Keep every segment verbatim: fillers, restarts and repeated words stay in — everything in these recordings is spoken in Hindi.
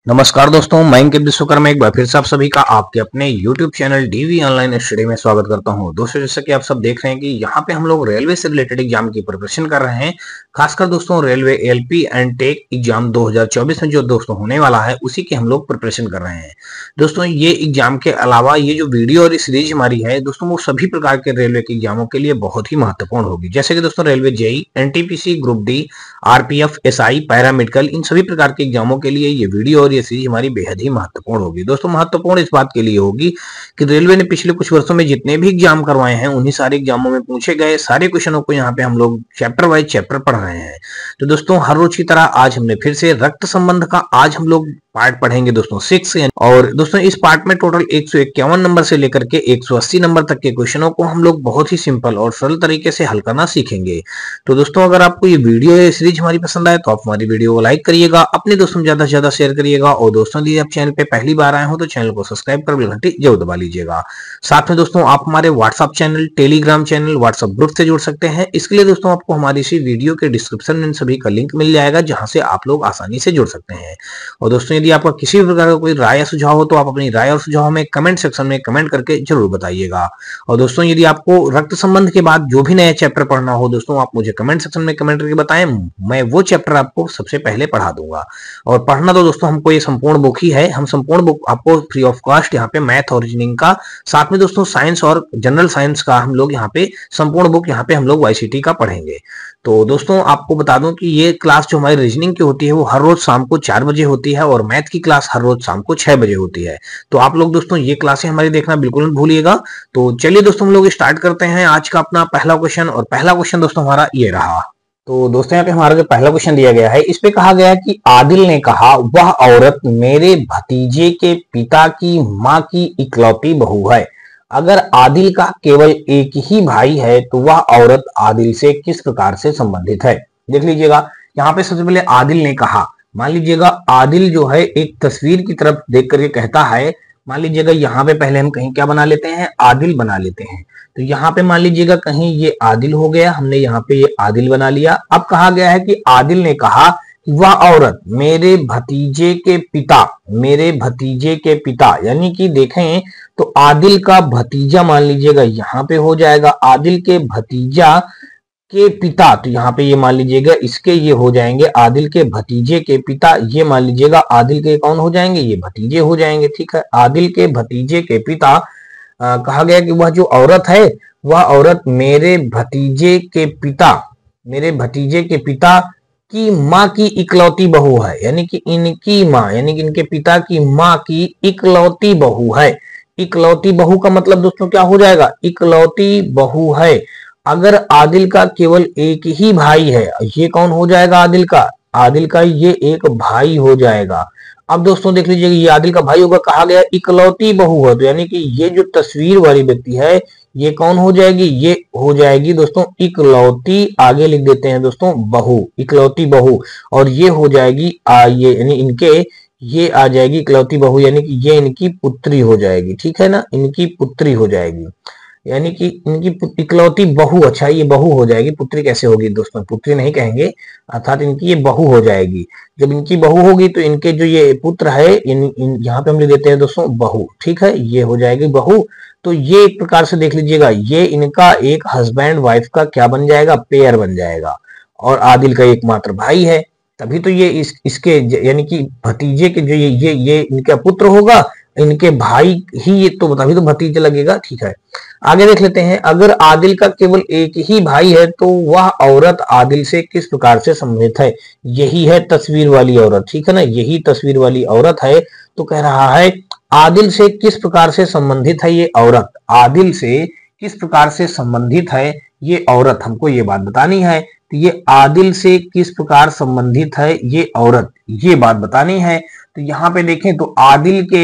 नमस्कार दोस्तों, मैं अंकित विश्वकर्मा एक बार फिर से आप सभी का आपके अपने YouTube channel DV online study में स्वागत करता हूं। दोस्तों, जैसा कि आप सब देख रहे हैं कि यहां पे हम लोग रेलवे से रिलेटेड एग्जाम की प्रिपरेशन कर रहे हैं। खासकर दोस्तों railway LP and tech exam दो हज़ार चौबीस में जो दोस्तों होने वाला है उसी की हम लोग प्रिपरेशन कर रहे हैं। दोस्तों, ये एग्जाम के अलावा ये जो वीडियो और सीरीज हमारी है दोस्तों, वो सभी प्रकार के रेलवे के एग्जामों के लिए बहुत ही महत्वपूर्ण होगी। जैसे कि दोस्तों railway JE, NTPC, group D, RPF, SI, paramedical, इन सभी प्रकार के एग्जामों के लिए ये वीडियो और ये सीरीज हमारी बेहद ही महत्वपूर्ण होगी। दोस्तों, महत्वपूर्ण इस बात के लिए होगी कि रेलवे ने पिछले कुछ वर्षों में जितने भी एग्जाम करवाए हैं उन्हीं सारे एग्जामों में पूछे गए सारे क्वेश्चनों को यहाँ पे हम लोग चैप्टर वाइज चैप्टर पढ़ रहे हैं। तो दोस्तों, हर रोज की तरह आज हमने फिर से रक्त संबंध का आज हम लोग पार्ट पढ़ेंगे दोस्तों सिक्स। और दोस्तों इस पार्ट में टोटल एक सौ इक्यावन नंबर से लेकर के एक सौ अस्सी नंबर तक के क्वेश्चनों को हम लोग बहुत ही सिंपल और सरल तरीके से हल करना सीखेंगे। तो दोस्तों, अगर आपको ये वीडियो या सीरीज हमारी पसंद आए तो आप हमारी वीडियो को लाइक करिएगा, अपने दोस्तों में ज्यादा से ज्यादा शेयर करिएगा। और दोस्तों, यदि आप चैनल पे पहली बार आए हो तो चैनल को सब्सक्राइब कर बेल घंटी जरूर दबा लीजिएगा। साथ में दोस्तों आप हमारे WhatsApp channel, Telegram channel, WhatsApp group से जुड़ सकते हैं। इसके लिए दोस्तों आपको हमारी इसी वीडियो के डिस्क्रिप्शन में सभी का लिंक मिल जाएगा जहां से आप लोग आसानी से जुड़ सकते हैं। और दोस्तों, यदि आपका किसी भी प्रकार का कोई राय या सुझाव हो तो आप अपनी राय और सुझाव में कमेंट सेक्शन में कमेंट करके जरूर बताइएगा। और दोस्तों, यदि आपको रक्त संबंध के बाद जो भी नया चैप्टर पढ़ना हो दोस्तों, आप मुझे कमेंट सेक्शन में कमेंट करके बताएं, मैं वो चैप्टर आपको सबसे पहले पढ़ा दूंगा। और पढ़ना तो दोस्तों हमको ये संपूर्ण बुक ही है, हम संपूर्ण बुक आपको फ्री ऑफ कॉस्ट यहाँ पे मैथ और रीजनिंग का, साथ में दोस्तों साइंस और जनरल साइंस का हम लोग यहाँ पे संपूर्ण बुक यहाँ पे हम लोग वाईसीटी का पढ़ेंगे। तो दोस्तों आपको बता दूं कि ये क्लास जो हमारी रीजनिंग की होती है वो हर रोज शाम को चार बजे होती है और मैथ की क्लास हर रोज शाम को छह बजे होती है। तो आप लोग दोस्तों ये क्लासें हमारी देखना बिल्कुल मत भूलिएगा। तो चलिए दोस्तों, हम लोग स्टार्ट करते हैं आज का अपना पहला क्वेश्चन। और पहला क्वेश्चन दोस्तों हमारा ये रहा। तो दोस्तों यहाँ पे हमारा जो पहला क्वेश्चन दिया गया है इस पे कहा गया है कि आदिल ने कहा, वह औरत मेरे भतीजे के पिता की माँ की इकलौती बहू है। अगर आदिल का केवल एक ही भाई है तो वह औरत आदिल से किस प्रकार से संबंधित है। देख लीजिएगा, यहाँ पे सबसे पहले आदिल ने कहा। मान लीजिएगा आदिल जो है एक तस्वीर की तरफ देख करके कहता है। मान लीजिएगा यहाँ पे पहले हम कहीं क्या बना लेते हैं, आदिल बना लेते हैं। तो यहाँ पे मान लीजिएगा कहीं ये आदिल हो गया, हमने यहाँ पे ये आदिल बना लिया। अब कहा गया है कि आदिल ने कहा वह औरत मेरे भतीजे के पिता, मेरे भतीजे के पिता, यानी कि देखें तो आदिल का भतीजा मान लीजिएगा यहाँ पे हो जाएगा, आदिल के भतीजा के पिता, तो यहाँ पे ये मान लीजिएगा इसके ये हो जाएंगे आदिल के भतीजे के पिता, ये मान लीजिएगा आदिल के कौन हो जाएंगे, ये भतीजे हो जाएंगे। ठीक है, आदिल के भतीजे के पिता। आ, कहा गया कि वह जो औरत है वह औरत मेरे भतीजे के पिता, मेरे भतीजे के पिता की माँ की इकलौती बहू है, यानी कि इनकी माँ, यानी कि इनके पिता की माँ की इकलौती बहू है। इकलौती बहू का मतलब दोस्तों क्या हो जाएगा, इकलौती बहू है। अगर आदिल का केवल एक ही भाई है, ये कौन हो जाएगा, आदिल का, आदिल का ये एक भाई हो जाएगा। अब दोस्तों देख लीजिएगा ये आदिल का भाई होगा, कहा गया इकलौती बहू है, तो यानी कि ये जो तस्वीर वाली व्यक्ति है ये कौन हो जाएगी, ये हो जाएगी दोस्तों इकलौती, आगे लिख देते हैं दोस्तों बहू, इकलौती बहू। और ये हो जाएगी आ, ये यानी इनके ये आ जाएगी इकलौती बहू, यानी कि ये इनकी पुत्री हो जाएगी। ठीक है ना, इनकी पुत्री हो जाएगी, यानी कि इनकी इकलौती बहू। अच्छा, ये बहू हो जाएगी, पुत्री कैसे होगी दोस्तों, पुत्री नहीं कहेंगे, अर्थात इनकी ये बहू हो जाएगी। जब इनकी बहू होगी तो इनके जो ये पुत्र है इन, इन यहाँ पे हम लिख देते हैं दोस्तों बहू। ठीक है, ये हो जाएगी बहू। तो ये एक प्रकार से देख लीजिएगा ये इनका एक हस्बैंड वाइफ का क्या बन जाएगा, पेयर बन जाएगा। और आदिल का एकमात्र भाई है, तभी तो ये इस इसके यानी कि भतीजे के जो ये ये ये इनका पुत्र होगा, इनके भाई ही ये, तो तभी तो भतीजा लगेगा। ठीक है, आगे देख लेते हैं। अगर आदिल का केवल एक ही भाई है तो वह औरत आदिल से किस प्रकार से संबंधित है। यही है तस्वीर वाली औरत। ठीक है ना, यही तस्वीर वाली औरत है। तो कह रहा है आदिल से किस प्रकार से संबंधित है ये औरत, आदिल से किस प्रकार से संबंधित है ये औरत, हमको ये बात बतानी है। तो ये आदिल से किस प्रकार संबंधित है ये औरत, ये बात बतानी है। तो यहाँ पे देखें तो आदिल के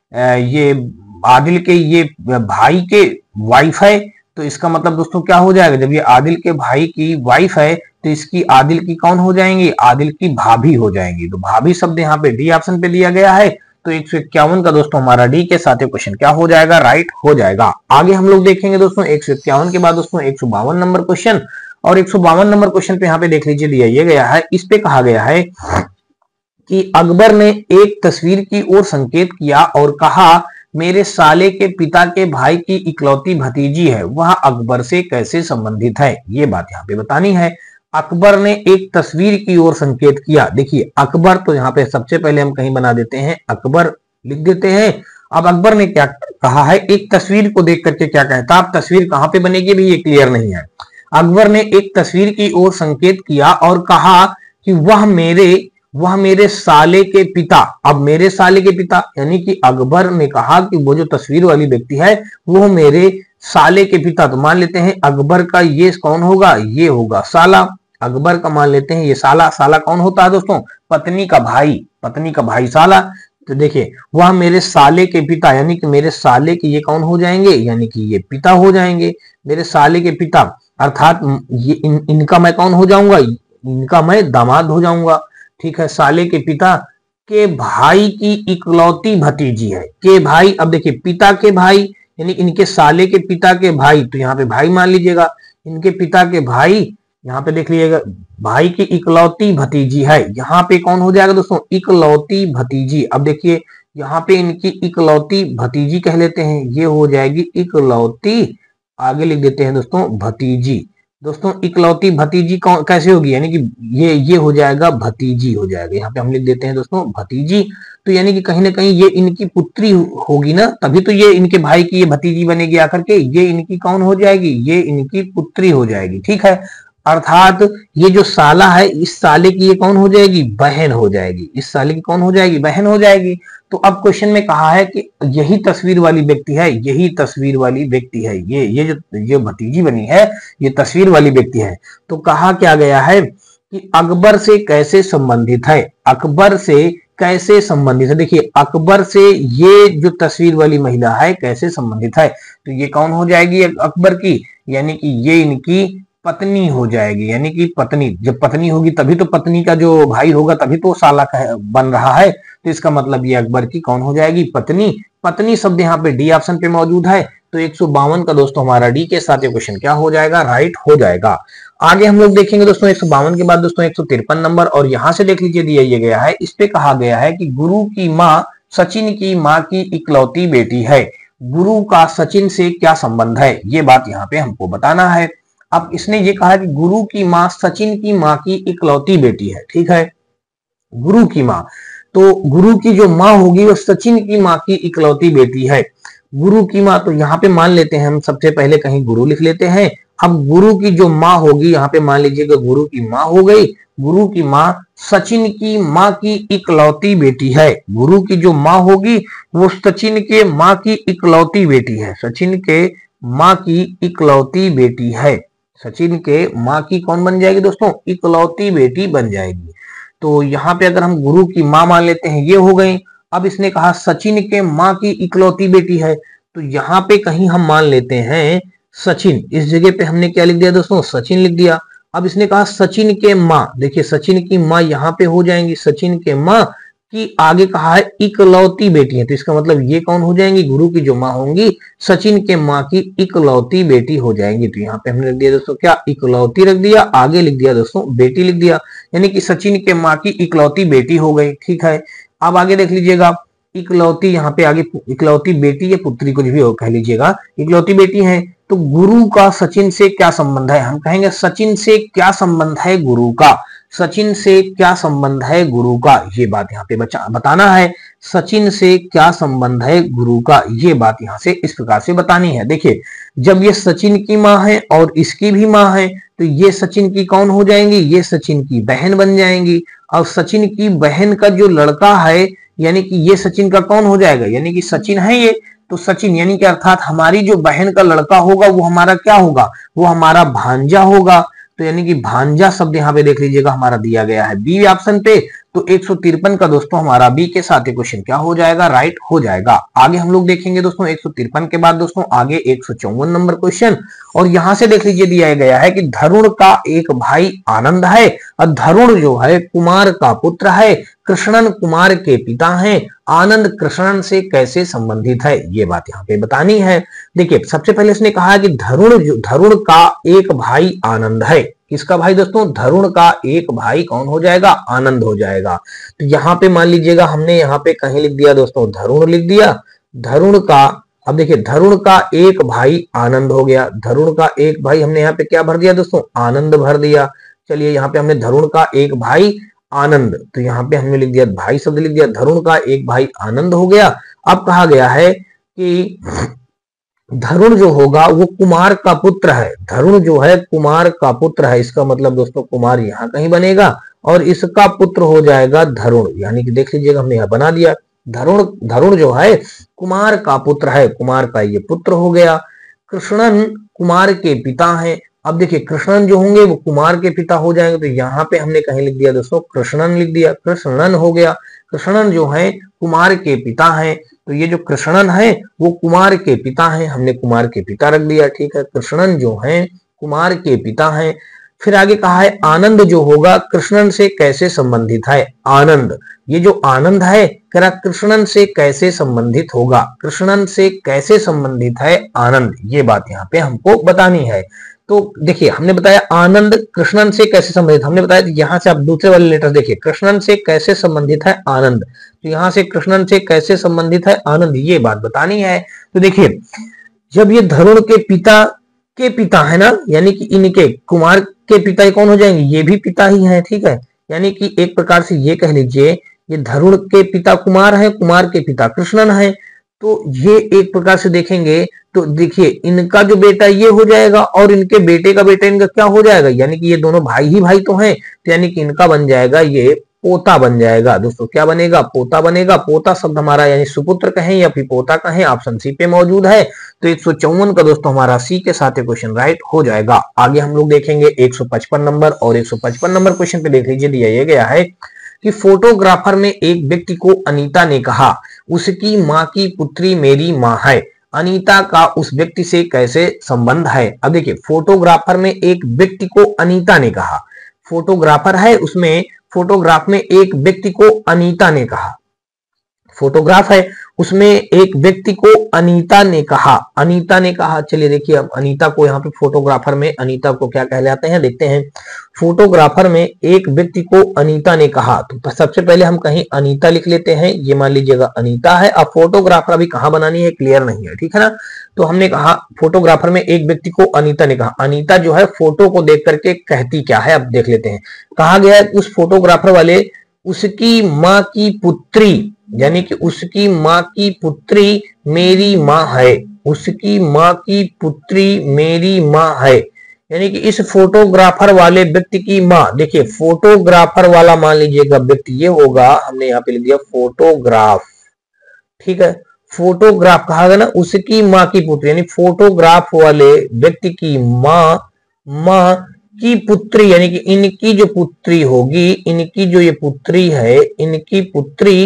ये आदिल के ये भाई के वाइफ है, तो इसका मतलब दोस्तों क्या हो जाएगा, जब ये आदिल के भाई की वाइफ है तो इसकी आदिल की कौन हो जाएंगी, आदिल की भाभी हो जाएंगी। तो भाभी शब्द यहाँ पे डी ऑप्शन पे दिया गया है। तो एक सौ इक्यावन का दोस्तों हमारा डी के साथ क्वेश्चन क्या हो जाएगा, राइट हो जाएगा। आगे हम लोग देखेंगे दोस्तों एक सौ इक्यावन के बाद दोस्तों एक सौ बावन नंबर क्वेश्चन। और एक सौ बावन नंबर क्वेश्चन पे यहाँ पे देख लीजिए दिया ये गया है, इस पे कहा गया है कि अकबर ने एक तस्वीर की ओर संकेत किया और कहा, मेरे साले के पिता के भाई की इकलौती भतीजी है, वह अकबर से कैसे संबंधित है। ये बात यहाँ पे बतानी है। अकबर ने एक तस्वीर की ओर संकेत किया। देखिए अकबर, तो यहाँ पे सबसे पहले हम कहीं बना देते हैं अकबर, लिख देते हैं। अब अकबर ने क्या कहा है, एक तस्वीर को देख करके क्या कहता, अब तस्वीर कहां पे बनेगी भी ये क्लियर नहीं है। अकबर ने एक तस्वीर की ओर संकेत किया और कहा कि वह मेरे वह मेरे साले के पिता, अब मेरे साले के पिता यानी कि अकबर ने कहा कि वो जो तस्वीर वाली व्यक्ति है वो मेरे साले के पिता, तो मान लेते हैं अकबर का ये कौन होगा, ये होगा साला। अकबर का मान लेते हैं ये साला। साला कौन होता है दोस्तों, पत्नी का भाई, पत्नी का भाई साला। तो देखिए वह मेरे साले के पिता, यानी कि मेरे साले के ये कौन हो जाएंगे, यानी कि ये पिता हो जाएंगे, मेरे साले के पिता, अर्थात ये इन, इनका मैं कौन हो जाऊंगा, इनका मैं दामाद हो जाऊंगा। ठीक है, साले के पिता के भाई की इकलौती भतीजी है। के भाई, अब देखिए पिता के भाई यानी इनके साले के पिता के भाई, तो यहाँ पे भाई मान लीजिएगा, इनके पिता के भाई, यहाँ पे देख लीजिएगा भाई की इकलौती भतीजी है। यहाँ पे कौन हो जाएगा दोस्तों, इकलौती भतीजी। अब देखिए यहाँ पे इनकी इकलौती भतीजी कह लेते हैं, ये हो जाएगी इकलौती, आगे लिख देते हैं दोस्तों भतीजी। दोस्तों इकलौती भतीजी कौन कैसे होगी, यानी कि ये ये हो जाएगा भतीजी हो जाएगा, यहाँ पे हम लिख देते हैं दोस्तों भतीजी। तो यानी कि कहीं ना कहीं ये इनकी पुत्री होगी ना, तभी तो ये इनके भाई की ये भतीजी बनेगी आकर के, ये इनकी कौन हो जाएगी, ये इनकी पुत्री हो जाएगी। ठीक है, अर्थात ये जो साला है, इस साले की ये कौन हो जाएगी, बहन हो जाएगी, इस साले की कौन हो जाएगी, बहन हो जाएगी। तो अब क्वेश्चन में कहा है कि यही तस्वीर वाली व्यक्ति है, यही तस्वीर वाली व्यक्ति है, ये ये जो ये भतीजी बनी है ये तस्वीर वाली व्यक्ति है। तो कहा क्या गया है कि अकबर से कैसे संबंधित है, अकबर से कैसे संबंधित है। देखिए अकबर से ये जो तस्वीर वाली महिला है कैसे संबंधित है, तो ये कौन हो जाएगी अकबर की, यानी कि ये इनकी पत्नी हो जाएगी, यानी कि पत्नी, जब पत्नी होगी तभी तो पत्नी का जो भाई होगा तभी तो साला बन रहा है, तो इसका मतलब ये अकबर की कौन हो जाएगी, पत्नी। पत्नी शब्द यहाँ पे डी ऑप्शन पे मौजूद है, तो एक सौ बावन का दोस्तों हमारा डी के साथ ये क्वेश्चन क्या हो जाएगा, राइट हो जाएगा। आगे हम लोग देखेंगे दोस्तों एक सौ बावन के बाद दोस्तों एक सौ तिरपन नंबर, और यहां से देख लीजिए दिया ये गया है, इस पे कहा गया है कि गुरु की माँ सचिन की माँ की इकलौती बेटी है, गुरु का सचिन से क्या संबंध है, ये बात यहाँ पे हमको बताना है। अब इसने ये कहा कि गुरु की माँ सचिन की माँ की इकलौती बेटी है। ठीक है, गुरु की माँ, तो गुरु की जो माँ होगी वो सचिन की माँ की इकलौती बेटी है। गुरु की माँ, तो यहाँ पे मान लेते हैं हम सबसे पहले कहीं गुरु लिख लेते हैं। अब गुरु की जो माँ होगी यहाँ पे मान लीजिएगा गुरु की माँ हो गई, गुरु की माँ सचिन की माँ की इकलौती बेटी है। गुरु की जो माँ होगी वो सचिन के माँ की इकलौती बेटी है, सचिन के माँ की इकलौती बेटी है, सचिन के माँ की कौन बन जाएगी दोस्तों, इकलौती बेटी बन जाएगी। तो यहाँ पे अगर हम गुरु की माँ मान लेते हैं ये हो गई। अब इसने कहा सचिन के माँ की इकलौती बेटी है, तो यहाँ पे कहीं हम मान लेते हैं सचिन, इस जगह पे हमने क्या लिख दिया दोस्तों, सचिन लिख दिया। अब इसने कहा सचिन के माँ, देखिए सचिन की माँ यहाँ पे हो जाएंगी, सचिन के माँ की आगे कहा है इकलौती बेटी है, तो इसका मतलब ये कौन हो जाएंगी, गुरु की जो माँ होंगी सचिन के माँ की इकलौती बेटी हो जाएंगी। तो यहाँ पे हमने रख दिया दोस्तों क्या, इकलौती रख दिया, आगे लिख दिया दोस्तों बेटी लिख दिया, यानी कि सचिन के माँ की इकलौती बेटी हो गई। ठीक है, अब आगे देख लीजिएगा, इकलौती यहाँ पे आगे इकलौती बेटी या पुत्री कुछ भी हो कह लीजिएगा, इकलौती बेटी है, तो गुरु का सचिन से क्या संबंध है, हम कहेंगे सचिन से क्या संबंध है गुरु का, सचिन से क्या संबंध है गुरु का, ये बात यहाँ पे बचा बताना है, सचिन से क्या संबंध है गुरु का, ये बात यहाँ से इस प्रकार से बतानी है। देखिए जब ये सचिन की माँ है और इसकी भी माँ है, तो ये सचिन की कौन हो जाएंगी, ये सचिन की बहन बन जाएंगी। और सचिन की बहन का जो लड़का है यानी कि ये सचिन का कौन हो जाएगा, यानी कि सचिन है ये, तो सचिन यानी कि अर्थात हमारी जो बहन का लड़का होगा वो हमारा क्या होगा, वो हमारा भांजा होगा। तो यानी कि भांजा शब्द यहाँ पे देख लीजिएगा हमारा दिया गया है बी ऑप्शन पे, तो एक सौ तिरपन का दोस्तों हमारा बी के साथ क्वेश्चन क्या हो जाएगा, राइट हो जाएगा। आगे हम लोग देखेंगे दोस्तों एक सौ तिरपन के बाद दोस्तों आगे एक सौ चौवन नंबर क्वेश्चन, और यहां से देख लीजिए दिया गया है कि धरुण का एक भाई आनंद है, और धरुण जो है कुमार का पुत्र है, कृष्णन कुमार के पिता हैं, आनंद कृष्णन से कैसे संबंधित है, ये बात यहाँ पे बतानी है। देखिए सबसे पहले इसने कहा कि धरुण जो धरुण का एक भाई आनंद है, किसका भाई दोस्तों? धरुण का एक भाई कौन हो जाएगा? आनंद हो जाएगा। तो यहाँ पे मान लीजिएगा हमने यहाँ पे कहीं लिख दिया दोस्तों धरुण लिख दिया, धरुण का, अब देखिए धरुण का एक भाई आनंद हो गया, धरुण का एक भाई हमने यहाँ पे क्या भर दिया दोस्तों? आनंद भर दिया। चलिए यहाँ पे हमने धरुण का एक भाई आनंद, तो यहाँ पे हमने लिख दिया भाई शब्द लिख दिया, धरुण का एक भाई आनंद हो गया। अब कहा गया है कि धरुण जो होगा वो कुमार का पुत्र है, धरुण जो है कुमार का पुत्र है, इसका मतलब दोस्तों कुमार यहाँ कहीं बनेगा और इसका पुत्र हो जाएगा धरुण, यानी कि देख लीजिएगा हमने यहाँ बना दिया धरुण, धरुण जो है कुमार का पुत्र है, कुमार का ये पुत्र हो गया। कृष्णन कुमार के पिता हैं। अब देखिए कृष्णन जो होंगे वो कुमार के पिता हो जाएंगे, तो यहाँ पे हमने कहीं लिख दिया दोस्तों कृष्णन लिख दिया, कृष्णन हो गया। कृष्णन जो है कुमार के पिता हैं, तो ये जो कृष्णन है वो कुमार के पिता हैं, हमने कुमार के पिता रख दिया। ठीक है, कृष्णन जो है कुमार के पिता हैं। फिर आगे कहा है आनंद जो होगा कृष्णन से कैसे संबंधित है? आनंद, ये जो आनंद है करा कृष्णन से कैसे संबंधित होगा? कृष्णन से कैसे संबंधित है आनंद, ये बात यहाँ पे हमको बतानी है। तो देखिए हमने बताया आनंद कृष्णन से कैसे संबंधित, हमने बताया यहाँ से आप दूसरे वाले लेटर देखिए, कृष्णन से कैसे संबंधित है आनंद, तो यहाँ से कृष्णन से कैसे संबंधित है आनंद, ये बात बतानी है। तो देखिए जब ये धरुण के पिता के पिता है ना, यानी कि इनके कुमार के पिता ये कौन हो जाएंगे? ये भी पिता ही है। ठीक है, यानी कि एक प्रकार से ये कह लीजिए ये धरुण के पिता कुमार है, कुमार के पिता कृष्णन है, तो ये एक प्रकार से देखेंगे तो देखिए इनका जो बेटा ये हो जाएगा और इनके बेटे का बेटा इनका क्या हो जाएगा? यानी कि ये दोनों भाई ही भाई तो हैं, तो यानी कि इनका बन जाएगा ये पोता बन जाएगा। दोस्तों क्या बनेगा? पोता बनेगा। पोता शब्द हमारा यानी सुपुत्र कहें या फिर पोता कहें, ऑप्शन सी पे मौजूद है। तो एक सौ चौवन का दोस्तों हमारा सी के साथ क्वेश्चन राइट हो जाएगा। आगे हम लोग देखेंगे एक सौ पचपन नंबर, और एक सौ पचपन नंबर क्वेश्चन पे देख लीजिए दिया ये गया है कि फोटोग्राफर में एक व्यक्ति को अनीता ने कहा उसकी माँ की पुत्री मेरी माँ है, अनीता का उस व्यक्ति से कैसे संबंध है? अब देखिए फोटोग्राफर में एक व्यक्ति को अनीता ने कहा, फोटोग्राफर है उसमें फोटोग्राफ में एक व्यक्ति को अनीता ने कहा, फोटोग्राफ है उसमें एक व्यक्ति को अनीता ने कहा, अनीता ने कहा। चलिए देखिए अब अनीता को यहाँ पे फोटोग्राफर में अनीता को क्या कहलाते हैं देखते हैं। फोटोग्राफर में एक व्यक्ति को अनीता ने कहा, तो सबसे पहले हम कहीं अनीता लिख लेते हैं, ये मान लीजिएगा अनीता है। अब फोटोग्राफर अभी कहाँ बनानी है क्लियर नहीं है, ठीक है ना। तो हमने कहा फोटोग्राफर में एक व्यक्ति को अनीता ने कहा, अनीता जो है फोटो को देख करके कहती क्या है, अब देख लेते हैं। कहा गया है उस फोटोग्राफर वाले उसकी माँ की पुत्री, यानी कि उसकी माँ की पुत्री मेरी माँ है, उसकी माँ की पुत्री मेरी माँ है, यानी कि इस फोटोग्राफर वाले व्यक्ति की माँ, देखिए फोटोग्राफर वाला मान लीजिएगा व्यक्ति ये होगा, हमने यहाँ पे लिख दिया फोटोग्राफ, ठीक है। फोटोग्राफ कहा गया ना उसकी माँ की पुत्री, यानी फोटोग्राफ वाले व्यक्ति की माँ, माँ की पुत्री यानी कि इनकी जो पुत्री होगी, इनकी जो ये पुत्री है, इनकी पुत्री,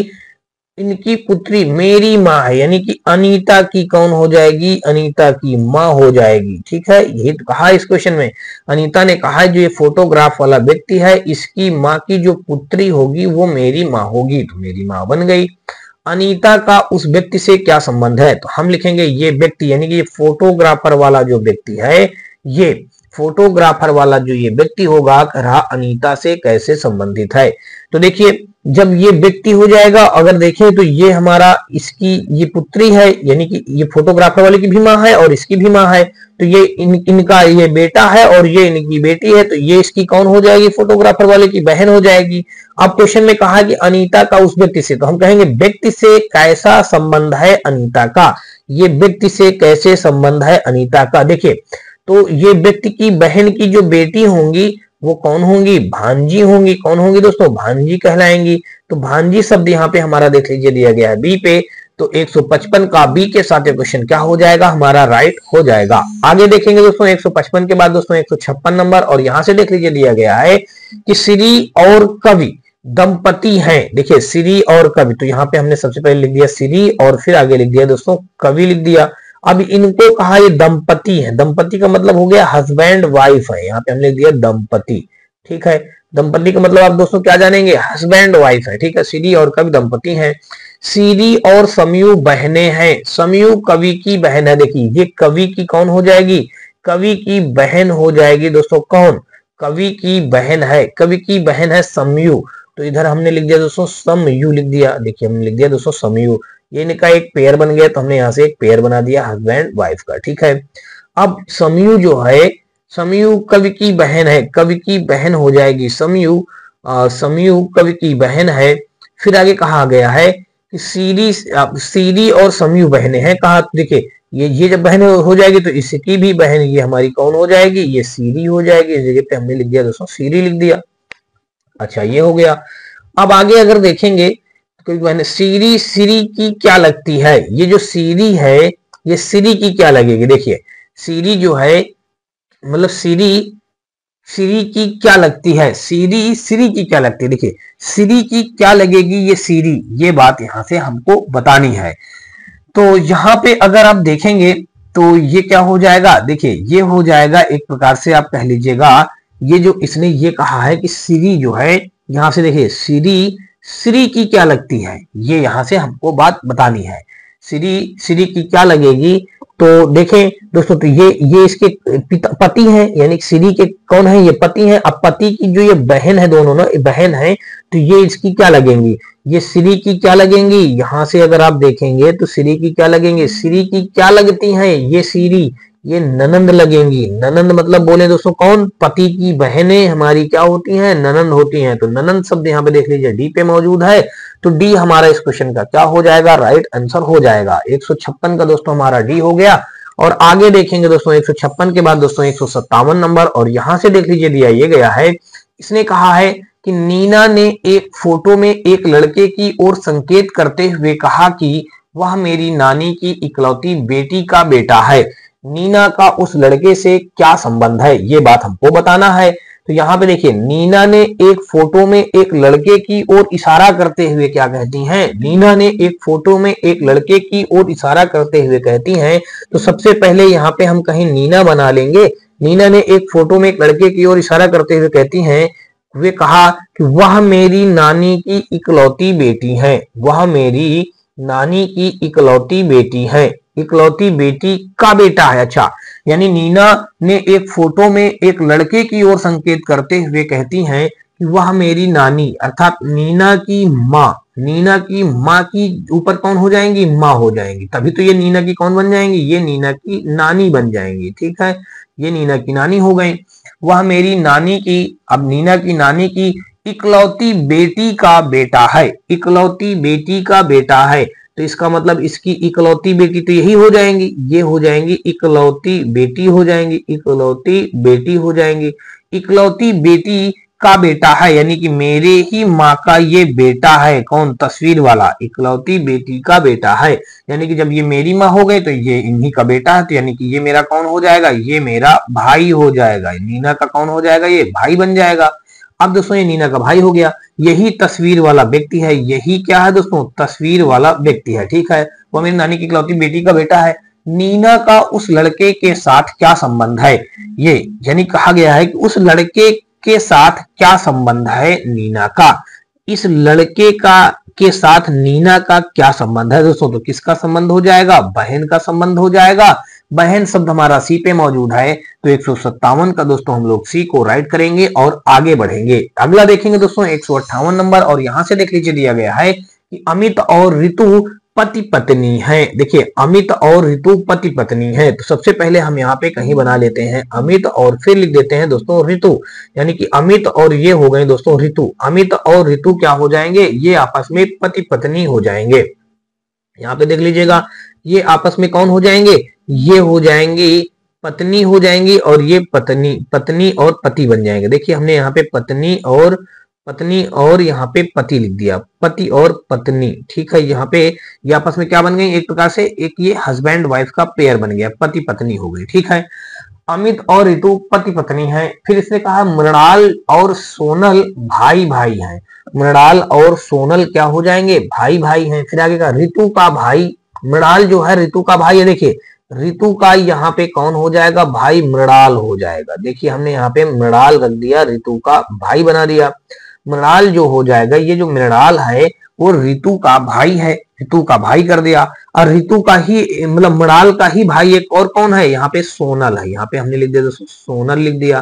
इनकी पुत्री मेरी माँ है, यानी कि अनीता की कौन हो जाएगी? अनीता की माँ हो जाएगी, ठीक है। यही तो कहा इस क्वेश्चन में, अनीता ने कहा जो ये फोटोग्राफ वाला व्यक्ति है इसकी माँ की जो पुत्री होगी वो मेरी माँ होगी, तो मेरी माँ बन गई। अनीता का उस व्यक्ति से क्या संबंध है? तो हम लिखेंगे ये व्यक्ति यानी कि ये फोटोग्राफर वाला जो व्यक्ति है, ये फोटोग्राफर वाला जो ये व्यक्ति होगा रहा अनीता से कैसे संबंधित है। तो देखिए जब ये व्यक्ति हो जाएगा, अगर देखें तो ये हमारा इसकी ये पुत्री है, यानी कि ये फोटोग्राफर वाले की भी माँ है और इसकी भी माँ है, तो ये इन, इनका ये बेटा है और ये इनकी बेटी है, तो ये इसकी कौन हो जाएगी? फोटोग्राफर वाले की बहन हो जाएगी। अब क्वेश्चन में कहा कि अनीता का उस व्यक्ति से, तो हम कहेंगे व्यक्ति से कैसा संबंध है अनीता का, ये व्यक्ति से कैसे संबंध है अनीता का। देखिए तो ये व्यक्ति की बहन की जो बेटी होंगी वो कौन होंगी? भांजी होंगी। कौन होंगी दोस्तों? भांजी कहलाएंगी। तो भांजी शब्द यहाँ पे हमारा देख लीजिए दिया गया है बी पे, तो एक सौ पचपन का बी के साथ क्वेश्चन क्या हो जाएगा? हमारा राइट हो जाएगा। आगे देखेंगे दोस्तों एक सौ पचपन के बाद दोस्तों एक सौ छप्पन नंबर, और यहां से देख लीजिए दिया गया है कि श्री और कवि दंपति हैं। देखिए श्री और कवि, तो यहाँ पे हमने सबसे पहले लिख दिया श्री और फिर आगे लिख दिया दोस्तों कवि लिख दिया। अब इनको कहा ये दंपति है, दंपति का मतलब हो गया हस्बैंड वाइफ है, यहाँ पे हमने लिख दिया दंपति, ठीक है। दंपति का मतलब आप दोस्तों क्या जानेंगे? हस्बैंड वाइफ है, ठीक है। श्री और कवि दंपति हैं। श्री और समयु बहनें हैं, समयु कवि की बहन है। देखिए ये कवि की कौन हो जाएगी? कवि की बहन हो जाएगी दोस्तों, कौन? कवि की बहन है, कवि की बहन है समयू, तो इधर हमने लिख दिया दोस्तों समयू लिख दिया। देखिए हमने लिख दिया दोस्तों समयू, ये इनका एक पेयर बन गया, तो हमने यहाँ से एक पेयर बना दिया हस्बैंड वाइफ का। ठीक है, अब समयू जो है, समयू कवि की बहन है, कवि की बहन हो जाएगी समयू, समयू कवि की बहन है। फिर आगे कहा गया है कि सीरी, सीरी और समयू बहनें हैं। कहा देखिए ये ये जब बहन हो जाएगी तो इसकी भी बहन ये हमारी कौन हो जाएगी, ये सीरी हो जाएगी। इस जगह पे हमने लिख दिया दोस्तों सीरी लिख दिया। अच्छा ये हो गया। अब आगे अगर देखेंगे तो सीरी, सीरी की क्या लगती है, ये जो सीरी है ये सीरी की क्या लगेगी। देखिए सीरी जो है मतलब सीरी, सीरी की क्या लगती है, सीरी सीरी की क्या लगती है। देखिए सीरी की क्या लगेगी, ये सीरी, ये बात यहां से हमको बतानी है। तो यहाँ पे अगर आप देखेंगे तो ये क्या हो जाएगा, देखिए ये हो जाएगा एक प्रकार से आप कह लीजिएगा, ये जो इसने ये कहा है कि सीरी जो है, यहाँ से देखिए सीरी, सीरी की क्या लगती है, ये यहाँ से हमको बात बतानी है। सीरी, सीरी की क्या लगेगी, तो देखें दोस्तों, तो ये ये इसके पति हैं, यानी सीरी के कौन है, ये पति हैं। अब पति की जो ये बहन है, दोनों ना बहन है, तो ये इसकी क्या लगेंगी, ये सीरी की क्या लगेंगी। यहां से अगर आप देखेंगे तो सीरी की क्या लगेंगे, सीरी की क्या लगती हैं, ये सीरी, ये ननंद लगेंगी। ननंद मतलब बोले दोस्तों कौन, पति की बहनें हमारी क्या होती हैं, ननंद होती हैं। तो ननंद शब्द यहाँ पे देख लीजिए डी पे मौजूद है, तो डी हमारा इस क्वेश्चन का क्या हो जाएगा, राइट आंसर हो जाएगा। एक सौ छप्पन का दोस्तों हमारा डी हो गया। और आगे देखेंगे दोस्तों एक सौ छप्पन के बाद दोस्तों एक सौ सत्तावन नंबर, और यहां से देख लीजिए दिया ये गया है, इसने कहा है कि नीना ने एक फोटो में एक लड़के की ओर संकेत करते हुए कहा कि वह मेरी नानी की इकलौती बेटी का बेटा है। नीना का उस लड़के से क्या संबंध है, ये बात हमको बताना है। तो यहाँ पे देखिए नीना ने एक फोटो में एक लड़के की ओर इशारा करते हुए क्या कहती हैं, नीना ने एक फोटो में एक लड़के की ओर इशारा करते हुए कहती हैं। तो सबसे पहले यहाँ पे हम कहीं नीना बना लेंगे। नीना ने एक फोटो में एक लड़के की ओर इशारा करते हुए कहती हैं, वे कहा कि वह मेरी नानी की इकलौती बेटी है, वह मेरी नानी की इकलौती बेटी है, इकलौती बेटी का बेटा है। अच्छा, यानी नीना ने एक फोटो में एक लड़के की ओर संकेत करते हुए कहती हैं कि वह मेरी नानी, अर्थात नीना की माँ, नीना की माँ की ऊपर कौन हो जाएंगी, माँ हो जाएंगी। तभी तो ये नीना की कौन बन जाएंगी, ये नीना की नानी बन जाएंगी। ठीक है, ये नीना की नानी हो गई। वह मेरी नानी की, अब नीना की नानी की इकलौती बेटी का बेटा है, इकलौती बेटी का बेटा है। तो इसका मतलब इसकी इकलौती बेटी तो यही हो जाएंगी, ये हो जाएंगी इकलौती बेटी हो जाएंगी, इकलौती बेटी हो जाएंगी। इकलौती बेटी का बेटा है, यानी कि मेरे ही माँ का ये बेटा है, कौन, तस्वीर वाला, इकलौती बेटी का बेटा है। यानी कि जब ये मेरी माँ हो गई तो ये इन्हीं का बेटा है, तो यानी कि ये मेरा कौन हो जाएगा, ये मेरा भाई हो जाएगा। नीना का कौन हो जाएगा, ये भाई बन जाएगा। अब दोस्तों ये नीना का भाई हो गया। यही तस्वीर वाला व्यक्ति है, यही क्या है दोस्तों, तस्वीर वाला व्यक्ति है। ठीक है, वो मेरी नानी की इकलौती बेटी का बेटा है। नीना का उस लड़के के साथ क्या संबंध है, ये यानी कहा गया है कि उस लड़के के साथ क्या संबंध है नीना का, इस लड़के का के साथ नीना का क्या संबंध है दोस्तों। तो किसका संबंध हो जाएगा, बहन का संबंध हो जाएगा। बहन शब्द हमारा सी पे मौजूद है, तो एक सौ सत्तावन का दोस्तों हम लोग सी को राइट करेंगे और आगे बढ़ेंगे। अगला देखेंगे दोस्तों एक सौ अट्ठावन नंबर, और यहां से देख लीजिए दिया गया है कि अमित और ऋतु पति पत्नी है। देखिए अमित और ऋतु पति पत्नी है, तो सबसे पहले हम यहाँ पे कहीं बना लेते हैं अमित और फिर लिख देते हैं दोस्तों ऋतु, यानी कि अमित और ये हो गए दोस्तों ऋतु। अमित और ऋतु क्या हो जाएंगे, ये आपस में पति पत्नी हो जाएंगे। यहाँ पे देख लीजिएगा ये आपस में कौन हो जाएंगे, ये हो जाएंगी पत्नी हो जाएंगी, और ये पत्नी, पत्नी और पति बन जाएंगे। देखिए हमने यहाँ पे पत्नी और पत्नी और यहाँ पे पति लिख दिया, पति और पत्नी। ठीक है, यहाँ पे ये आपस में क्या बन गई, एक प्रकार से एक ये हस्बैंड वाइफ का पेयर बन गया, पति पत्नी हो गई। ठीक है, अमित और ऋतु पति पत्नी है। फिर इसने कहा मृणाल और सोनल भाई भाई हैं, मृणाल और सोनल क्या हो जाएंगे, भाई भाई हैं। फिर आगे का ऋतु का भाई, मृणाल जो है ऋतु का भाई है। देखिए ऋतु का यहाँ पे कौन हो जाएगा, भाई मृणाल हो जाएगा। देखिए हमने यहाँ पे मृणाल रख दिया, ऋतु का भाई बना दिया। मृणाल जो हो जाएगा, ये जो मृणाल है वो ऋतु का भाई है, ऋतु का भाई कर दिया। और ऋतु का ही मतलब मृणाल का ही भाई एक और कौन है, यहाँ पे सोनल है, यहाँ पे हमने लिख दिया दोस्तों सोनल लिख दिया।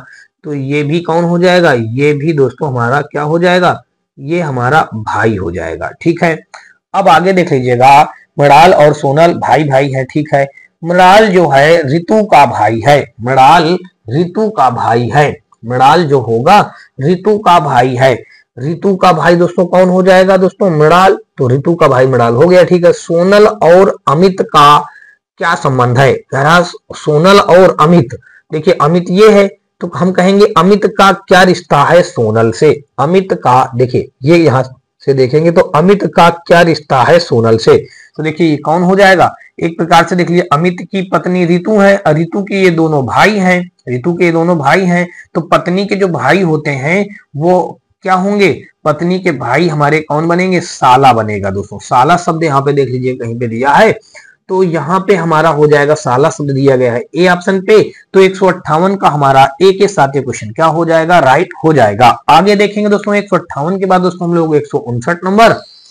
तो ये भी कौन हो जाएगा, ये भी दोस्तों हमारा क्या हो जाएगा, ये हमारा भाई हो जाएगा। ठीक है, अब आगे देख लीजिएगा, मृणाल और सोनल भाई भाई है। ठीक है, मृणाल जो है ऋतु का भाई है, मृणाल ऋतु का भाई है, मृणाल जो होगा ऋतु का भाई है। ऋतु का भाई दोस्तों कौन हो जाएगा दोस्तों, मृणाल, तो ऋतु का भाई मृणाल हो गया। ठीक है, सोनल और अमित का क्या संबंध है, कह रहा सोनल और अमित, देखिए अमित ये है तो हम कहेंगे अमित का क्या रिश्ता है सोनल से, अमित का, देखिए ये यहां से देखेंगे तो अमित का क्या रिश्ता है सोनल से, तो देखिए ये कौन हो जाएगा, एक प्रकार से देख लीजिए अमित की पत्नी ऋतु है और ऋतु के ये दोनों भाई हैं, ऋतु के दोनों भाई हैं, तो पत्नी के जो भाई होते हैं वो क्या होंगे, पत्नी के भाई हमारे कौन बनेंगे, साला बनेगा दोस्तों। साला शब्द यहाँ पे देख लीजिए कहीं पे दिया है, तो यहाँ पे हमारा हो जाएगा साला शब्द दिया गया है ए ऑप्शन पे, तो एक सौ अट्ठावन का हमारा ए के साथ ये क्वेश्चन क्या हो जाएगा, राइट हो जाएगा। आगे देखेंगे दोस्तों एक सौ अट्ठावन के बाद दोस्तों हम लोग एक सौ उनसठ नंबर,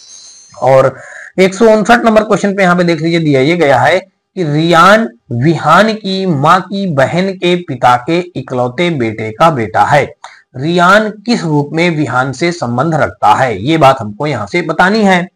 और एक सौ उनसठ नंबर क्वेश्चन पे यहाँ पे देख लीजिए दिया ये गया है कि रियान विहान की माँ की बहन के पिता के इकलौते बेटे का बेटा है। रियान किस रूप में विहान से संबंध रखता है, ये बात हमको यहाँ से बतानी है।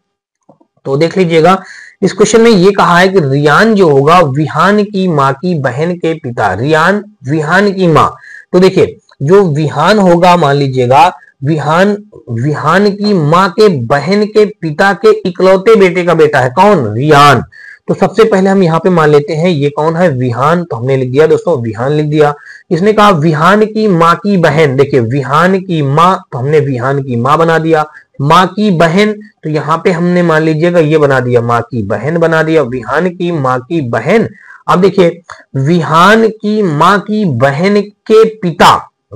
तो देख लीजिएगा इस क्वेश्चन में ये कहा है कि रियान जो होगा विहान की माँ की बहन के पिता, रियान विहान की माँ, तो देखिए जो विहान होगा मान लीजिएगा विहान विहान की माँ के बहन के पिता के इकलौते बेटे का बेटा है कौन, रियान। तो सबसे पहले हम यहाँ पे मान लेते हैं ये कौन है, विहान, तो हमने लिख दिया दोस्तों विहान लिख दिया। इसने कहा विहान की माँ की बहन, देखिए विहान की माँ, तो हमने विहान की माँ बना दिया, माँ की बहन, तो यहाँ पे हमने मान लीजिएगा ये बना दिया माँ की बहन बना दिया, विहान की माँ की बहन। अब देखिए विहान की माँ की बहन के पिता,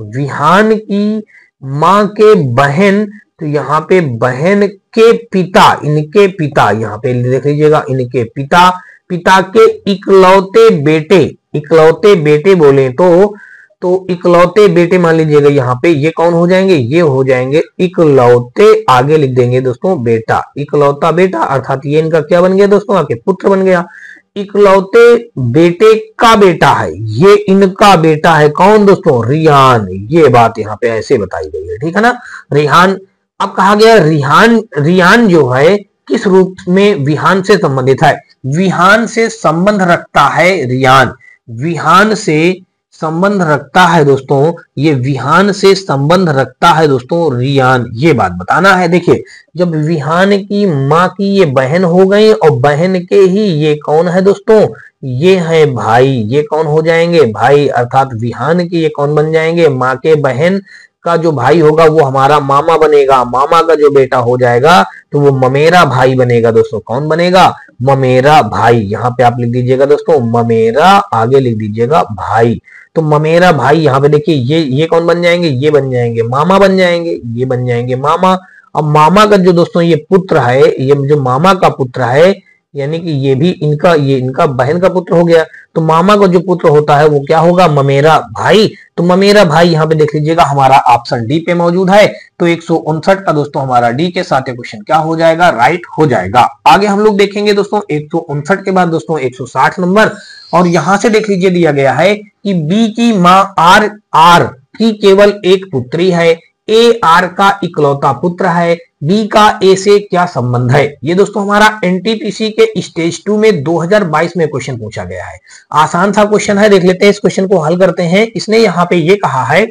विहान की माँ के बहन, तो यहाँ पे बहन के पिता, इनके पिता, यहाँ पे देख लीजिएगा इनके पिता, पिता के इकलौते बेटे, इकलौते बेटे बोले तो तो इकलौते बेटे मान लीजिएगा यहाँ पे ये कौन हो जाएंगे, ये हो जाएंगे इकलौते, आगे लिख देंगे दोस्तों बेटा, इकलौता बेटा, अर्थात ये इनका क्या बन गया दोस्तों, आपके पुत्र बन गया। इकलौते बेटे का बेटा है, ये इनका बेटा है कौन दोस्तों, रिहान, ये बात यहाँ पे ऐसे बताई गई है। ठीक है ना, रिहान। अब कहा गया रिहान, रिहान जो है किस रूप में विहान से संबंधित है, विहान से संबंध रखता है रियान, विहान से संबंध रखता है दोस्तों, ये विहान से संबंध रखता है दोस्तों रियान, ये बात बताना है। देखिए जब विहान की माँ की ये बहन हो गई और बहन के ही ये कौन है दोस्तों, ये है भाई, ये कौन हो जाएंगे भाई, अर्थात विहान की ये कौन बन जाएंगे, माँ के बहन का जो भाई होगा वो हमारा मामा बनेगा, मामा का जो बेटा हो जाएगा तो वो ममेरा भाई बनेगा दोस्तों, कौन बनेगा, ममेरा भाई। यहाँ पे आप लिख दीजिएगा दोस्तों ममेरा, आगे लिख दीजिएगा भाई, तो ममेरा भाई यहाँ पे देखिए ये ये कौन बन जाएंगे, ये बन जाएंगे मामा बन जाएंगे, ये बन जाएंगे मामा। अब मामा का जो दोस्तों ये पुत्र है, ये जो मामा का पुत्र है, यानी कि ये भी इनका ये इनका बहन का पुत्र हो गया, तो मामा का जो पुत्र होता है वो क्या होगा, ममेरा भाई। तो ममेरा भाई यहाँ पे देख लीजिएगा हमारा ऑप्शन डी पे मौजूद है, तो एक सौ उनसठ का दोस्तों हमारा डी के साथ क्वेश्चन क्या हो जाएगा, राइट हो जाएगा। आगे हम लोग देखेंगे दोस्तों एक सौ उनसठ के बाद दोस्तों एक सौ साठ नंबर, और यहां से देख लीजिए दिया गया है कि बी की माँ आर आर की केवल एक पुत्री है, ए आर का इकलौता पुत्र है, बी का ए से क्या संबंध है। ये दोस्तों हमारा एनटीपीसी के स्टेज टू में दो हज़ार बाईस में क्वेश्चन पूछा गया है, आसान सा क्वेश्चन है, देख लेते हैं इस क्वेश्चन को हल करते हैं। इसने यहाँ पे ये कहा है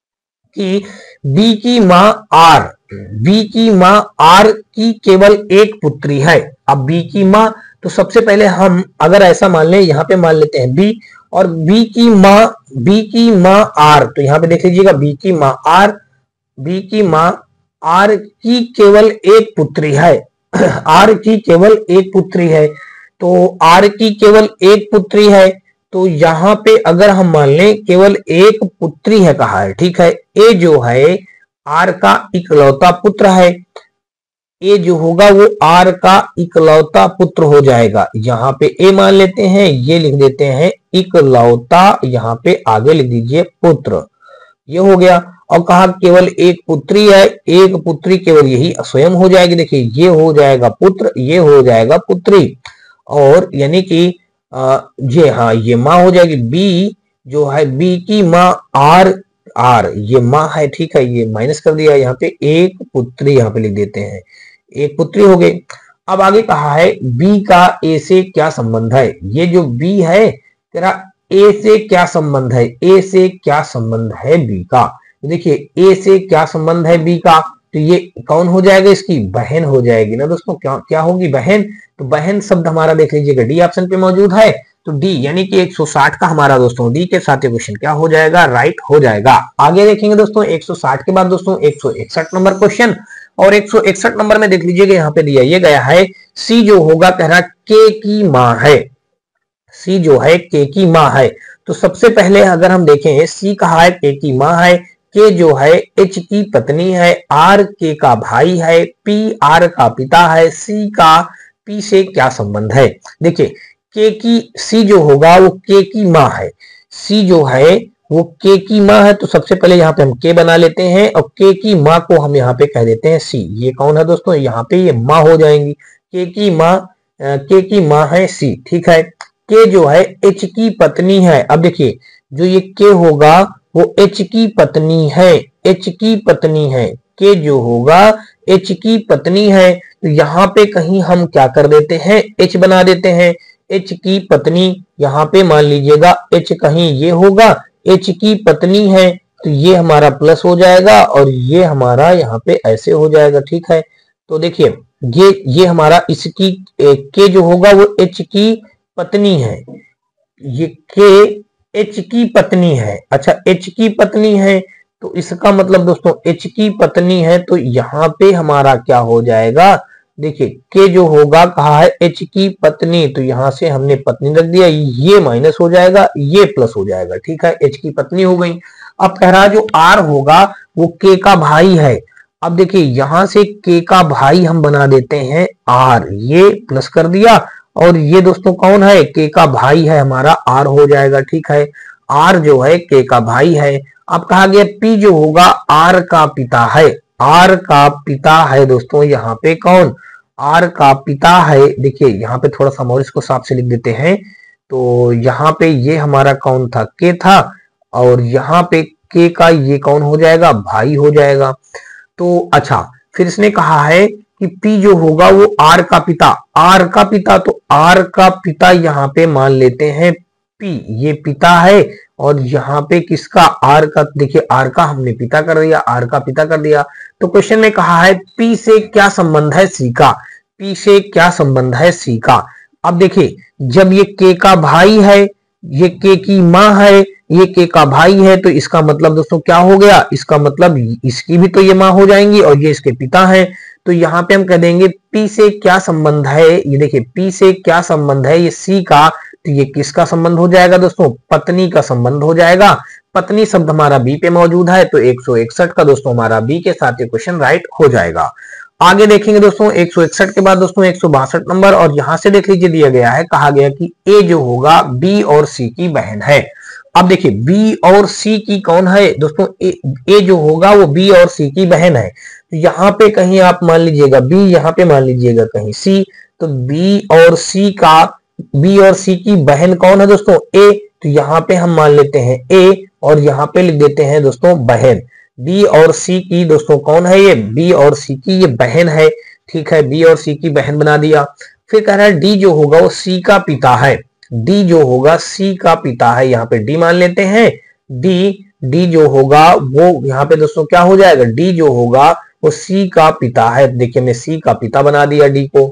कि बी की माँ आर, बी की माँ आर की केवल एक पुत्री है। अब बी की माँ, तो सबसे पहले हम अगर ऐसा मान लें, यहाँ पे मान लेते हैं बी, और बी की माँ, बी की माँ आर, तो यहाँ पे देख लीजिएगा बी की माँ आर, बी की माँ आर की केवल एक पुत्री है, आर की केवल एक पुत्री है, तो आर की केवल एक पुत्री है, तो यहाँ पे अगर हम मान लें केवल एक पुत्री है कहा है, ठीक है, ए जो है आर का इकलौता पुत्र है, ए जो होगा वो आर का इकलौता पुत्र हो जाएगा। यहाँ पे ए मान लेते हैं, ये लिख देते हैं इकलौता, यहाँ पे आगे लिख दीजिए पुत्र, ये हो गया। और कहा केवल एक पुत्री है, एक पुत्री केवल यही स्वयं हो जाएगी, देखिए ये हो जाएगा पुत्र, ये हो जाएगा पुत्री, और यानी कि ये हाँ ये माँ हो जाएगी। बी जो है, बी की माँ आर, आर, ये माँ है, ठीक है, ये माइनस कर दिया, यहाँ पे एक पुत्री यहाँ पे लिख देते हैं, एक पुत्री हो गई। अब आगे कहा है बी का ए से क्या संबंध है। ये जो बी है तेरा ए से क्या संबंध है, ए से क्या संबंध है बी का। देखिए ए से क्या संबंध है बी का, तो ये कौन हो जाएगा, इसकी बहन हो जाएगी ना दोस्तों। क्या क्या होगी, बहन। तो बहन शब्द हमारा देख लीजिएगा डी ऑप्शन पे मौजूद है, तो डी यानी कि एक सौ साठ का हमारा दोस्तों डी के साथ ये क्वेश्चन क्या हो जाएगा, राइट हो जाएगा। आगे देखेंगे दोस्तों एक सौ साठ के बाद दोस्तों एक सौ इकसठ नंबर क्वेश्चन, और एक सौ इकसठ नंबर में देख लीजिएगा यहाँ पे दिया ये गया है सी जो होगा कह रहा के की माँ है, सी जो है के की माँ है। तो सबसे पहले अगर हम देखें सी कहा है के की माँ है, के जो है एच की पत्नी है, आर के का भाई है, पी आर का पिता है, सी का पी से क्या संबंध है। देखिए के की सी जो होगा वो के की माँ है, सी जो है वो के की माँ है, तो सबसे पहले यहाँ पे हम के बना लेते हैं और के की माँ को हम यहाँ पे कह देते हैं सी। ये कौन है दोस्तों, यहाँ पे ये माँ हो जाएंगी, के की माँ, के की माँ है सी, ठीक है। के जो है एच की पत्नी है। अब देखिए जो ये के होगा वो एच की पत्नी है, एच की पत्नी है, के जो होगा एच की पत्नी है, तो यहाँ पे कहीं हम क्या कर देते हैं, एच बना देते हैं, एच की पत्नी, यहाँ पे मान लीजिएगा एच कहीं ये होगा, एच की पत्नी है, तो ये हमारा प्लस हो जाएगा और ये हमारा यहाँ पे ऐसे हो जाएगा, ठीक है। तो देखिए ये ये हमारा इसकी के जो होगा वो एच की पत्नी है, ये के एच की पत्नी है। अच्छा एच की पत्नी है तो इसका मतलब दोस्तों एच की पत्नी है, तो यहाँ पे हमारा क्या हो जाएगा, देखिए के जो होगा कहा है एच की पत्नी, तो यहां से हमने पत्नी रख दिया, ये माइनस हो जाएगा, ये प्लस हो जाएगा, ठीक है, एच की पत्नी हो गई। अब कह रहा जो आर होगा वो के का भाई है। अब देखिए यहां से के का भाई हम बना देते हैं आर, ये प्लस कर दिया, और ये दोस्तों कौन है, के का भाई है हमारा, आर हो जाएगा, ठीक है, आर जो है के का भाई है। अब कहा गया पी जो होगा आर का पिता है, आर का पिता है दोस्तों, यहाँ पे कौन, आर का पिता है। देखिए यहाँ पे थोड़ा सा और इसको साफ से लिख देते हैं, तो यहाँ पे ये हमारा कौन था, के था, और यहाँ पे के का ये कौन हो जाएगा, भाई हो जाएगा। तो अच्छा फिर इसने कहा है कि पी जो होगा वो आर का पिता, आर का पिता, तो आर का पिता यहाँ पे मान लेते हैं पी, ये पिता है, और यहाँ पे किसका, आर का, देखिए आर का हमने पिता कर दिया, आर का पिता कर दिया। तो क्वेश्चन में कहा है पी से क्या संबंध है सी का, पी से क्या संबंध है सी का। अब देखिए जब ये के का भाई है, ये के की माँ है, ये के का भाई है, तो इसका मतलब दोस्तों क्या हो गया, इसका मतलब इसकी भी तो ये माँ हो जाएंगी और ये इसके पिता है। तो यहाँ पे हम कह देंगे पी से क्या संबंध है, ये देखिए पी से क्या संबंध है, ये सी का, तो ये किसका संबंध हो जाएगा दोस्तों, पत्नी का संबंध हो जाएगा। पत्नी शब्द हमारा बी पे मौजूद है, तो एक सौ इकसठ का दोस्तों हमारा बी के साथ ये क्वेश्चन राइट हो जाएगा। आगे देखेंगे दोस्तों एक सौ इकसठ के बाद दोस्तों एक सौ बासठ नंबर, और यहां से देख लीजिए दिया गया है, कहा गया कि ए जो होगा बी और सी की बहन है। अब देखिए बी और सी की कौन है दोस्तों, ए, ए जो होगा वो बी और सी की बहन है। तो यहाँ पे कहीं आप मान लीजिएगा बी, यहाँ पे मान लीजिएगा कहीं सी, तो बी और सी का, बी और सी की बहन कौन है दोस्तों, ए, तो यहाँ पे हम मान लेते हैं ए, और यहाँ पे लिख देते हैं दोस्तों बहन। बी और सी की दोस्तों कौन है, ये बी और सी की ये बहन है, ठीक है, बी और सी की बहन बना दिया। फिर कह रहा है डी जो होगा वो सी का पिता है, डी जो होगा सी का पिता है, यहाँ पे डी मान लेते हैं, डी डी जो होगा वो यहाँ पे दोस्तों क्या हो जाएगा, डी जो होगा वो सी का पिता है। देखिए मैं सी का पिता बना दिया डी को,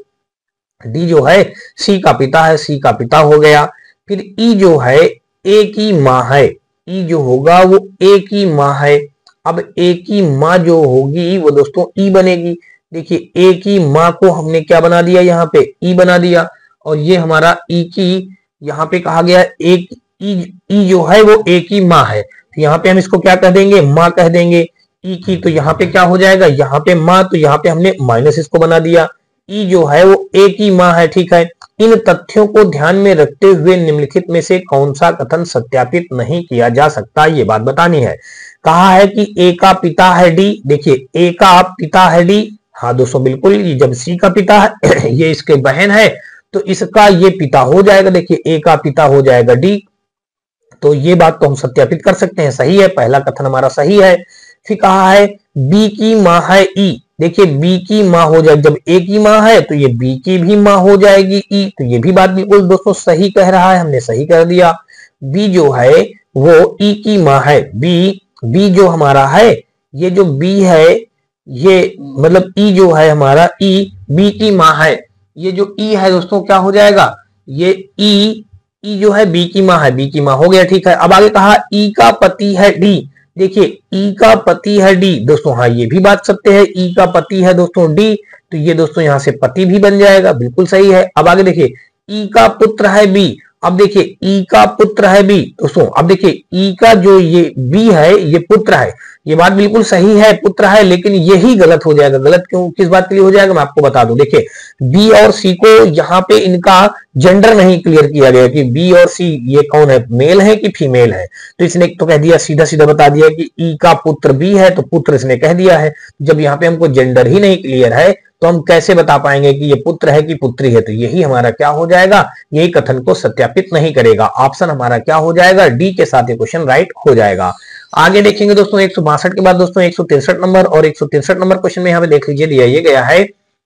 डी जो है सी का पिता है, सी का पिता हो गया। फिर ई जो है ए की माँ है, ई जो होगा वो ए की माँ है। अब ए की माँ जो होगी वो दोस्तों ई बनेगी। देखिए ए की माँ को हमने क्या बना दिया, यहाँ पे ई बना दिया, और ये हमारा ई की, यहाँ पे कहा गया एक ई, ई जो है वो ए की माँ है, तो यहाँ पे हम इसको क्या कह देंगे, माँ कह देंगे ई की। तो यहाँ पे क्या हो जाएगा, यहाँ पे माँ, तो यहाँ पे हमने माइनस इसको बना दिया, ई जो है वो ए की माँ है, ठीक है। इन तथ्यों को ध्यान में रखते हुए निम्नलिखित में से कौन सा कथन सत्यापित नहीं किया जा सकता, ये बात बतानी है। कहा है कि ए का पिता है डी, देखिए ए का पिता है डी, हाँ दोस्तों बिल्कुल, जब सी का पिता है ये इसके बहन है, तो इसका ये पिता हो जाएगा, देखिए ए का पिता हो जाएगा डी। तो ये बात तो हम सत्यापित कर सकते हैं, सही है, पहला कथन हमारा सही है। फिर कहा है बी की माँ है ई, देखिए बी की माँ हो जाएगी, जब ए की माँ है तो ये बी की भी माँ हो जाएगी ई, तो ये भी बात बिल्कुल दोस्तों सही कह रहा है, हमने सही कर दिया। बी जो है वो ई की माँ है, बी बी जो हमारा है, ये जो बी है ये मतलब ई जो है हमारा ई बी की माँ है, ये जो ई है दोस्तों क्या हो जाएगा, ये ई ई जो है बी की माँ है, बी की माँ हो गया, ठीक है। अब आगे कहा ई का पति है डी, देखिए ई का पति है डी दोस्तों, हाँ ये भी बात सत्य है, ई का पति है दोस्तों डी, तो ये दोस्तों यहाँ से पति भी बन जाएगा, बिल्कुल सही है। अब आगे देखिए ई का पुत्र है बी, अब देखिए ई का पुत्र है बी दोस्तों, अब देखिए ई का जो ये बी है ये पुत्र है, ये बात बिल्कुल सही है, पुत्र है, लेकिन यही गलत हो जाएगा। गलत क्यों, किस बात के लिए हो जाएगा मैं आपको बता दूं। देखिए बी और सी को यहाँ पे इनका जेंडर नहीं क्लियर किया गया कि बी और सी ये कौन है, मेल है कि फीमेल है, तो इसने तो कह दिया, सीधा सीधा बता दिया कि ई का पुत्र बी है, तो पुत्र इसने कह दिया है। जब यहाँ पे हमको जेंडर ही नहीं क्लियर है तो हम कैसे बता पाएंगे कि ये पुत्र है कि पुत्री है, तो यही हमारा क्या हो जाएगा, यही कथन को सत्यापित नहीं करेगा। ऑप्शन हमारा क्या हो जाएगा, डी के साथ ये क्वेश्चन राइट हो जाएगा। आगे देखेंगे दोस्तों एक सौ बासठ के बाद दोस्तों एक सौ तिरसठ नंबर, और एक सौ तिरसठ नंबर क्वेश्चन में यहाँ पे देख लीजिए दिया ये गया है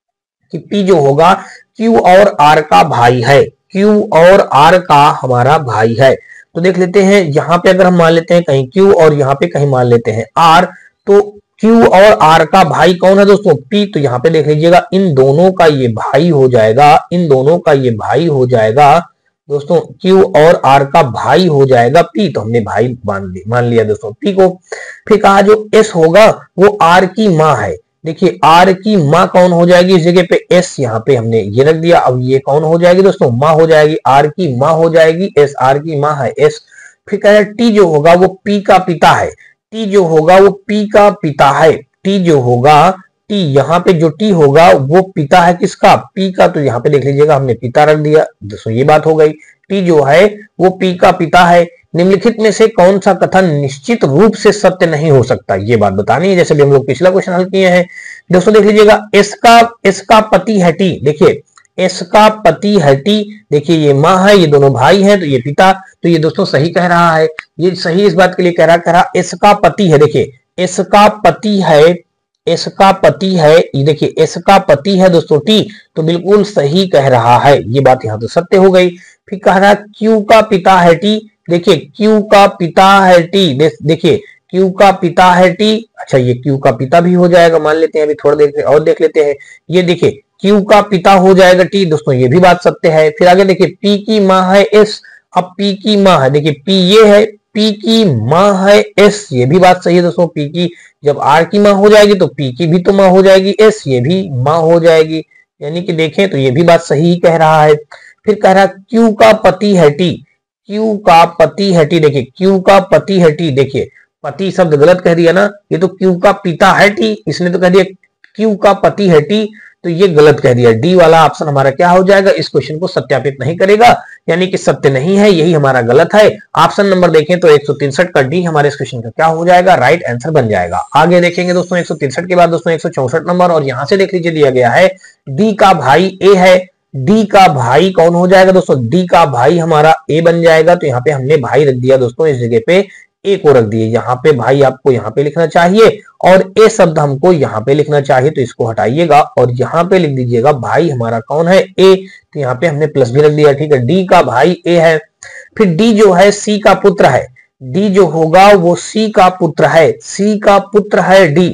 कि पी जो होगा क्यू और आर का भाई है, क्यू और आर का हमारा भाई है। तो देख लेते हैं यहाँ पे अगर हम मान लेते हैं कहीं क्यू और यहाँ पे कहीं मान लेते हैं आर, तो क्यू और आर का भाई कौन है दोस्तों, पी, तो यहाँ पे देख लीजिएगा इन दोनों का ये भाई हो जाएगा, इन दोनों का ये भाई हो जाएगा दोस्तों, क्यू और आर का भाई हो जाएगा पी, तो हमने भाई मान लिया मान लिया दोस्तों पी को। फिर कहा जो एस होगा वो आर की माँ है, देखिए आर की माँ कौन हो जाएगी, इस जगह पे एस यहाँ पे हमने ये रख दिया, अब ये कौन हो जाएगी दोस्तों, माँ हो जाएगी, आर की माँ हो जाएगी, एस आर की माँ है एस। फिर कह रहा है टी जो होगा वो पी का पिता है, टी जो होगा वो पी का पिता है, टी जो होगा टी, यहाँ पे जो टी होगा वो पिता है किसका, पी का, तो यहाँ पे देख लीजिएगा हमने पिता रख दिया दोस्तों, ये बात हो गई। टी जो है वो पी का पिता है। निम्नलिखित में से कौन सा कथन निश्चित रूप से सत्य नहीं हो सकता, ये बात बतानी है, जैसे भी हम लोग पिछला क्वेश्चन हल किए हैं दोस्तों। देख लीजिएगा इसका इसका पति है टी, देखिए इसका पति है टी, देखिए ये माँ है, ये दोनों भाई हैं, तो ये पिता, तो ये दोस्तों सही कह रहा है, ये सही इस बात के लिए कह रहा कह रहा इसका पति है, देखिए इसका पति है, इसका पति है, ये देखिए इसका पति है दोस्तों टी, तो बिल्कुल सही कह रहा है, ये बात यहाँ तो सत्य हो गई। फिर कह रहा क्यू का पिता है टी, देखिए क्यू का पिता है टी, देखिए क्यू का पिता है टी, अच्छा ये क्यू का पिता भी हो जाएगा, मान लेते हैं अभी थोड़ा देर और देख लेते हैं, ये देखिए क्यू का पिता हो जाएगा टी दोस्तों, ये भी बात सत्य है। फिर आगे देखिए पी की माँ है एस, अब पी की माँ है, देखिए पी ये है, पी की माँ है एस, ये भी बात सही है दोस्तों, पी की जब आर की माँ हो जाएगी तो पी की भी तो माँ हो जाएगी एस, ये भी माँ हो जाएगी, यानी कि देखें तो ये भी बात सही कह रहा है। फिर कह रहा क्यू का पति है टी, क्यू का पति है टी, देखिए क्यू का पति है टी, देखिए पति शब्द गलत कह दिया ना, ये तो क्यू का पिता है टी, इसने तो कह दिया क्यू का पति है टी, तो ये गलत कह दिया। डी वाला ऑप्शन हमारा क्या हो जाएगा, इस क्वेश्चन को सत्यापित नहीं करेगा, यानी कि सत्य नहीं है, यही हमारा गलत है। ऑप्शन नंबर देखें तो एक सौ तिरसठ का डी हमारे इस क्वेश्चन का क्या हो जाएगा, राइट आंसर बन जाएगा। आगे देखेंगे दोस्तों एक सौ तिरसठ के बाद दोस्तों एक सौ चौसठ नंबर, और यहां से देख लीजिए दिया गया है डी का भाई ए है, डी का भाई कौन हो जाएगा दोस्तों, डी का भाई हमारा ए बन जाएगा, तो यहाँ पे हमने भाई रख दिया दोस्तों, इस जगह पे ए को रख दिए, यहाँ पे भाई आपको यहाँ पे लिखना चाहिए और ए शब्द हमको यहाँ पे लिखना चाहिए, तो इसको हटाइएगा और यहाँ पे लिख दीजिएगा भाई हमारा कौन है ए, तो यहाँ पे हमने प्लस भी रख दिया, ठीक है, डी का भाई ए है। फिर डी जो है सी का पुत्र है, डी जो होगा वो सी का पुत्र है, सी का पुत्र है डी,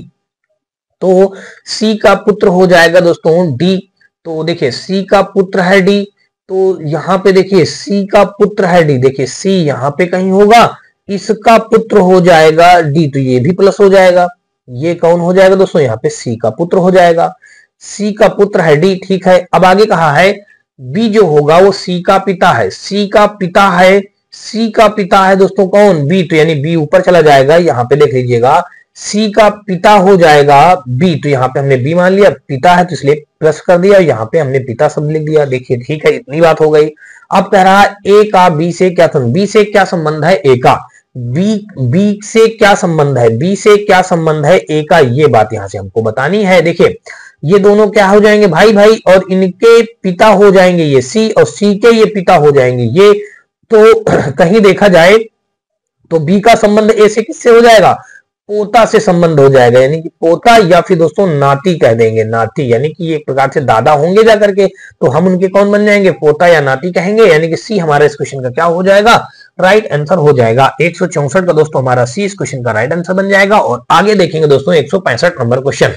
तो सी का पुत्र हो जाएगा दोस्तों डी, तो देखिए सी का पुत्र है डी, तो यहाँ पे देखिए सी का पुत्र है डी, देखिए सी यहाँ पे कहीं होगा, इसका पुत्र हो जाएगा डी, तो ये भी प्लस हो जाएगा, ये कौन हो जाएगा दोस्तों, यहाँ पे सी का पुत्र हो जाएगा, सी का पुत्र है डी, ठीक है। अब आगे कहा है बी जो होगा वो सी का पिता है, सी का पिता है, सी का पिता है दोस्तों कौन, बी, तो यानी बी ऊपर चला जाएगा, यहाँ पे देख लीजिएगा सी का पिता हो जाएगा बी, तो यहाँ पे हमने बी मान लिया, पिता है तो इसलिए प्लस कर दिया, यहाँ पे हमने पिता शब्द लिख दिया, देखिए ठीक है, इतनी बात हो गई। अब कह रहा है ए का बी से क्या संबंध, बी से क्या संबंध है ए का, बी बी से क्या संबंध है, बी से क्या संबंध है ए का, ये बात यहां से हमको बतानी है। देखिए ये दोनों क्या हो जाएंगे भाई भाई, और इनके पिता हो जाएंगे ये सी, और सी के ये पिता हो जाएंगे ये, तो कहीं देखा जाए तो बी का संबंध ए से किससे हो जाएगा, पोता से संबंध हो जाएगा, यानी कि पोता या फिर दोस्तों नाती कह देंगे, नाती, यानी कि एक प्रकार से दादा होंगे जाकर के, तो हम उनके कौन बन जाएंगे, पोता या नाती कहेंगे, यानी कि सी हमारा इस क्वेश्चन का क्या हो जाएगा, राइट आंसर हो जाएगा। एक सौ चौसठ का दोस्तों हमारा सी इस क्वेश्चन का राइट आंसर बन जाएगा। और आगे देखेंगे दोस्तों एक सौ पैंसठ नंबर क्वेश्चन।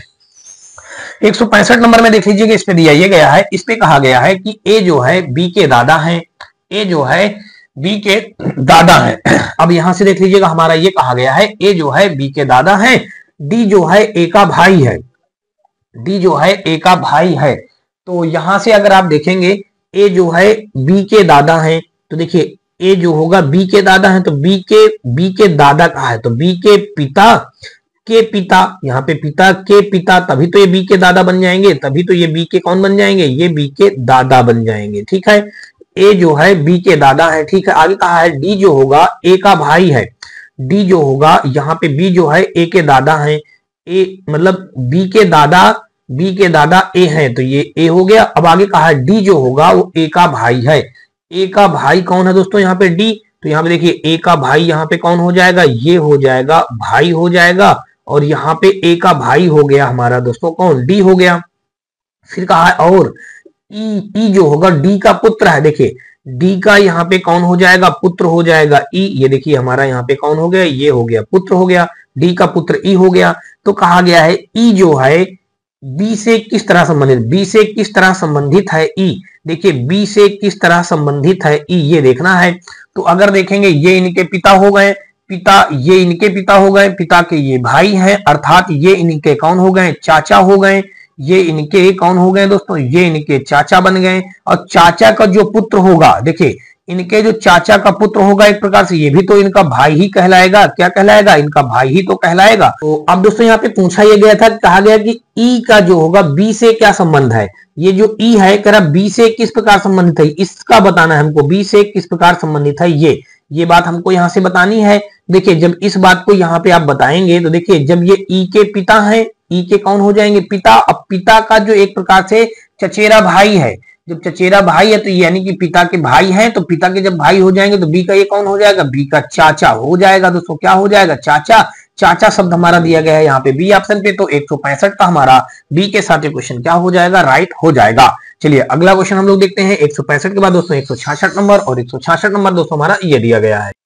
एक सौ पैंसठ नंबर में देख लीजिए कि इस पे दिया ये गया है, इस पे कहा गया है कि ए जो है बी के दादा है, ए जो है बी के दादा है। अब यहां से देख लीजिएगा हमारा ये कहा गया है ए जो है बी के दादा है, डी जो है ए का भाई है, डी जो है ए का भाई है। तो यहां से अगर आप देखेंगे ए जो है बी के दादा है, तो देखिए ए जो होगा बी के दादा है, तो बी के बी के दादा कहा है, तो बी के पिता के पिता, यहाँ पे पिता के पिता, तभी तो ये बी के दादा बन जाएंगे, तभी तो ये बी के कौन बन जाएंगे, ये बी के दादा बन जाएंगे। ठीक है, ए जो है बी के दादा है। ठीक है, आगे कहा है डी जो होगा ए का भाई है, डी जो होगा यहाँ पे बी जो है ए के दादा है, ए मतलब बी के दादा, बी के दादा ए है, तो ये ए हो गया। अब आगे कहा है डी जो होगा वो ए का भाई है, ए का भाई कौन है दोस्तों यहाँ पे डी, तो यहाँ पे देखिए ए का भाई यहाँ पे कौन हो जाएगा, ये हो जाएगा भाई हो जाएगा, और यहाँ पे ए का भाई हो गया हमारा दोस्तों कौन, डी हो गया। फिर कहा है और ई, ई जो होगा डी का पुत्र है, देखिए डी का यहाँ पे कौन हो जाएगा, पुत्र हो जाएगा ई, ये देखिए हमारा यहाँ पे कौन हो गया, ये हो गया पुत्र हो गया, डी का पुत्र ई हो गया। तो कहा गया है ई जो है बी से किस तरह संबंधित, बी से किस तरह संबंधित है ई, देखिए बी से किस तरह संबंधित है ई, ये देखना है। तो अगर देखेंगे ये इनके पिता हो गए, पिता ये इनके पिता हो गए, पिता के ये भाई हैं, अर्थात ये इनके कौन हो गए, चाचा हो गए, ये इनके कौन हो गए दोस्तों, ये इनके चाचा बन गए। और चाचा का जो पुत्र होगा, देखिए इनके जो चाचा का पुत्र होगा एक प्रकार से ये भी तो इनका भाई ही कहलाएगा, क्या कहलाएगा, इनका भाई ही तो कहलाएगा। तो अब दोस्तों यहाँ पे पूछा ये गया था, कहा गया कि ई का जो होगा बी से क्या संबंध है, ये जो ई है कह रहा बी से किस प्रकार संबंधित है, इसका बताना है हमको, बी से किस प्रकार संबंधित है ये ये बात हमको यहाँ से बतानी है। देखिए जब इस बात को यहाँ पे आप बताएंगे तो देखिए जब ये ई के पिता हैं, ई के कौन हो जाएंगे पिता, अब पिता का जो एक प्रकार से चचेरा भाई है, जब चचेरा भाई है तो यानी कि पिता के भाई हैं, तो पिता के जब भाई हो जाएंगे तो बी का ये कौन हो जाएगा, बी का चाचा हो जाएगा दोस्तों, क्या हो जाएगा, चाचा। चाचा शब्द हमारा दिया गया है यहाँ पे बी ऑप्शन पे, तो एक सौ पैंसठ का हमारा बी के साथ क्वेश्चन क्या हो जाएगा, राइट हो जाएगा। चलिए अगला क्वेश्चन हम लोग देखते हैं। एक सौ पैंसठ के बाद दोस्तों एक सौ छियासठ नंबर, और एक सौ छियासठ नंबर दोस्तों हमारा ये दिया गया है।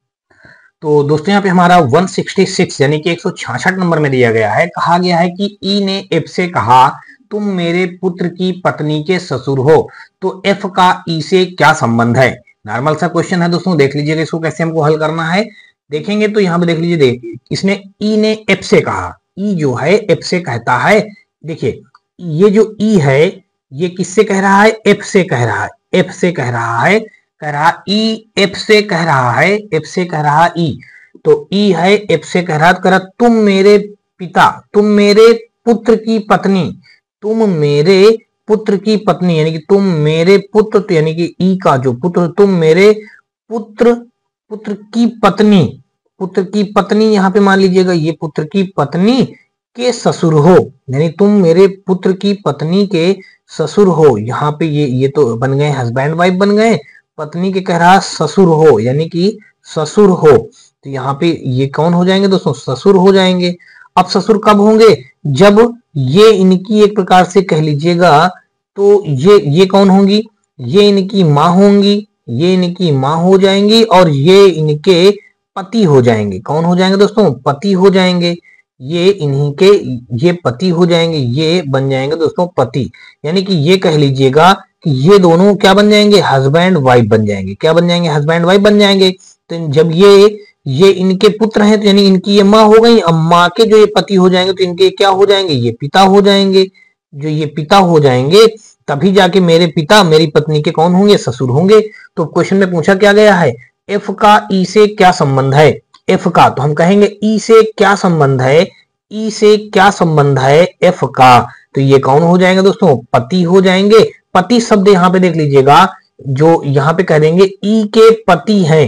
तो दोस्तों यहाँ पे हमारा एक सौ छियासठ यानी कि एक सौ छियासठ नंबर में दिया गया है, कहा गया है कि ई ने एफ से कहा तुम मेरे पुत्र की पत्नी के ससुर हो, तो एफ का ई से क्या संबंध है। नॉर्मल सा क्वेश्चन है दोस्तों, देख लीजिएगा इसको कैसे हमको हल करना है। देखेंगे तो यहाँ पे देख लीजिए, देख इसने ई ने एफ से कहा, ई जो है एफ से कहता है, देखिए ये जो ई है ये किससे कह रहा है, एफ से कह रहा है, एफ से कह रहा है, कह रहा ई एफ से कह रहा है, एफ से कह रहा ई, तो ई है एफ से कह रहा, कह रहा तुम मेरे पिता, तुम मेरे पुत्र की पत्नी, तुम मेरे पुत्र की पत्नी, यानी कि तुम मेरे पुत्र, तो यानी कि ई का जो पुत्र, तुम मेरे पुत्र पुत्र की पत्नी, पुत्र की पत्नी यहाँ पे मान लीजिएगा ये पुत्र की पत्नी के ससुर हो, यानी तुम मेरे पुत्र की पत्नी के ससुर हो। यहाँ पे ये ये तो बन गए हस्बैंड वाइफ बन गए, पत्नी के कह रहा ससुर हो, यानी कि ससुर हो, तो यहाँ पे ये कौन हो जाएंगे दोस्तों, ससुर हो जाएंगे। अब ससुर कब होंगे, जब ये इनकी एक प्रकार से कह लीजिएगा, तो ये ये कौन होंगी, ये इनकी माँ होंगी, ये इनकी माँ हो जाएंगी, और ये इनके पति हो जाएंगे, कौन हो जाएंगे दोस्तों, पति हो जाएंगे, ये इन्हीं के ये पति हो जाएंगे, ये बन जाएंगे दोस्तों पति, यानी कि ये कह लीजिएगा कि ये दोनों क्या बन जाएंगे, हस्बैंड वाइफ बन जाएंगे, क्या बन जाएंगे, हस्बैंड वाइफ बन जाएंगे। तो जब ये ये इनके पुत्र हैं तो यानी इनकी ये माँ हो गई, अब माँ के जो ये पति हो जाएंगे तो इनके क्या हो जाएंगे, ये पिता हो जाएंगे, जो ये पिता हो जाएंगे तभी जाके मेरे पिता मेरी पत्नी के कौन होंगे, ससुर होंगे। तो क्वेश्चन में पूछा क्या गया है, एफ का ई से क्या संबंध है, एफ का, तो हम कहेंगे ई से क्या संबंध है, ई से क्या संबंध है एफ का, तो ये कौन हो जाएंगे दोस्तों, पति हो जाएंगे। पति शब्द यहाँ पे देख लीजिएगा, जो यहाँ पे कह देंगे ई के पति हैं,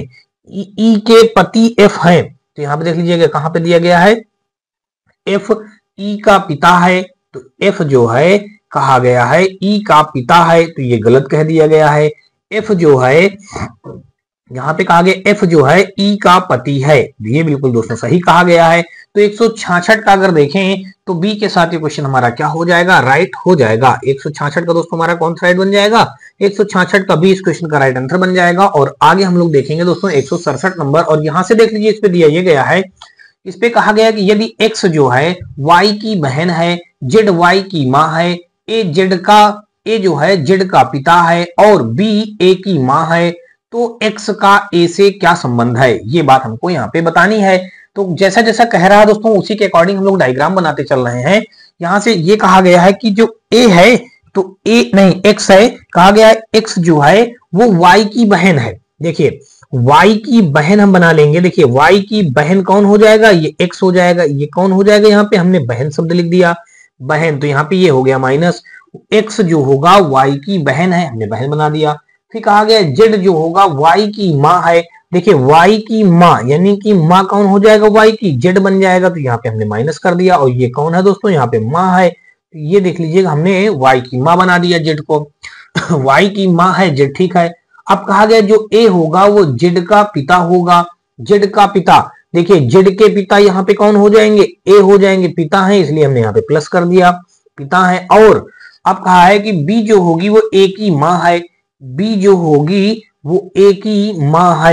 ई के पति एफ हैं, तो यहाँ पे देख लीजिएगा कहाँ पे दिया गया है, एफ ई का पिता है, तो एफ जो है कहा गया है ई का पिता है, तो ये गलत कह दिया गया है। एफ जो है यहाँ पे कहा गया एफ जो है ई का पति है, ये बिल्कुल दोस्तों सही कहा गया है। तो एक सौ छियासठ का अगर देखें तो बी के साथ ये क्वेश्चन हमारा क्या हो जाएगा, राइट हो जाएगा। एक सौ छियासठ का दोस्तों हमारा कौन सा राइट बन जाएगा, एक सौ छियासठ का बी इस क्वेश्चन का राइट आंसर बन जाएगा। और आगे हम लोग देखेंगे दोस्तों एक सौ सड़सठ नंबर, और यहां से देख लीजिए इस पे दिया ये गया है, इस पे कहा गया कि यदि एक्स जो है वाई की बहन है, जेड वाई की माँ है, ए जेड का ए जो है जेड का पिता है और बी ए की माँ है, तो एक्स का ए से क्या संबंध है, ये बात हमको यहाँ पे बतानी है। तो जैसा जैसा कह रहा है दोस्तों उसी के अकॉर्डिंग हम लोग डायग्राम बनाते चल रहे हैं। यहाँ से ये कहा गया है कि जो ए है तो ए नहीं एक्स है, कहा गया है एक्स जो है वो वाई की बहन है। देखिए वाई की बहन हम बना लेंगे, देखिए वाई की बहन कौन हो जाएगा, ये एक्स हो जाएगा, ये कौन हो जाएगा, यहाँ पे हमने बहन शब्द लिख दिया बहन, तो यहाँ पे ये हो गया माइनस, एक्स जो होगा वाई की बहन है, हमने बहन बना दिया। फिर कहा गया जेड जो होगा वाई की माँ है, देखिए वाई की माँ यानी कि माँ कौन हो जाएगा वाई की, जेड बन जाएगा, तो यहाँ पे हमने माइनस कर दिया। और ये कौन है दोस्तों, यहाँ पे माँ है, तो ये देख लीजिएगा हमने वाई की माँ बना दिया जेड को वाई की माँ है जेड, ठीक है। अब कहा गया जो ए होगा वो जेड का पिता होगा, जेड का पिता, देखिए जेड के पिता यहाँ पे कौन हो जाएंगे, ए हो जाएंगे, पिता है इसलिए हमने यहाँ पे प्लस कर दिया, पिता है। और अब कहा है कि बी जो होगी वो ए की माँ है, बी जो होगी वो ए की माँ है,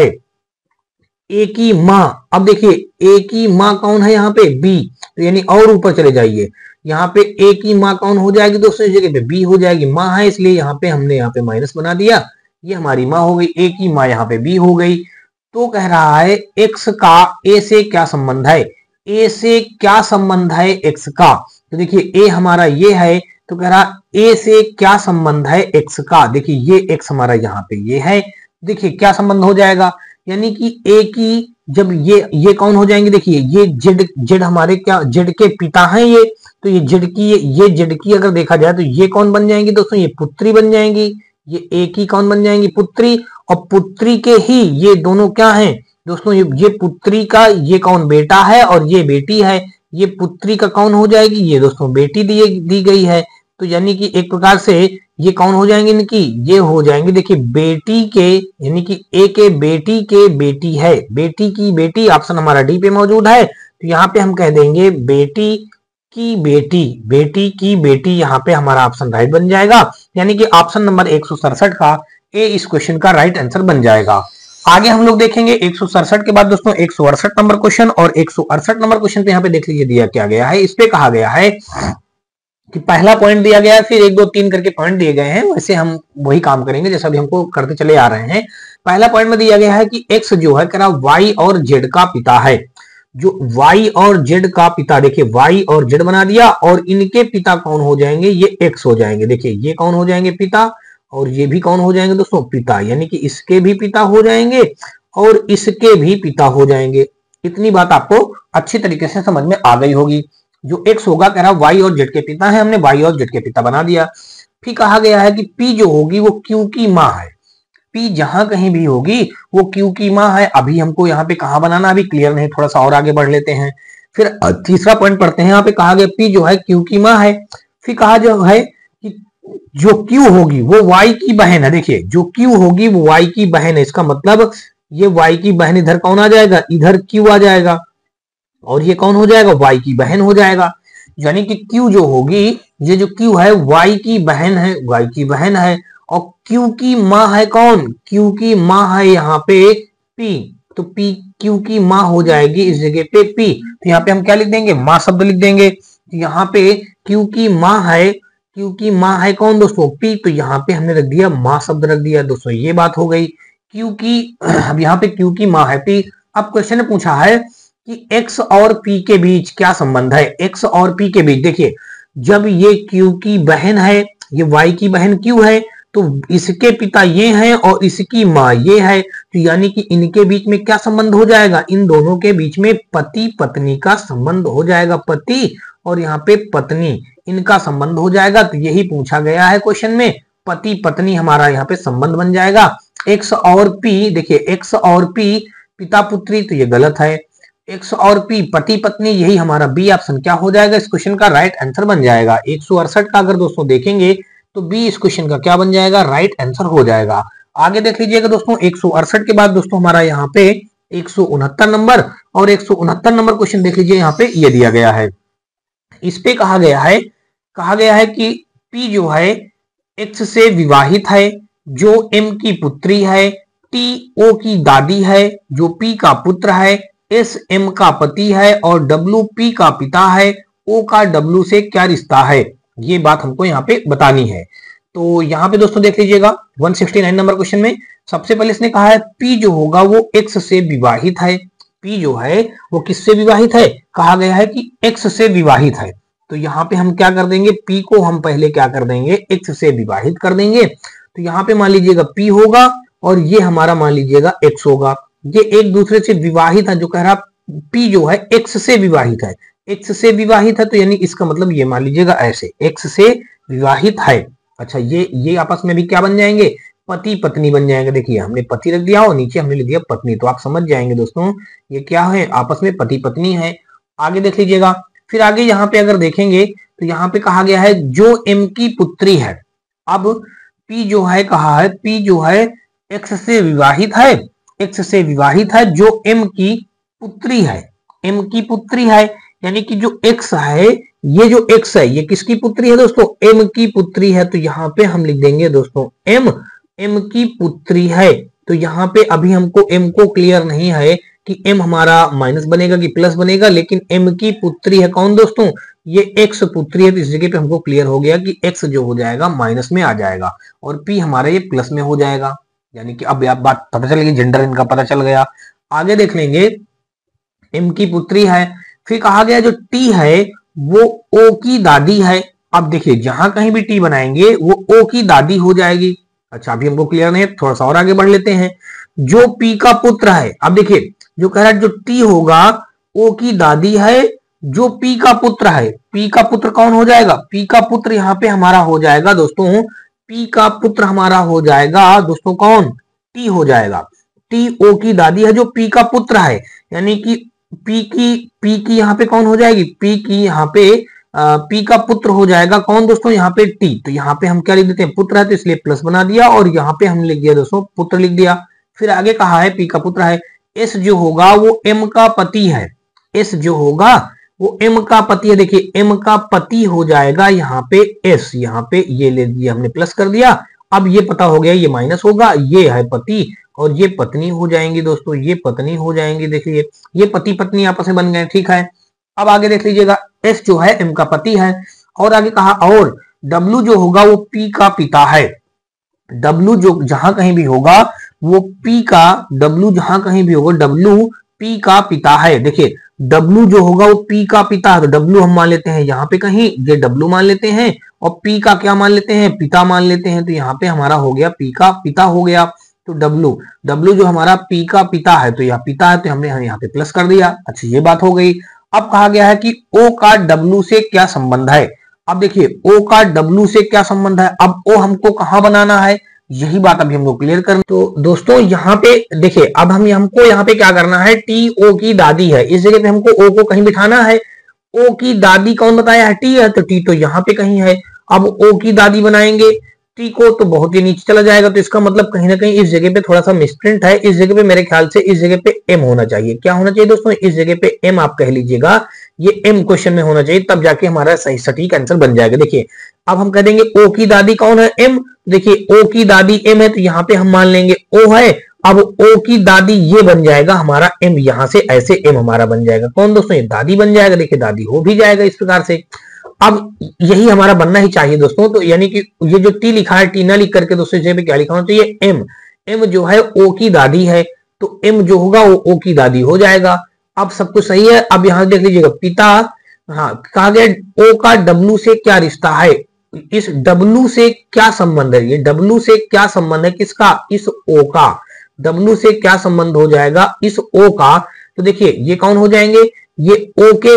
ए की माँ। अब देखिए ए की माँ कौन है यहाँ पे बी, तो यानी और ऊपर चले जाइए, यहाँ पे ए की माँ कौन हो जाएगी दोस्तों, इस जगह पे बी हो जाएगी, माँ है इसलिए यहाँ पे हमने यहाँ पे माइनस बना दिया, ये हमारी माँ हो गई, ए की माँ यहाँ पे बी हो गई। तो कह रहा है एक्स का ए से क्या संबंध है, ए से क्या संबंध है एक्स का, तो देखिए ए हमारा ये है, तो कह रहा ए से क्या संबंध है एक्स का, देखिए ये एक्स हमारा यहाँ पे ये है, देखिए क्या संबंध हो जाएगा, यानी कि ए की जब ये ये कौन हो जाएंगे, देखिए ये जेड जेड हमारे क्या जेड के पिता हैं ये, तो ये जेड की ये जेड की अगर देखा जाए तो ये कौन बन जाएंगी दोस्तों, ये पुत्री बन जाएंगी, ये ए की कौन बन जाएंगी पुत्री, और पुत्री के ही ये दोनों क्या हैं दोस्तों, ये ये पुत्री का ये कौन बेटा है और ये बेटी है, ये पुत्री का कौन हो जाएगी, ये दोस्तों बेटी दी दी गई है। तो यानी कि एक प्रकार से ये कौन हो जाएंगे इनकी, ये हो जाएंगे देखिए बेटी के, यानी कि ए के बेटी के बेटी है, बेटी की बेटी, ऑप्शन हमारा डी पे मौजूद है। तो यहाँ पे हम कह देंगे बेटी की बेटी, बेटी की बेटी, यहाँ पे हमारा ऑप्शन राइट बन जाएगा, यानी कि ऑप्शन नंबर एक सौ सड़सठ का ए इस क्वेश्चन का राइट आंसर बन जाएगा। आगे हम लोग देखेंगे एक सौ सड़सठ के बाद दोस्तों एक सौ अड़सठ नंबर क्वेश्चन, और एक सौ अड़सठ नंबर क्वेश्चन पे यहाँ पे देख लीजिए दिया क्या गया है, इस पे कहा गया है कि पहला पॉइंट दिया गया है, फिर एक दो तीन करके पॉइंट दिए गए हैं, वैसे हम वही काम करेंगे जैसा भी हमको करते चले आ रहे हैं। पहला पॉइंट में दिया गया है कि एक्स जो है कह रहा वाई और जेड का पिता है, जो वाई और जेड का पिता, देखिए वाई और जेड बना दिया, और इनके पिता कौन हो जाएंगे, ये एक्स हो जाएंगे, देखिए ये कौन हो जाएंगे पिता, और ये भी कौन हो जाएंगे दोस्तों पिता, यानी कि इसके भी पिता हो जाएंगे और इसके भी पिता हो जाएंगे। इतनी बात आपको अच्छी तरीके से समझ में आ गई होगी। जो एक्स होगा कह रहा वाई और जेड के पिता है, हमने वाई और जेड के पिता बना दिया। फिर कहा गया है कि पी जो होगी वो क्यू की माँ है, पी जहां कहीं भी होगी वो क्यू की माँ है। अभी हमको यहाँ पे कहा बनाना अभी क्लियर नहीं, थोड़ा सा और आगे बढ़ लेते हैं। फिर तीसरा पॉइंट पढ़ते हैं, यहाँ पे कहा गया पी जो है क्यू की माँ है। फिर कहा जो है कि जो क्यू होगी वो वाई की बहन है, देखिए जो क्यू होगी वो वाई की बहन है, इसका मतलब ये वाई की बहन इधर कौन आ जाएगा, इधर क्यू आ जाएगा, और ये कौन हो जाएगा वाई की बहन हो जाएगा। यानी कि क्यू जो होगी, ये जो क्यू है वाई की बहन है, वाई की बहन है, और क्यू की माँ है कौन, क्यू की माँ है यहाँ पे पी, तो पी क्यू की माँ हो जाएगी इस जगह पे पी, तो यहाँ पे हम क्या लिख देंगे, माँ शब्द लिख देंगे। तो यहाँ पे क्यू की माँ है, क्यू की माँ है कौन दोस्तों पी, तो यहाँ पे हमने रख दिया माँ शब्द रख दिया दोस्तों, ये बात हो गई क्यू की। अब यहाँ पे क्यू की माँ है पी। अब क्वेश्चन ने पूछा है कि एक्स और पी के बीच क्या संबंध है, एक्स और पी के बीच, देखिए जब ये क्यू की बहन है, ये वाई की बहन क्यू है, तो इसके पिता ये हैं और इसकी माँ ये है, तो यानी कि इनके बीच में क्या संबंध हो जाएगा, इन दोनों के बीच में पति पत्नी का संबंध हो जाएगा, पति और यहाँ पे पत्नी इनका संबंध हो जाएगा। तो यही पूछा गया है क्वेश्चन में, पति पत्नी हमारा यहाँ पे संबंध बन जाएगा। एक्स और पी, देखिए एक्स और पी पिता पुत्री, तो ये गलत है, एक्स और पी पति पत्नी, यही हमारा बी ऑप्शन क्या हो जाएगा, इस क्वेश्चन का राइट आंसर बन जाएगा। एक सौ अड़सठ का अगर दोस्तों देखेंगे तो बी इस क्वेश्चन का क्या बन जाएगा, राइट आंसर हो जाएगा। आगे देख लीजिएगा दोस्तों, एक सौ अड़सठ के बाद दोस्तों हमारा यहाँ पे एक सौ उनहत्तर नंबर, और एक सौ उनहत्तर नंबर क्वेश्चन देख लीजिए, यहाँ पे ये दिया गया है। इस पे कहा गया है कहा गया है कि पी जो है एक्स से विवाहित है, जो एम की पुत्री है, टी ओ की दादी है, जो पी का पुत्र है, एस एम का पति है, और डब्ल्यू पी का पिता है, ओ का डब्ल्यू से क्या रिश्ता है, ये बात हमको यहाँ पे बतानी है। तो यहाँ पे दोस्तों देख लीजिएगा एक सौ उनहत्तर नंबर क्वेश्चन में सबसे पहले इसने कहा है पी जो होगा वो एक्स से विवाहित है। पी जो है वो किससे विवाहित है, कहा गया है कि एक्स से विवाहित है। तो यहाँ पे हम क्या कर देंगे, पी को हम पहले क्या कर देंगे, एक्स से विवाहित कर देंगे। तो यहाँ पे मान लीजिएगा पी होगा और ये हमारा मान लीजिएगा एक्स होगा। ये एक दूसरे से विवाहित है, जो कह रहा पी जो है एक्स से विवाहित है, एक्स से विवाहित है, तो यानी इसका मतलब ये मान लीजिएगा ऐसे एक्स से विवाहित है। अच्छा, ये ये आपस में भी क्या बन जाएंगे, पति पत्नी बन जाएंगे। देखिए हमने पति रख दिया और नीचे हमने लिख दिया पत्नी, तो आप समझ जाएंगे दोस्तों ये क्या है, आपस में पति पत्नी है। आगे देख लीजिएगा, फिर आगे यहाँ पे अगर देखेंगे तो यहाँ पे कहा गया है जो एम की पुत्री है। अब पी जो है कहा है पी जो है एक्स से विवाहित है, एक्स से विवाहित है, जो एम की पुत्री है, एम की पुत्री है, यानी कि जो एक्स है, ये जो एक्स है ये किसकी पुत्री है दोस्तों, एम की पुत्री है। तो यहाँ पे हम लिख देंगे दोस्तों एम एम की पुत्री है। तो यहाँ पे अभी हमको एम को क्लियर नहीं है कि एम हमारा माइनस बनेगा कि प्लस बनेगा, लेकिन एम की पुत्री है कौन दोस्तों, ये एक्स पुत्री है। तो इस जगह पे हमको क्लियर हो गया कि एक्स जो हो जाएगा माइनस में आ जाएगा और पी हमारा ये प्लस में हो जाएगा, यानी कि अब आप बात पता चल गई, जेंडर इनका पता चल गया। आगे देख लेंगे, एम की पुत्री है, फिर कहा गया जो टी है वो ओ की दादी है। अब देखिए जहां कहीं भी टी बनाएंगे वो ओ की दादी हो जाएगी। अच्छा, अभी हमको क्लियर नहीं है, थोड़ा सा और आगे बढ़ लेते हैं। जो पी का पुत्र है, अब देखिए जो कह रहा है जो टी होगा ओ की दादी है, जो पी का पुत्र है, पी का पुत्र कौन हो जाएगा, पी का पुत्र यहाँ पे हमारा हो जाएगा दोस्तों, पी का पुत्र हमारा हो जाएगा दोस्तों कौन, टी हो जाएगा। टी ओ की दादी है जो पी का पुत्र है, यानी कि पी की पी की यहाँ पे कौन हो जाएगी, पी की यहाँ पे पी का पुत्र हो जाएगा कौन दोस्तों, यहाँ पे टी। तो यहाँ पे हम क्या लिख देते हैं, पुत्र है तो इसलिए प्लस बना दिया और यहाँ पे हम लिख दिया दोस्तों पुत्र लिख दिया। फिर आगे कहा है पी का पुत्र है, एस जो होगा वो एम का पति है, एस जो होगा वो एम का पति है। देखिए एम का पति हो जाएगा यहाँ पे एस, यहाँ पे ये ले दिया हमने प्लस कर दिया। अब ये पता हो गया ये माइनस होगा, ये है पति और ये पत्नी हो जाएंगी दोस्तों, ये पत्नी हो जाएंगी। देखिए ये पति पत्नी आपस में बन गए, ठीक है। अब आगे देख लीजिएगा, एस जो है एम का पति है, और आगे कहा और डब्ल्यू जो होगा वो पी का पिता है। डब्ल्यू जो जहां कहीं भी होगा वो पी का, डब्ल्यू जहां कहीं भी होगा डब्ल्यू पी का पिता है। देखिए डब्ल्यू जो होगा वो पी का पिता है, तो डब्ल्यू हम मान लेते हैं यहाँ पे कहीं, ये डब्ल्यू मान लेते हैं और पी का क्या मान लेते हैं, पिता मान लेते हैं। तो यहाँ पे हमारा हो गया पी का पिता हो गया। तो डब्ल्यू डब्ल्यू जो हमारा पी का पिता है, तो यह पिता है तो हमने यहाँ पे प्लस कर दिया। अच्छा, ये बात हो गई। अब कहा गया है कि ओ का डब्ल्यू से क्या संबंध है। अब देखिए ओ का डब्ल्यू से क्या संबंध है, अब ओ हमको कहां बनाना है, यही बात अभी हमको क्लियर करना। तो दोस्तों यहाँ पे देखिए, अब हम हमको यहाँ पे क्या करना है, टी ओ की दादी है, इस जगह पे हमको ओ को कहीं बिठाना है। ओ की दादी कौन बताया है, टी है, तो टी तो यहाँ पे कहीं है। अब ओ की दादी बनाएंगे टी को तो बहुत ही नीचे चला जाएगा, तो इसका मतलब कहीं ना कहीं इस जगह पे थोड़ा सा मिसप्रिंट है। इस जगह पे मेरे ख्याल से इस जगह पे एम होना चाहिए। क्या होना चाहिए दोस्तों, इस जगह पे एम आप कह लीजिएगा, ये एम क्वेश्चन में होना चाहिए, तब जाके हमारा सही सटीक आंसर बन जाएगा। देखिए अब हम कह देंगे ओ की दादी कौन है, एम। देखिए ओ की दादी एम है, तो यहाँ पे हम मान लेंगे ओ है। अब ओ की दादी ये बन जाएगा हमारा एम, यहां से ऐसे एम हमारा बन जाएगा कौन दोस्तों, ये दादी बन जाएगा। देखिए दादी हो भी जाएगा इस प्रकार से। अब यही हमारा बनना ही चाहिए दोस्तों। तो यानी कि ये जो टी लिखा है, टी ना लिख करके दोस्तों इस पे क्या लिखा होना चाहिए, एम। एम जो है ओ की दादी है, तो एम जो होगा वो ओ की दादी हो जाएगा। अब सब कुछ सही है। अब यहां देख लीजिएगा पिता, हाँ कहा गया ओ का डब्ल्यू से क्या रिश्ता है, इस डब्ल्यू से क्या संबंध है, ये डब्ल्यू से क्या संबंध है किसका, इस ओ का। डब्ल्यू से क्या संबंध हो जाएगा, इस ओ का। तो देखिए ये कौन हो जाएंगे, ये ओ के,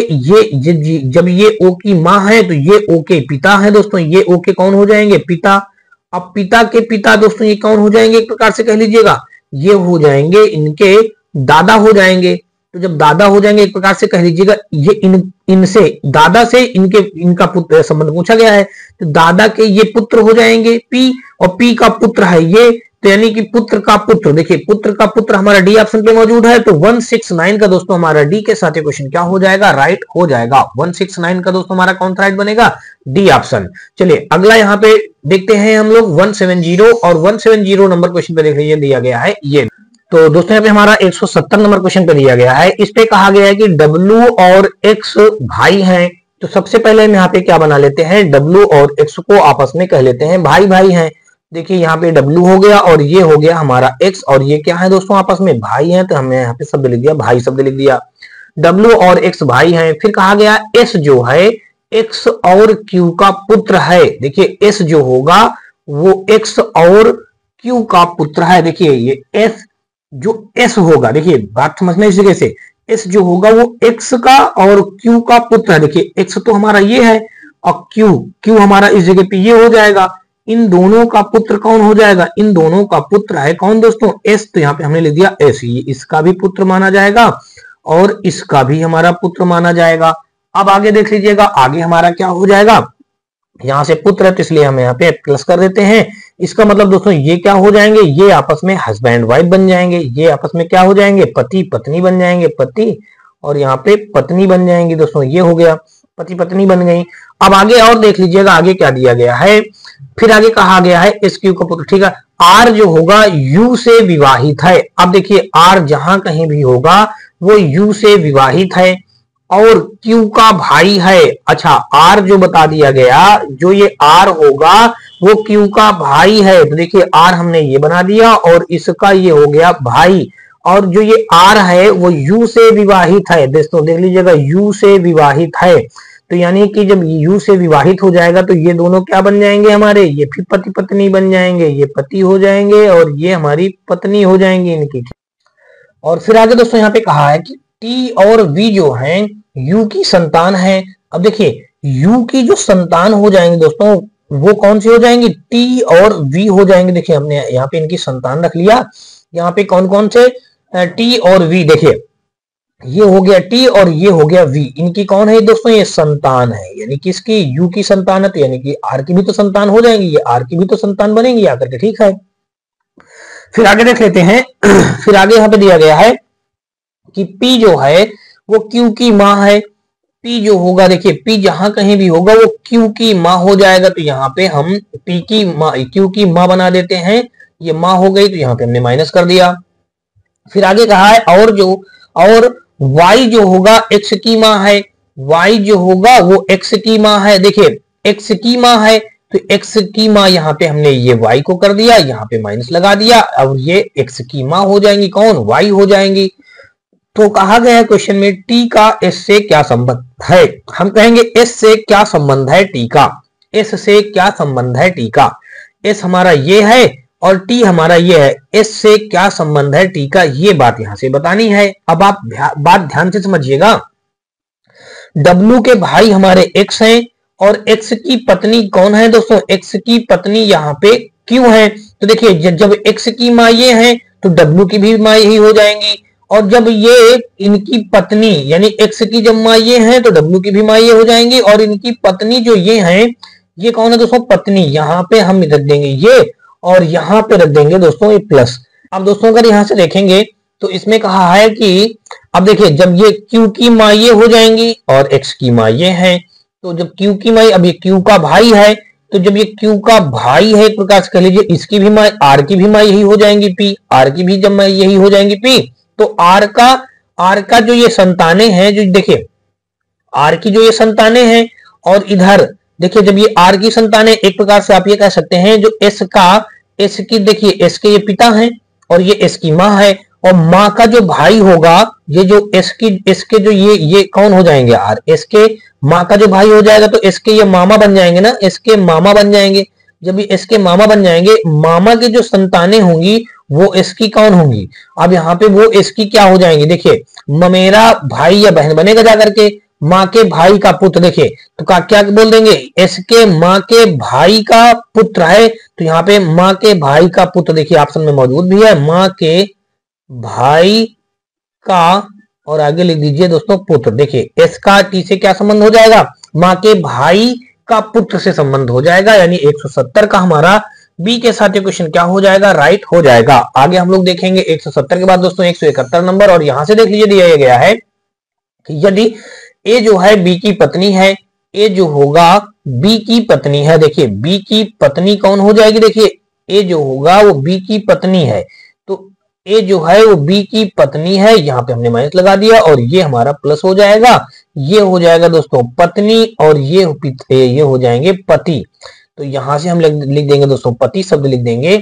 ये जब ये ओ की माँ है तो ये ओ के पिता है दोस्तों, ये ओ के कौन हो जाएंगे, पिता। अब पिता के पिता दोस्तों ये कौन हो जाएंगे, एक प्रकार से कह लीजिएगा ये हो जाएंगे इनके दादा हो जाएंगे। तो जब दादा हो जाएंगे एक प्रकार से कह लीजिएगा ये इन इनसे दादा से इनके इनका पुत्र संबंध पूछा गया है, तो दादा के ये पुत्र हो जाएंगे पी, और पी का पुत्र है ये, तो यानी कि पुत्र का पुत्र, देखिए पुत्र का पुत्र हमारा डी ऑप्शन पे मौजूद है, तो एक सौ उनहत्तर का दोस्तों हमारा डी के साथ ये क्वेश्चन क्या हो जाएगा, राइट हो जाएगा। एक सौ उनहत्तर का दोस्तों हमारा कौन सा राइट बनेगा, डी ऑप्शन। चलिए अगला यहाँ पे देखते हैं हम लोग एक सौ सत्तर, और एक सौ सत्तर नंबर क्वेश्चन पे देख लीजिए दिया गया है ये। तो दोस्तों यहाँ पे हमारा एक सौ सत्तर नंबर क्वेश्चन पे दिया गया है, इस पे कहा गया है कि W और X भाई हैं। तो सबसे पहले हम यहाँ पे क्या बना लेते हैं, W और X को आपस में कह लेते हैं भाई भाई हैं। देखिए यहाँ पे W हो गया और ये हो गया हमारा X, और ये क्या है दोस्तों आपस में भाई हैं, तो हमने यहाँ पे शब्द लिख दिया, भाई शब्द लिख दिया। W और X भाई हैं। फिर कहा गया S जो है X और Q का पुत्र है। देखिए S जो होगा वो X और Q का पुत्र है। देखिए ये S जो S होगा, देखिए बात समझना इस जगह से, S जो होगा वो X का और Q का पुत्र है। देखिए X तो हमारा ये है और Q Q हमारा इस जगह पे ये हो जाएगा। इन दोनों का पुत्र कौन हो जाएगा, इन दोनों का पुत्र है कौन दोस्तों, S। तो यहाँ पे हमने लिख दिया S, ये इसका भी पुत्र माना जाएगा और इसका भी हमारा पुत्र माना जाएगा। अब आगे देख लीजिएगा, आगे हमारा क्या हो जाएगा, यहाँ से पुत्र है तो इसलिए हम यहाँ पे प्लस कर देते हैं। इसका मतलब दोस्तों ये क्या हो जाएंगे, ये आपस में हस्बैंड वाइफ बन जाएंगे, ये आपस में क्या हो जाएंगे, पति पत्नी बन जाएंगे, पति और यहाँ पे पत्नी बन जाएंगी दोस्तों, ये हो गया पति पत्नी बन गई। अब आगे और देख लीजिएगा, आगे क्या दिया गया है, फिर आगे कहा गया है एस क्यू का पुत्र, ठीक है। आर जो होगा यू से विवाहित है। अब देखिए आर जहां कहीं भी होगा वो यू से विवाहित है और क्यू का भाई है। अच्छा आर जो बता दिया गया, जो ये आर होगा वो क्यू का भाई है। तो देखिए आर हमने ये बना दिया और इसका ये हो गया भाई, और जो ये आर है वो यू से विवाहित है। दोस्तों देख लीजिएगा यू से विवाहित है, तो यानी कि जब यू से विवाहित हो जाएगा तो ये दोनों क्या बन जाएंगे हमारे, ये फिर पति पत्नी बन जाएंगे, ये पति हो जाएंगे और ये हमारी पत्नी हो जाएंगी इनकी। और फिर आगे दोस्तों यहाँ पे कहा है कि टी और वी जो हैं यू की संतान है। अब देखिए यू की जो संतान हो जाएंगे दोस्तों वो कौन सी हो जाएंगी, टी और वी हो जाएंगे। देखिए हमने यहाँ पे इनकी संतान रख लिया, यहाँ पे कौन कौन से, टी और वी। देखिए ये हो गया टी और ये हो गया वी, इनकी कौन है दोस्तों, ये संतान है, यानी किसकी, यू की संतान है, तो यानी कि आर की भी तो संतान हो जाएंगी, ये आर की भी तो संतान बनेंगी आकर के, ठीक है। फिर आगे देख लेते हैं फिर आगे यहाँ पे दिया गया है कि पी जो है वो क्यू की माँ है। पी जो होगा, देखिए पी जहां कहीं भी होगा वो क्यू की माँ हो जाएगा, तो यहाँ पे हम पी की माँ क्यू की माँ बना देते हैं, ये माँ हो गई तो यहाँ पे हमने माइनस कर दिया। फिर आगे कहा है और जो और y जो होगा x की माँ है, y जो होगा वो x की माँ है। देखिए x की माँ है तो x की माँ यहाँ पे हमने ये y को कर दिया, यहाँ पे माइनस लगा दिया, अब ये x की माँ हो जाएंगी कौन, y हो जाएंगी। तो कहा गया है क्वेश्चन में t का s से क्या संबंध है। हम कहेंगे s से क्या संबंध है t का, s से क्या संबंध है t का, s हमारा ये है और t हमारा ये है, s से क्या संबंध है t का, ये बात यहां से बतानी है। अब आप बात ध्यान से समझिएगा, w के भाई हमारे x हैं और x की पत्नी कौन है दोस्तों, x की पत्नी यहाँ पे q है। तो देखिए जब x की माँ ये है तो w की भी माँ यही हो जाएंगी, और जब ये इनकी पत्नी यानी x की जब माँ ये है तो w की भी माँ ये हो जाएंगी, और इनकी पत्नी जो ये है ये कौन है दोस्तों, पत्नी। यहाँ पे हम रख देंगे ये और यहाँ पे रख देंगे दोस्तों ये प्लस। अब दोस्तों अगर यहाँ से देखेंगे तो इसमें कहा है कि अब देखिए जब ये Q की माँ ये हो जाएंगी और X की माँ ये है, तो जब Q की माँ, अब ये Q का भाई है, तो जब ये Q का भाई है एक प्रकार से कह लीजिए, इसकी भी माँ R की भी माँ यही हो जाएंगी P, R की भी जब माँ यही हो जाएंगी P, तो R का R का जो ये संतानें हैं, जो देखिए R की जो ये संतानें हैं, और इधर देखिए जब ये R की संतानें, एक प्रकार से आप ये कह सकते हैं जो S का S की, देखिए S के ये पिता हैं और ये S की माँ है, और माँ का जो भाई होगा ये जो S की S के जो ये ये कौन हो जाएंगे, R S के माँ का जो भाई हो जाएगा तो S के ये मामा बन जाएंगे ना, S के मामा बन जाएंगे। जब ये S के मामा बन जाएंगे, मामा की जो संतानें होंगी वो S की कौन होंगी, अब यहाँ पे वो S की क्या हो जाएंगे, देखिए ममेरा भाई या बहन बनेगा जाकर के, माँ के भाई का पुत्र। देखिए तो क्या क्या बोल देंगे, S के माँ के भाई का पुत्र है, तो यहाँ पे माँ के भाई का पुत्र देखिए ऑप्शन में मौजूद भी है, माँ के भाई का, और आगे लिख दीजिए दोस्तों पुत्र। देखिए S का T से क्या संबंध हो जाएगा, माँ के भाई का पुत्र से संबंध हो जाएगा, यानी एक सौ सत्तर का हमारा बी के साथ ये क्वेश्चन क्या हो जाएगा, राइट हो जाएगा। आगे हम लोग देखेंगे एक सौ सत्तर के बाद दोस्तों एक सौ इकहत्तर नंबर, और यहां से देख लीजिए दिया गया है कि यदि ए जो है बी की पत्नी है, ए जो होगा बी की पत्नी है। देखिए बी की पत्नी कौन हो जाएगी, देखिए ए जो होगा वो बी की पत्नी है, तो ए जो है वो बी की पत्नी है, यहाँ पे हमने माइनस लगा दिया और ये हमारा प्लस हो जाएगा, ये हो जाएगा दोस्तों पत्नी और ये ये हो जाएंगे पति। तो यहां से हम लिख देंगे दोस्तों पति शब्द लिख देंगे,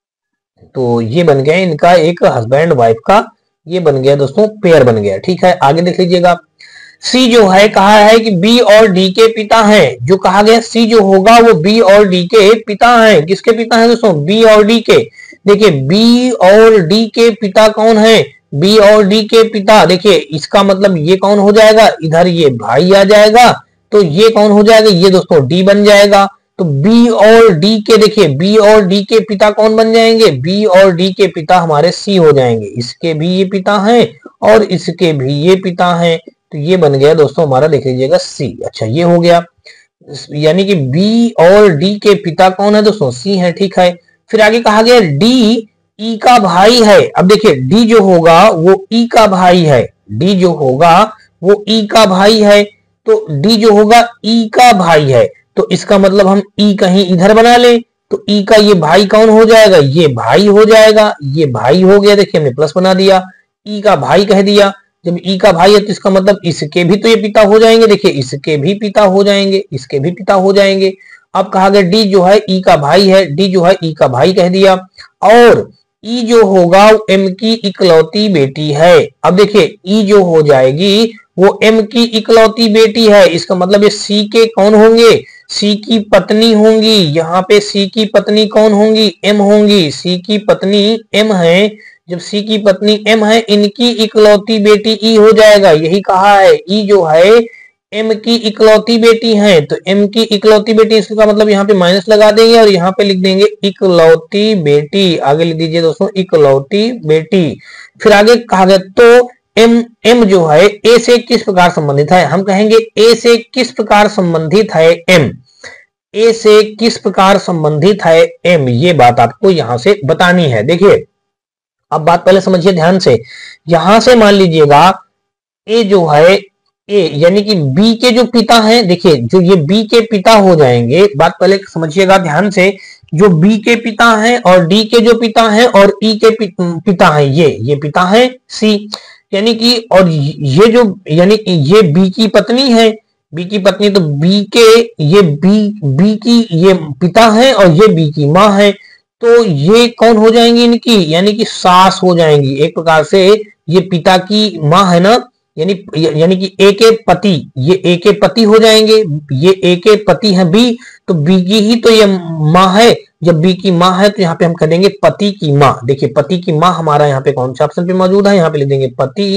तो ये बन गया इनका एक हस्बैंड वाइफ का, ये बन गया दोस्तों पेयर बन गया। ठीक है, आगे देख लीजिएगा। सी जो है कहा है कि बी और डी के पिता हैं, जो कहा गया सी जो होगा वो बी और डी के पिता हैं। किसके पिता हैं दोस्तों, बी और डी के। देखिए बी और डी के पिता कौन है, बी और डी के पिता। देखिए इसका मतलब ये कौन हो जाएगा, इधर ये भाई आ जाएगा, तो ये कौन हो जाएगा, ये दोस्तों डी बन जाएगा। तो बी और डी के, देखिए बी और डी के पिता कौन बन जाएंगे, बी और डी के पिता हमारे सी हो जाएंगे। इसके भी ये पिता हैं और इसके भी ये पिता हैं, तो ये बन गया दोस्तों हमारा, देख लीजिएगा सी। अच्छा ये हो गया, यानी कि बी और डी के पिता कौन है दोस्तों, सी है। ठीक है, फिर आगे कहा गया डी ई का भाई है। अब देखिए डी जो होगा वो ई का भाई है, डी जो होगा वो ई का भाई है, तो डी जो होगा ई का भाई है, तो इसका मतलब हम ई कहीं इधर बना ले, तो ई का ये भाई कौन हो जाएगा, ये भाई हो जाएगा, ये भाई हो गया। देखिए हमने प्लस बना दिया, ई का भाई कह दिया। जब ई का भाई है तो इसका मतलब इसके भी तो ये पिता हो जाएंगे, देखिए इसके भी पिता हो जाएंगे, इसके भी पिता हो जाएंगे। अब कहा गया डी जो है ई का भाई है, डी जो है ई का भाई कह दिया, और ई जो होगा एम की इकलौती बेटी है। अब देखिए ई जो हो जाएगी वो एम की इकलौती बेटी है, इसका मतलब ये सी के कौन होंगे, सी की पत्नी होंगी। यहाँ पे सी की पत्नी कौन होंगी, एम होंगी, सी की पत्नी एम है। जब सी की पत्नी एम है, इनकी इकलौती बेटी ई हो जाएगा, यही कहा है। ई जो है एम की इकलौती बेटी है, तो एम की इकलौती बेटी, इसका मतलब यहाँ पे माइनस लगा देंगे और यहाँ पे लिख देंगे इकलौती बेटी। आगे लिख दीजिए दोस्तों इकलौती बेटी। फिर आगे कहा गया तो एम एम जो है ए से किस प्रकार संबंधित है, हम कहेंगे ए से किस प्रकार संबंधित है एम, ए से किस प्रकार संबंधित है एम, ये बात आपको यहां से बतानी है। देखिए अब बात पहले समझिए ध्यान से, यहां से मान लीजिएगा ए जो है ए यानी कि बी के जो पिता हैं, देखिए जो ये बी के पिता हो जाएंगे, बात पहले समझिएगा ध्यान से, जो बी के पिता हैं और डी के जो पिता हैं और ई के पिता हैं, ये ये पिता है सी, यानी कि और ये जो यानी कि ये बी की पत्नी है, बी की पत्नी, तो बी के ये बी बी की ये पिता है और ये बी की माँ है, तो ये कौन हो जाएंगी इनकी, यानी कि सास हो जाएंगी। एक प्रकार से ये पिता की माँ है ना, यानी यानी कि ए के पति, ये ए के पति हो जाएंगे, ये ए के पति हैं बी, तो बी की ही तो ये माँ है। जब बी की माँ है तो यहाँ पे हम कह देंगे पति की माँ। देखिए पति की माँ हमारा यहाँ पे कौन से ऑप्शन पे मौजूद है, यहाँ पे लिख देंगे पति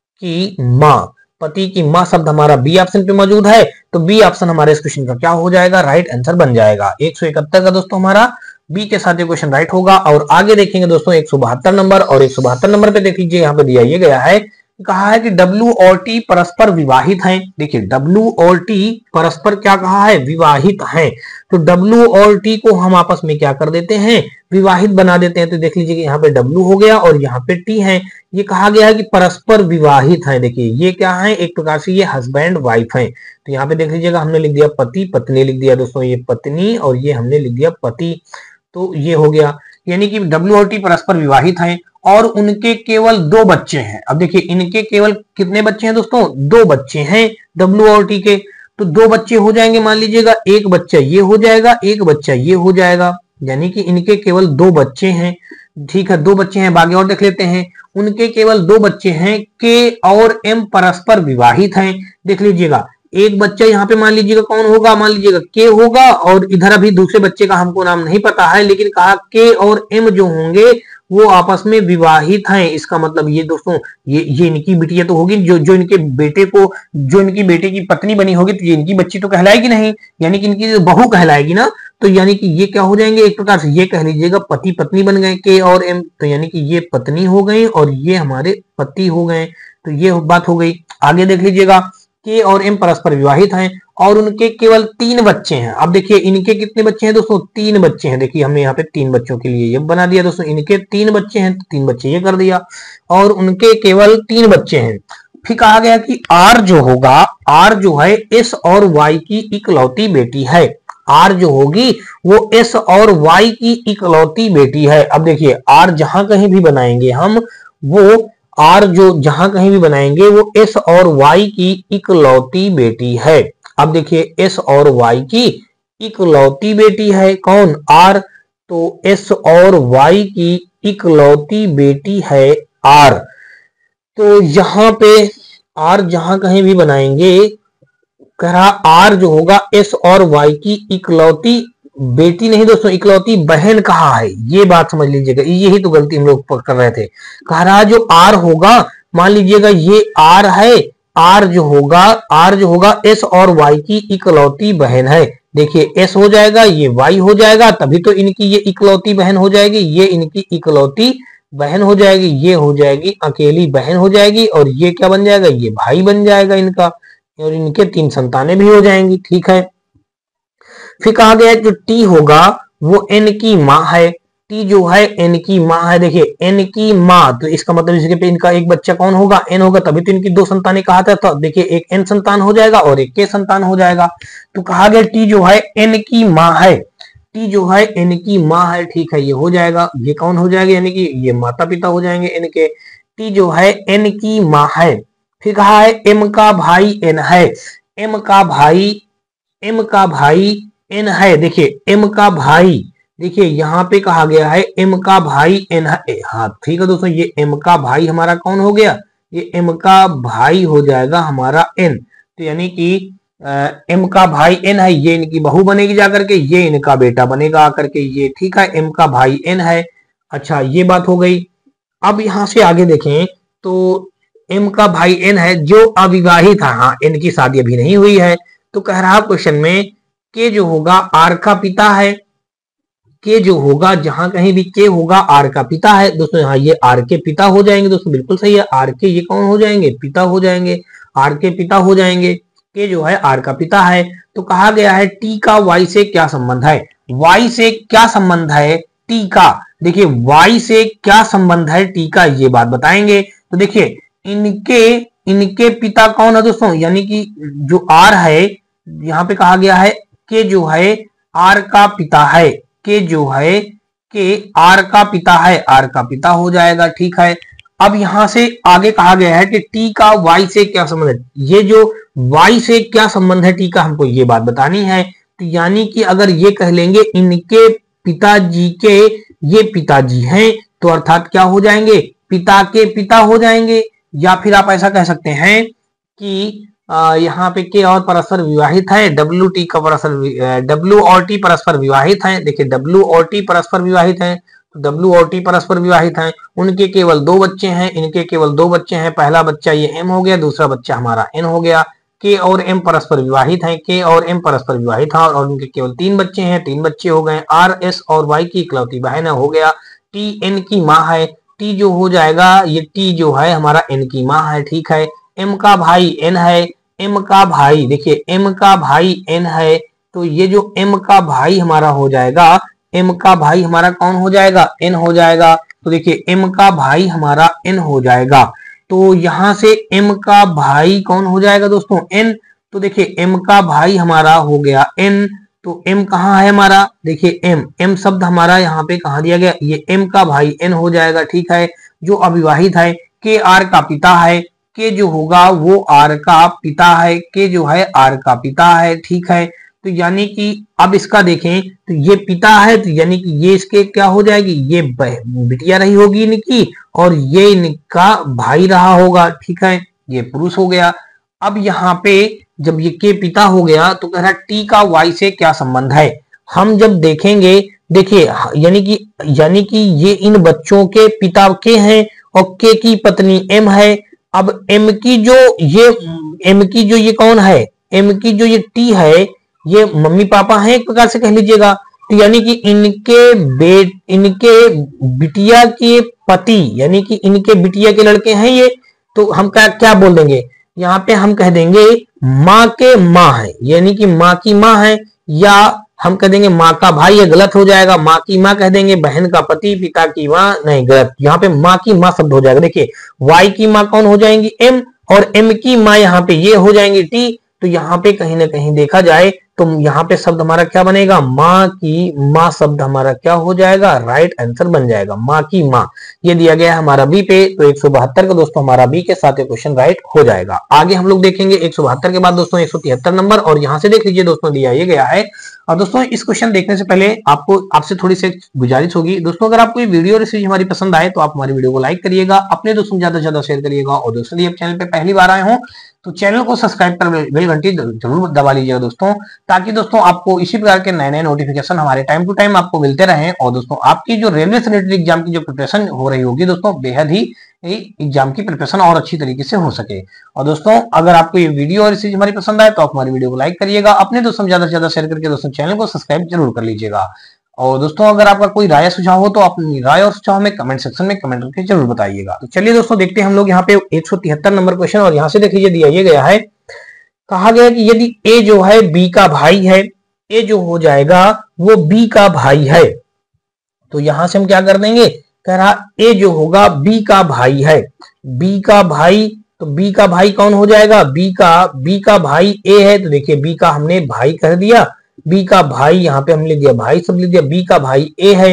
की माँ। पति की माँ शब्द हमारा बी ऑप्शन पे मौजूद है, तो बी ऑप्शन हमारे इस क्वेश्चन का क्या हो जाएगा, राइट आंसर बन जाएगा। एक सौ इकहत्तर का दोस्तों हमारा बी के साथ ये क्वेश्चन राइट होगा। और आगे देखेंगे दोस्तों एक सौ बहत्तर नंबर, और एक सौ बहत्तर नंबर पे देख लीजिए, यहाँ पे दिया ये गया है, कहा है कि W और T परस्पर विवाहित हैं। देखिए W और T परस्पर क्या कहा है, विवाहित हैं, तो W और T को हम आपस में क्या कर देते हैं, विवाहित बना देते हैं। तो देख लीजिए कि यहाँ पे W हो गया और यहाँ पे T है, ये कहा गया है कि परस्पर विवाहित है। देखिए ये क्या है, एक प्रकार से ये हस्बैंड वाइफ है, तो यहाँ पे देख लीजिएगा हमने लिख दिया पति, पत्नी लिख दिया दोस्तों, ये पत्नी और ये हमने लिख दिया पति, तो ये हो गया। यानी कि W और T परस्पर विवाहित हैं और उनके केवल दो बच्चे हैं। अब देखिए इनके केवल कितने बच्चे हैं दोस्तों, दो बच्चे हैं W और T के, तो दो बच्चे हो जाएंगे, मान लीजिएगा एक बच्चा ये हो जाएगा, एक बच्चा ये हो जाएगा, यानी कि इनके केवल दो बच्चे हैं। ठीक है, दो बच्चे हैं, आगे और देख लेते हैं, उनके केवल दो बच्चे हैं, के और एम परस्पर विवाहित हैं। देख लीजिएगा एक बच्चा यहाँ पे मान लीजिएगा कौन होगा, मान लीजिएगा के होगा, और इधर अभी दूसरे बच्चे का हमको नाम नहीं पता है, लेकिन कहा के और एम जो होंगे वो आपस में विवाहित हैं। इसका मतलब ये दोस्तों ये ये इनकी बिटिया तो होगी, जो जो इनके बेटे को, जो इनकी बेटे की पत्नी बनी होगी, तो ये इनकी बच्ची तो कहलाएगी नहीं, यानी कि इनकी बहू कहलाएगी ना, तो यानी कि ये क्या हो जाएंगे, एक प्रकार से ये कह लीजिएगा पति पत्नी बन गए के और एम, तो यानी कि ये पत्नी हो गई और ये हमारे पति हो गए, तो ये बात हो गई। आगे देख लीजिएगा के और एम परस्पर विवाहित हैं और उनके केवल तीन बच्चे हैं। अब देखिए इनके कितने बच्चे हैं दोस्तों, तीन बच्चे हैं। देखिए हमने यहाँ पे तीन बच्चों के लिए ये बना दिया दोस्तों, इनके तीन बच्चे हैं तो तीन बच्चे ये कर दिया और उनके केवल तीन बच्चे हैं। फिर कहा गया कि आर जो होगा, आर जो है एस और वाई की इकलौती बेटी है। आर जो होगी वो एस और वाई की इकलौती बेटी है। अब देखिए आर जहां कहीं भी बनाएंगे हम, वो आर जो जहां कहीं भी बनाएंगे वो एस और वाई की इकलौती बेटी है। अब देखिए एस और वाई की इकलौती बेटी है कौन, आर, तो एस और वाई की इकलौती बेटी है आर। तो यहां पे आर जहां कहीं भी बनाएंगे, कह रहा आर जो होगा एस और वाई की इकलौती बेटी नहीं दोस्तों, इकलौती बहन कहा है, ये बात समझ लीजिएगा, यही तो गलती हम लोग कर रहे थे। कह रहा जो आर होगा, मान लीजिएगा ये आर है, आर जो होगा आर जो होगा एस और वाई की इकलौती बहन है। देखिए एस हो जाएगा, ये वाई हो जाएगा, तभी तो इनकी ये इकलौती बहन हो जाएगी, ये इनकी इकलौती बहन हो जाएगी, ये हो जाएगी अकेली बहन हो जाएगी और ये क्या बन जाएगा, ये भाई बन जाएगा इनका, और इनके तीन संतानें भी हो जाएंगी। ठीक है, फिर कहा गया जो टी होगा वो एन की माँ है। टी जो है एन की माँ है। देखिए एन की माँ, तो इसका मतलब इसके पे इनका एक बच्चा कौन होगा, एन होगा, तभी तो इनकी दो संतानें कहा था। तो देखिए एक एन संतान हो जाएगा और एक के संतान हो जाएगा। तो कहा गया टी जो है एन की माँ है, टी जो है एन की माँ है। ठीक है, ये हो जाएगा, ये कौन हो जाएगा, यानी कि ये माता पिता हो जाएंगे एन के। टी जो है एन की माँ है। फिर कहा है एम का भाई एन है। एम का भाई एम का भाई एन है। देखिए एम का भाई, देखिए यहाँ पे कहा गया है एम का भाई एन है। हाँ ठीक है दोस्तों, ये एम का भाई हमारा कौन हो गया, ये एम का भाई हो जाएगा हमारा एन। तो यानी कि एम का भाई एन है, ये इनकी बहू बनेगी जाकर के, ये इनका बेटा बनेगा आकर के, ये। ठीक है, एम का भाई एन है। अच्छा ये बात हो गई। अब यहां से आगे देखें तो एम का भाई एन है जो अविवाहित है। हाँ, एन की शादी अभी नहीं हुई है। तो कह रहा क्वेश्चन में के जो होगा आर का पिता है। के जो होगा जहां कहीं भी के होगा आर का पिता है दोस्तों, यहाँ ये आर के पिता हो जाएंगे दोस्तों, बिल्कुल सही है। आर के ये कौन हो जाएंगे, पिता हो जाएंगे, आर के पिता हो जाएंगे। के जो है आर का पिता है। तो कहा गया है टी का वाई से क्या संबंध है। वाई से क्या संबंध है टी का। देखिए वाई से क्या संबंध है टी का, ये बात बताएंगे। तो देखिए इनके इनके पिता कौन है दोस्तों, यानी कि जो आर है, यहाँ पे कहा गया है के जो है आर का पिता है। के जो है के आर का पिता है, आर का पिता हो जाएगा। ठीक है, अब यहां से आगे कहा गया है कि टी का वाई से क्या संबंध है। ये जो वाई से क्या संबंध है टी का, हमको ये बात बतानी है। तो यानी कि अगर ये कह लेंगे इनके पिताजी के ये पिताजी हैं, तो अर्थात क्या हो जाएंगे, पिता के पिता हो जाएंगे। या फिर आप ऐसा कह सकते हैं कि यहाँ पे के और परस्पर विवाहित है, डब्ल्यू टी का परस्पर डब्ल्यू और टी परस्पर विवाहित है। देखिए डब्ल्यू और टी परस्पर विवाहित है, तो डब्ल्यू और टी परस्पर विवाहित हैं। उनके केवल दो बच्चे हैं, इनके केवल दो बच्चे हैं। पहला बच्चा ये एम हो गया, दूसरा बच्चा हमारा एन हो गया। के और एम परस्पर विवाहित हैं, के और एम परस्पर विवाहित हैं और उनके केवल तीन बच्चे हैं, तीन बच्चे हो गए। आर एस और वाई की इकलौती बहन हो गया। टी एन की माँ है। टी जो हो जाएगा, ये टी जो है हमारा एन की माँ है। ठीक है, एम का भाई एन है। एम का भाई, देखिए एम का भाई एन है, तो ये जो एम का भाई हमारा हो जाएगा, एम का भाई हमारा कौन हो जाएगा, एन हो जाएगा। तो देखिए एम का भाई हमारा एन हो जाएगा। तो यहां से एम का भाई कौन हो जाएगा दोस्तों, एन। तो देखिए एम का भाई हमारा हो गया एन। तो एम कहाँ है हमारा, देखिए एम एम शब्द हमारा यहाँ पे कहाँ दिया गया, ये एम का भाई एन हो जाएगा। ठीक है, जो अविवाहित है, के आर का पिता है। के जो होगा वो आर का पिता है, के जो है आर का पिता है। ठीक है, तो यानी कि अब इसका देखें तो ये पिता है, तो यानी कि ये इसके क्या हो जाएगी, ये बिटिया रही होगी इनकी, और ये इनका भाई रहा होगा। ठीक है, ये पुरुष हो गया। अब यहाँ पे जब ये के पिता हो गया तो कह रहा टी का वाई से क्या संबंध है। हम जब देखेंगे, देखिए यानी कि यानी कि ये इन बच्चों के पिता के हैं और के की पत्नी एम है। अब एम की जो ये एम की जो ये कौन है, एम की जो ये टी है, ये मम्मी पापा हैं एक प्रकार से कह लीजिएगा। तो यानी कि इनके बेट इनके बिटिया के पति, यानी कि इनके बिटिया के लड़के हैं ये। तो हम क्या क्या बोल देंगे, यहाँ पे हम कह देंगे माँ के माँ है, यानी कि माँ की माँ है, या हम कह देंगे माँ का भाई, ये गलत हो जाएगा। माँ की माँ कह देंगे, बहन का पति, पिता की माँ नहीं, गलत। यहाँ पे माँ की माँ शब्द हो जाएगा। देखिए वाई की माँ कौन हो जाएंगी, एम, और एम की माँ यहाँ पे ये हो जाएंगी टी। तो यहाँ पे कहीं ना कहीं देखा जाए तो यहाँ पे शब्द हमारा क्या बनेगा, माँ की माँ शब्द हमारा क्या हो जाएगा, राइट आंसर बन जाएगा, माँ की माँ। ये दिया गया है हमारा बी पे, तो एक सौ बहत्तर का दोस्तों हमारा बी के साथ क्वेश्चन राइट हो जाएगा। आगे हम लोग देखेंगे एक सौ बहत्तर के बाद दोस्तों एक सौ तिहत्तर नंबर, और यहां से देख लीजिए दोस्तों दिया ये गया है। और दोस्तों इस क्वेश्चन देखने से पहले आपको आपसे थोड़ी सी गुजारिश होगी दोस्तों, अगर आपको ये वीडियो और सीरीज हमारी पसंद आए तो आप हमारी वीडियो को लाइक करिएगा, अपने दोस्तों ज्यादा से ज्यादा शेयर करिएगा, और दोस्तों यदि आप चैनल पे पहली बार आए हो तो चैनल को सब्सक्राइब कर बेल घंटी जरूर दबा लीजिएगा दोस्तों, ताकि दोस्तों आपको इसी प्रकार के नए नए नोटिफिकेशन हमारे टाइम टू टाइम आपको मिलते रहें। और दोस्तों आपकी जो रेलवे से रिलेटेड एग्जाम की जो प्रिपरेशन हो रही होगी दोस्तों, बेहद ही एग्जाम की प्रिपरेशन और अच्छी तरीके से हो सके। और दोस्तों अगर आपको ये वीडियो और सीरीज हमारी पसंद आए तो आप हमारी वीडियो को लाइक करिएगा, अपने दोस्तों ज्यादा से ज्यादा शेयर करके दोस्तों चैनल को सब्सक्राइब जरूर कर लीजिएगा। और दोस्तों अगर आपका कोई राय सुझाव हो तो अपनी राय और सुझाव में कमेंट सेक्शन में कमेंट करके जरूर बताइएगा। तो चलिए दोस्तों देखते हैं हम लोग यहाँ पे एक सौ तिहत्तर नंबर क्वेश्चन, और यहाँ से देख लीजिए दिया ये गया है, कहा गया कि यदि ए जो है बी का भाई है, ए जो हो जाएगा वो बी का भाई है, तो यहां से हम क्या कर देंगे, कह रहा ए जो होगा बी का भाई है, बी का भाई, तो बी का भाई कौन हो जाएगा, बी का बी का भाई ए है, तो देखिए बी का हमने भाई कह दिया, बी का भाई यहाँ पे हम लिख दिया भाई सब लिख दिया, बी का भाई ए है।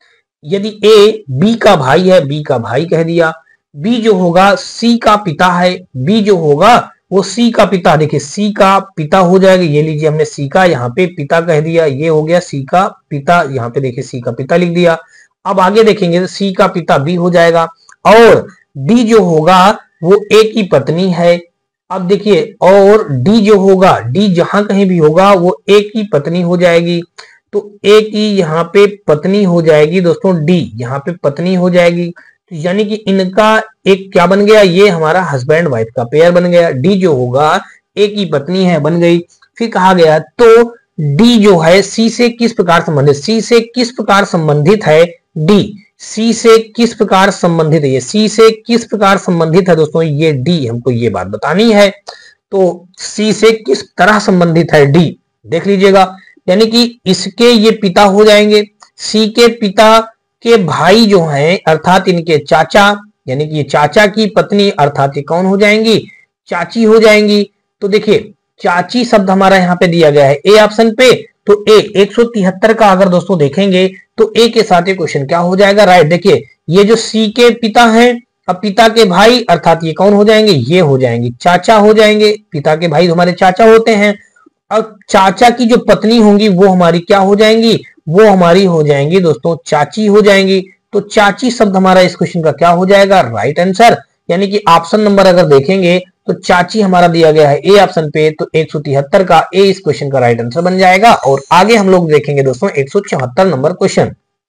यदि ए बी का भाई है, बी का भाई कह दिया, बी जो होगा सी का पिता है, बी जो होगा वो सी का पिता, देखिए सी का पिता हो जाएगा, ये लीजिए हमने सी का यहाँ पे पिता कह दिया, ये हो गया सी का पिता, यहाँ पे देखिए सी का पिता लिख दिया। अब आगे देखेंगे तो सी का पिता बी हो जाएगा, और डी जो होगा वो ए की पत्नी है। अब देखिए और डी जो होगा, डी जहां कहीं भी होगा वो ए की पत्नी हो जाएगी, तो ए की यहाँ पे पत्नी हो जाएगी दोस्तों, डी यहाँ पे पत्नी हो जाएगी, तो यानी कि इनका एक क्या बन गया, ये हमारा हस्बैंड वाइफ का पेयर बन गया। डी जो होगा ए की पत्नी है, बन गई। फिर कहा गया तो डी जो है सी से किस प्रकार संबंधित, सी से किस प्रकार संबंधित है, डी सी से किस प्रकार संबंधित है, ये सी से किस प्रकार संबंधित है दोस्तों, ये डी हमको ये बात बतानी है। तो सी से किस तरह संबंधित है डी, देख लीजिएगा, यानी कि इसके ये पिता हो जाएंगे, सी के पिता के भाई जो हैं अर्थात इनके चाचा, यानी कि चाचा की पत्नी अर्थात ये कौन हो जाएंगी, चाची हो जाएंगी। तो देखिए चाची शब्द हमारा यहाँ पे दिया गया है ए ऑप्शन पे, तो ए एक सौ तिहत्तर का अगर दोस्तों देखेंगे तो ए के साथ ये क्वेश्चन क्या हो जाएगा, राइट। देखिए ये जो सी के पिता हैं, अब पिता के भाई अर्थात ये कौन हो जाएंगे, ये हो जाएंगे चाचा हो जाएंगे, पिता के भाई हमारे चाचा होते हैं। अब चाचा की जो पत्नी होंगी वो हमारी क्या हो जाएंगी, वो हमारी हो जाएंगी दोस्तों चाची हो जाएंगी। तो चाची शब्द हमारा इस क्वेश्चन का क्या हो जाएगा, राइट आंसर, यानी कि ऑप्शन नंबर अगर देखेंगे तो चाची हमारा दिया गया है ए ऑप्शन पे, तो एक सौ तिहत्तर का ए इस क्वेश्चन का राइट आंसर बन जाएगा। और आगे हम लोग देखेंगे दोस्तों एक सौ चौहत्तर नंबर क्वेश्चन,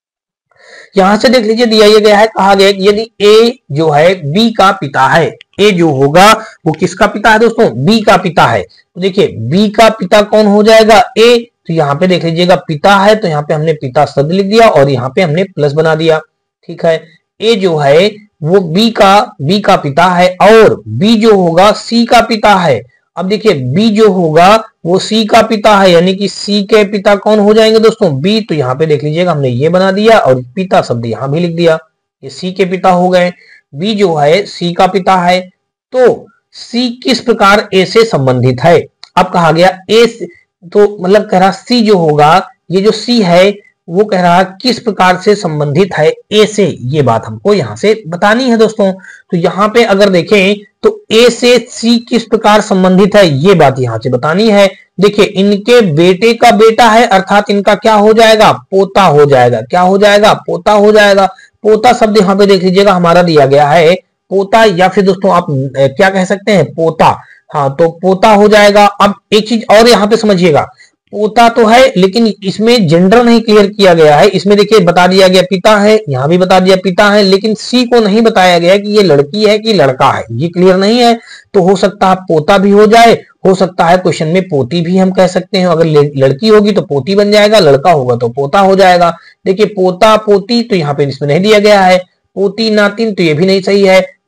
यहां से देख लीजिए दिया ये गया है, कहा गया यदि ए जो है बी का पिता है, ए जो होगा वो किसका पिता है दोस्तों, बी का पिता है। तो देखिए बी का पिता कौन हो जाएगा, ए, तो यहाँ पे देख लीजिएगा पिता है, तो यहाँ पे हमने पिता शब्द लिख दिया और यहाँ पे हमने प्लस बना दिया, ठीक है। ए जो है वो बी का बी का पिता है, और बी जो होगा सी का पिता है। अब देखिए बी जो होगा वो सी का पिता है, यानी कि सी के पिता कौन हो जाएंगे दोस्तों, बी, तो यहाँ पे देख लीजिएगा हमने ये बना दिया और पिता शब्द यहाँ भी लिख दिया, ये सी के पिता हो गए। बी जो है सी का पिता है, तो सी किस प्रकार ए से संबंधित है। अब कहा गया ए, तो मतलब कह रहा सी जो होगा, ये जो सी है वो कह रहा किस प्रकार से संबंधित है ए से, ये बात हमको यहां से बतानी है दोस्तों। तो यहाँ पे अगर देखें तो ए से सी किस प्रकार संबंधित है, ये बात यहां से बतानी है। देखिए इनके बेटे का बेटा है, अर्थात इनका क्या हो जाएगा, पोता हो जाएगा, क्या हो जाएगा, पोता हो जाएगा। पोता शब्द यहाँ पे देख लीजिएगा हमारा दिया गया है पोता, या फिर दोस्तों आप क्या कह सकते हैं, पोता, हाँ तो पोता हो जाएगा। अब एक चीज और यहाँ पे समझिएगा, पोता तो है लेकिन इसमें जेंडर नहीं क्लियर किया गया है, इसमें देखिए बता दिया गया पिता है, यहाँ भी बता दिया पिता है, लेकिन सी को नहीं बताया गया कि ये लड़की है कि लड़का है, ये क्लियर नहीं है। तो हो सकता है पोता भी हो जाए, हो सकता है क्वेश्चन में पोती भी हम कह सकते हैं, अगर लड़की होगी तो पोती बन जाएगा, लड़का होगा तो पोता हो जाएगा। देखिए पोता पोती तो यहाँ पे इसमें नहीं दिया गया है, पोती नातिन तो ये भी नहीं सही है,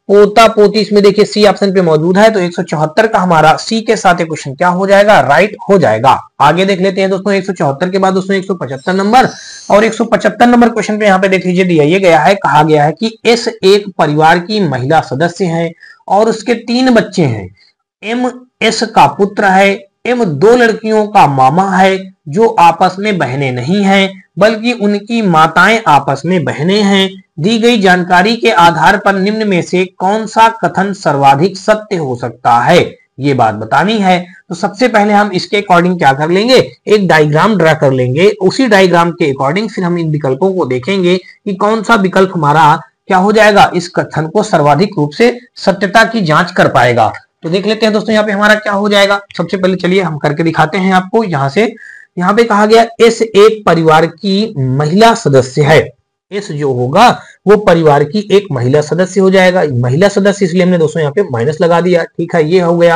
पोता पोती इसमें देखिए सी ऑप्शन पे मौजूद है, तो एक सौ चौहत्तर का हमारा सी के साथ क्वेश्चन क्या हो जाएगा, राइट हो जाएगा। आगे देख लेते हैं दोस्तों, एक सौ चौहत्तर के बाद दोस्तों एक सौ पचहत्तर नंबर, और एक सौ पचहत्तर नंबर क्वेश्चन पे यहाँ पे देख लीजिए दिया ये गया है, कहा गया है कि एस एक परिवार की महिला सदस्य है और उसके तीन बच्चे हैं। एम एस का पुत्र है, एम दो लड़कियों का मामा है जो आपस में बहनें नहीं हैं बल्कि उनकी माताएं आपस में बहनें हैं। दी गई जानकारी के आधार पर निम्न में से कौन सा कथन सर्वाधिक सत्य हो सकता है, ये बात बतानी है। तो सबसे पहले हम इसके अकॉर्डिंग क्या कर लेंगे, एक डायग्राम ड्रा कर लेंगे। उसी डायग्राम के अकॉर्डिंग फिर हम इन विकल्पों को देखेंगे कि कौन सा विकल्प हमारा क्या हो जाएगा, इस कथन को सर्वाधिक रूप से सत्यता की जांच कर पाएगा। तो देख लेते हैं दोस्तों यहाँ पे हमारा क्या हो जाएगा। सबसे पहले चलिए हम करके दिखाते हैं आपको। यहाँ से यहाँ पे कहा गया एस एक परिवार की महिला सदस्य है। एस जो होगा वो परिवार की एक महिला सदस्य हो जाएगा। महिला सदस्य इसलिए हमने दोस्तों यहाँ पे माइनस लगा दिया, ठीक है, ये हो गया।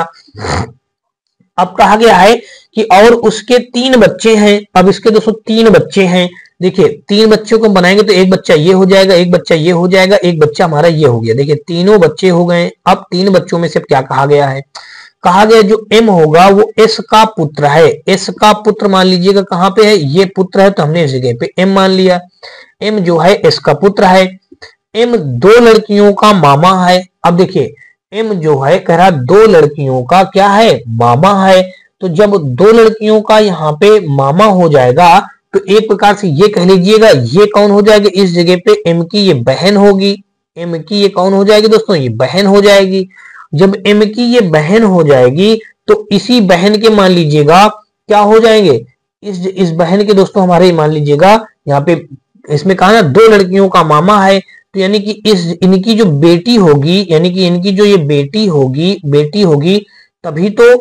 अब कहा गया है कि और उसके तीन बच्चे हैं। अब इसके दोस्तों तीन बच्चे हैं, देखिए तीन बच्चों को बनाएंगे तो एक बच्चा ये हो जाएगा, एक बच्चा ये हो जाएगा, एक बच्चा हमारा ये हो गया। देखिए तीनों बच्चे हो गए। अब तीन बच्चों में से क्या कहा गया है, कहा गया जो एम होगा वो एस का पुत्र है। एस का पुत्र मान लीजिएगा कहां पे है, ये पुत्र है तो हमने इस जगह पे एम मान लिया। एम जो है एस का पुत्र है। एम दो लड़कियों का मामा है। अब देखिए एम जो है कह रहा दो लड़कियों का क्या है, मामा है। तो जब दो लड़कियों का यहाँ पे मामा हो जाएगा तो एक प्रकार से ये कह लीजिएगा ये कौन हो जाएगी, इस जगह पे एम की ये बहन होगी। एम की ये कौन हो जाएगी दोस्तों, ये बहन हो जाएगी। जब एम की ये बहन हो जाएगी तो इसी बहन के मान लीजिएगा क्या हो जाएंगे, इस इस बहन के दोस्तों हमारे मान लीजिएगा यहाँ पे इसमें कहा ना दो लड़कियों का मामा है, तो यानी कि इस इनकी जो बेटी होगी, यानी कि इनकी जो ये बेटी होगी बेटी होगी तभी तो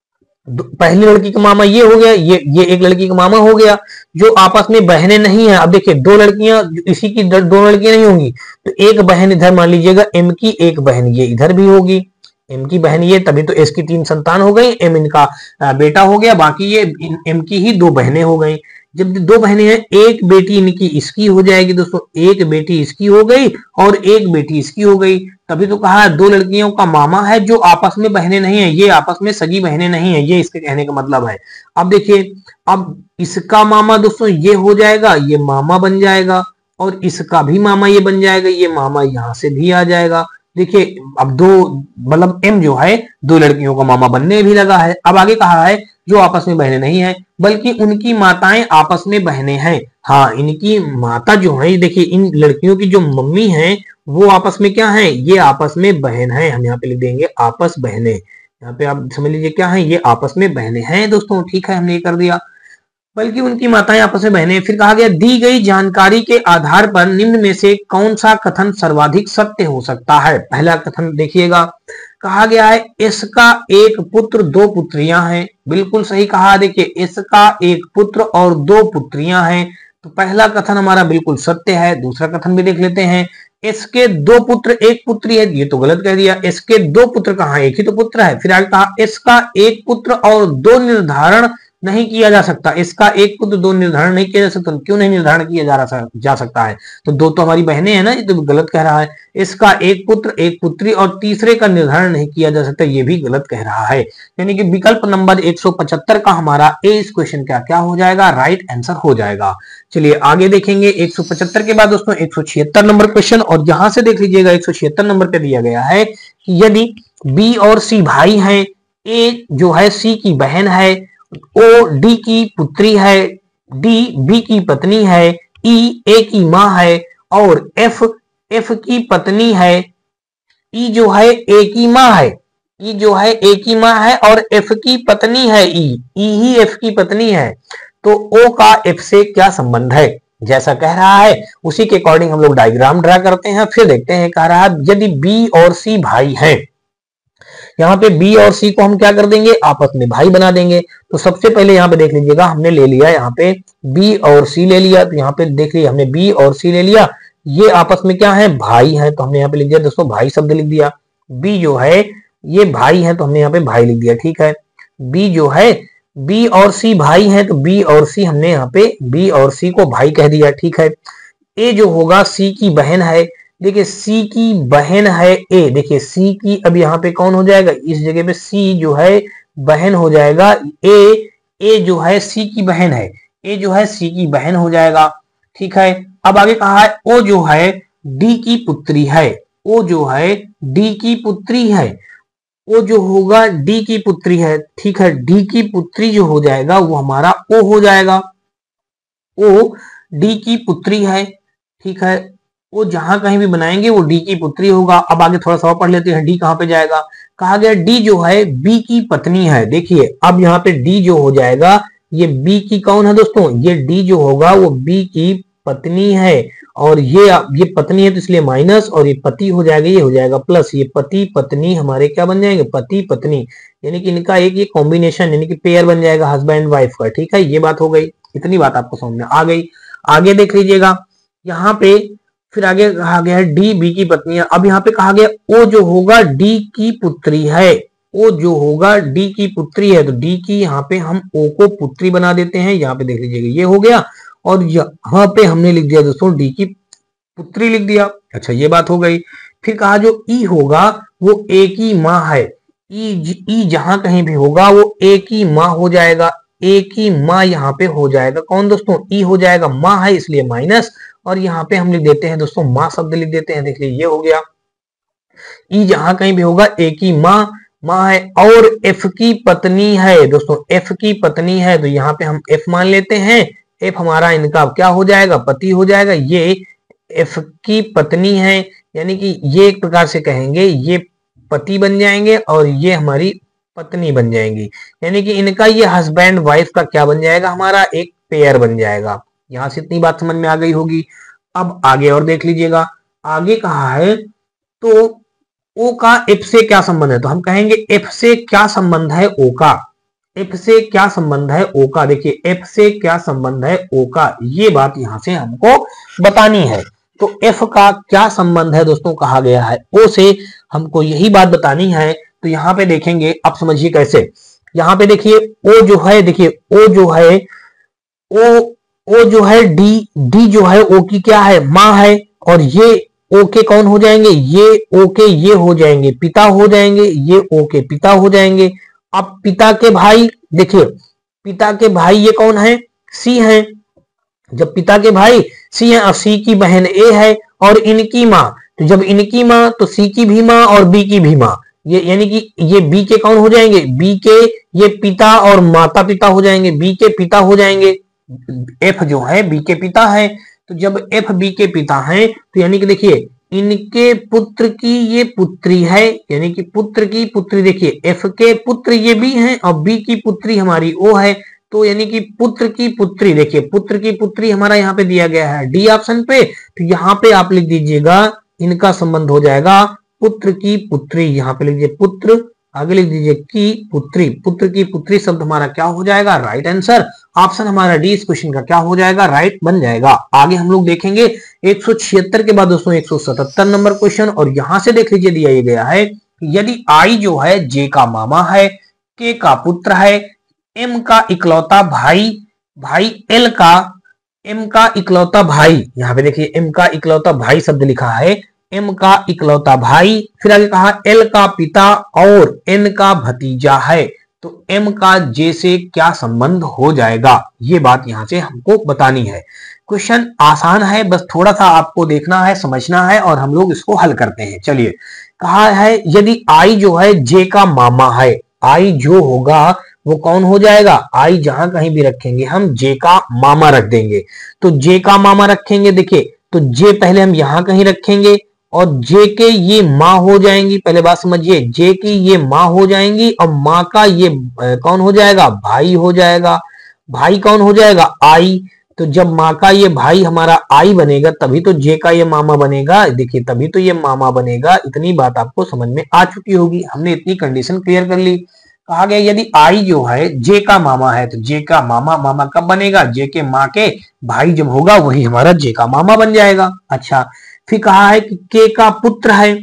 पहली लड़की का मामा ये हो गया, ये ये एक लड़की का मामा हो गया जो आपस में बहनें नहीं है। अब देखिए दो लड़कियां इसी की दो लड़कियां नहीं होंगी तो एक बहन इधर मान लीजिएगा एम की एक बहन ये इधर भी होगी, एम की बहन ये, तभी तो एस की तीन संतान हो गई, एम इनका बेटा हो गया, बाकी ये एम की ही दो बहनें हो गई। जब दो बहनें हैं एक बेटी इनकी इसकी हो जाएगी दोस्तों, एक बेटी इसकी हो गई और एक बेटी इसकी हो गई, तभी तो कहा दो लड़कियों का मामा है जो आपस में बहनें नहीं है, ये आपस में सगी बहनें नहीं है, ये इसके कहने का मतलब है। अब देखिए अब इसका मामा दोस्तों ये हो जाएगा, ये मामा बन जाएगा, और इसका भी मामा ये बन जाएगा, ये मामा यहां से भी आ जाएगा। देखिए अब दो मतलब एम जो है दो लड़कियों का मामा बनने भी लगा है। अब आगे कहा है जो आपस में बहनें नहीं है बल्कि उनकी माताएं आपस में बहनें हैं। हाँ इनकी माता जो है, देखिए इन लड़कियों की जो मम्मी है वो आपस में क्या है, ये आपस में बहन है। हम यहाँ पे लिख देंगे आपस बहनें, यहाँ पे आप समझ लीजिए क्या है, ये आपस में बहनें हैं दोस्तों, ठीक है हमने ये कर दिया, बल्कि उनकी माताएं आपस में बहनें। फिर कहा गया दी गई जानकारी के आधार पर निम्न में से कौन सा कथन सर्वाधिक सत्य हो सकता है। पहला कथन देखिएगा, कहा गया है इसका एक पुत्र दो पुत्रियां हैं। बिल्कुल सही कहा, देखिए इसका एक पुत्र और दो पुत्रियां हैं, तो पहला कथन हमारा बिल्कुल सत्य है। दूसरा कथन भी देख लेते हैं, इसके दो पुत्र एक पुत्री है, ये तो गलत कह दिया, इसके दो पुत्र कहाँ, एक ही तो पुत्र है। फिर आगे कहा इसका एक पुत्र और दो निर्धारण नहीं किया जा सकता। इसका एक पुत्र दो निर्धारण नहीं किया जा सकता, क्यों नहीं निर्धारण किया जा रहा जा सकता है, तो दो तो हमारी बहनें हैं ना, ये तो गलत कह रहा है। इसका एक पुत्र एक पुत्री और तीसरे का निर्धारण नहीं किया जा सकता, ये भी गलत कह रहा है। यानी कि विकल्प नंबर एक सौ पचहत्तर का हमारा ए इस क्वेश्चन का क्या हो जाएगा, राइट आंसर हो जाएगा। चलिए आगे देखेंगे एक सौ पचहत्तर के बाद दोस्तों एक सौ छिहत्तर नंबर क्वेश्चन, और यहां से देख लीजिएगा एक सौ छिहत्तर नंबर पे दिया गया है कि यदि बी और सी भाई हैं, ए जो है सी की बहन है, ओ डी की पुत्री है, डी बी की पत्नी है, ई ए की मां है और एफ एफ की पत्नी है, ई जो है ए की मां है, ई जो है ए की मां है और एफ की पत्नी है, ई ई ही एफ की पत्नी है, तो ओ का एफ से क्या संबंध है। जैसा कह रहा है उसी के अकॉर्डिंग हम लोग डायग्राम ड्रा करते हैं। फिर देखते हैं, कह रहा है यदि बी और सी भाई हैं, यहाँ पे बी और सी को हम क्या कर देंगे, आपस में भाई बना देंगे। तो सबसे पहले यहाँ पे देख लीजिएगा हमने ले लिया यहाँ पे बी और सी ले लिया, तो यहाँ पे देख लिया हमने बी और सी ले लिया, ये आपस में क्या है, भाई है, तो हमने यहाँ पे लिख दिया दोस्तों भाई शब्द लिख दिया। बी जो है ये भाई है तो हमने यहाँ पे भाई लिख दिया, ठीक है। बी जो है बी और सी भाई है तो बी और सी हमने यहाँ पे बी और सी को भाई कह दिया, ठीक है। ए जो होगा सी की बहन है, देखिए सी की बहन है ए, देखिए सी की अब यहाँ पे कौन हो जाएगा, इस जगह पे सी जो है बहन हो जाएगा ए, ए जो है सी की बहन है, ए जो है सी की बहन हो जाएगा। ठीक है, अब आगे कहा है ओ जो है डी की पुत्री है, ओ जो है डी की पुत्री है, ओ जो होगा डी की पुत्री है। ठीक है, डी की पुत्री जो हो जाएगा वो हमारा ओ हो जाएगा, ओ डी की पुत्री है। ठीक है, वो जहां कहीं भी बनाएंगे वो डी की पुत्री होगा। अब आगे थोड़ा सा पढ़ लेते हैं, डी कहां पे जाएगा, कहा गया डी जो है बी की पत्नी है। देखिए अब यहाँ पे डी जो हो जाएगा ये बी की कौन है दोस्तों, ये डी जो होगा वो बी की पत्नी है, और ये ये पत्नी है तो इसलिए माइनस, और ये पति हो जाएगा, ये हो जाएगा प्लस, ये पति पत्नी हमारे क्या बन जाएंगे, पति पत्नी, यानी कि इनका एक ये कॉम्बिनेशन यानी कि पेयर बन जाएगा हस्बैंड वाइफ का। ठीक है, ये बात हो गई, इतनी बात आपको समझ में आ गई। आगे देख लीजिएगा, यहाँ पे फिर आगे कहा गया है डी बी की पत्नी है। अब यहाँ पे कहा गया ओ जो होगा डी की पुत्री है, ओ जो होगा डी की पुत्री है, तो डी की यहाँ पे हम ओ को पुत्री बना देते हैं। यहाँ पे देख लीजिएगा ये हो गया, और यहाँ पे हमने लिख दिया दोस्तों डी की पुत्री लिख दिया। अच्छा, ये बात हो गई। फिर कहा जो ई होगा वो ए की माँ है, ई ई जहां कहीं भी होगा वो ए की माँ हो जाएगा, ए की माँ यहाँ पे हो जाएगा कौन दोस्तों, ई हो जाएगा, माँ है इसलिए माइनस, और यहाँ पे हम लिख देते हैं दोस्तों माँ शब्द लिख देते हैं। देखिए ये हो गया, ई जहां कहीं भी होगा ए की माँ, माँ है, और एफ की पत्नी है दोस्तों, एफ की पत्नी है तो यहाँ पे हम एफ मान लेते हैं, एफ हमारा इनका क्या हो जाएगा, पति हो जाएगा, ये एफ की पत्नी है, यानी कि ये एक प्रकार से कहेंगे ये पति बन जाएंगे और ये हमारी पत्नी बन जाएंगी, यानी कि इनका ये हस्बैंड वाइफ का क्या बन जाएगा, हमारा एक पेयर बन जाएगा। यहां से इतनी बात समझ में आ गई होगी। अब आगे और देख लीजिएगा, आगे कहा है तो ओ का एफ से क्या संबंध है, तो हम कहेंगे एफ से क्या संबंध है ओ का, एफ से क्या संबंध है ओ का, देखिए एफ से क्या संबंध है ओ का, ये बात यहां से हमको बतानी है। तो एफ का क्या संबंध है दोस्तों, कहा गया है ओ से, हमको यही बात बतानी है। तो यहाँ पे देखेंगे, अब समझिए कैसे, यहाँ पे देखिए ओ जो है, देखिए ओ जो है, ओ ओ जो है डी, डी जो है ओ की क्या है, माँ है, और ये ओ के कौन हो जाएंगे, ये ओ के ये हो जाएंगे पिता हो जाएंगे, ये ओ के पिता हो जाएंगे। अब पिता के भाई, देखिए पिता के भाई ये कौन है, सी है, जब पिता के भाई सी है और सी की बहन ए है, और इनकी माँ, तो जब इनकी माँ तो सी की भी माँ और बी की भी माँ, ये यानी कि ये बी के कौन हो जाएंगे, बी के ये पिता और माता पिता हो जाएंगे, बी के पिता हो जाएंगे, एफ जो है बी के पिता है। तो जब एफ बी के पिता हैं तो यानी कि देखिए इनके पुत्र की ये पुत्री है, यानी कि पुत्र की पुत्री, देखिए एफ के पुत्र ये बी हैं और बी की पुत्री हमारी ओ है, तो यानी कि पुत्र की पुत्री, देखिए पुत्र की पुत्री हमारा यहाँ पे दिया गया है डी ऑप्शन पे, तो यहाँ पे आप लिख दीजिएगा इनका संबंध हो जाएगा पुत्र की पुत्री, यहाँ पे लिख दीजिए पुत्र, आगे लिख दीजिए की पुत्री, पुत्र की पुत्री शब्द हमारा क्या हो जाएगा, राइट आंसर, ऑप्शन हमारा डी इस क्वेश्चन का क्या हो जाएगा, राइट बन जाएगा। आगे हम लोग देखेंगे एक सौ छिहत्तर के बाद दोस्तों एक सौ सतहत्तर नंबर क्वेश्चन, और यहां से देख लीजिए दिया ये गया है, यदि आई जो है जे का मामा है, के का पुत्र है, एम का इकलौता भाई, भाई एल का, एम का इकलौता भाई, यहाँ पे देखिए एम का इकलौता भाई शब्द लिखा है, एम का इकलौता भाई, फिर आगे कहा एल का पिता और एन का भतीजा है, तो एम का जे से क्या संबंध हो जाएगा, ये बात यहां से हमको बतानी है। क्वेश्चन आसान है, बस थोड़ा सा आपको देखना है, समझना है, और हम लोग इसको हल करते हैं। चलिए, कहा है यदि आई जो है जे का मामा है, आई जो होगा वो कौन हो जाएगा, आई जहां कहीं भी रखेंगे हम जे का मामा रख देंगे, तो जे का मामा रखेंगे, देखिए तो जे पहले हम यहां कहीं रखेंगे, और जे के ये माँ हो जाएंगी, पहले बात समझिए, जे की ये माँ हो जाएंगी और माँ का ये कौन हो जाएगा, भाई हो जाएगा, भाई कौन हो जाएगा, आई, तो जब माँ का ये भाई हमारा आई बनेगा तभी तो जे का ये मामा बनेगा, देखिए तभी तो ये मामा बनेगा। इतनी बात आपको समझ में आ चुकी होगी, हमने इतनी कंडीशन क्लियर कर ली। कहा गया यदि आई जो है जे का मामा है, तो जे का मामा, मामा कब बनेगा, जे के माँ के भाई जब होगा वही हमारा जे का मामा बन जाएगा। अच्छा, फिर कहा है कि के का पुत्र है,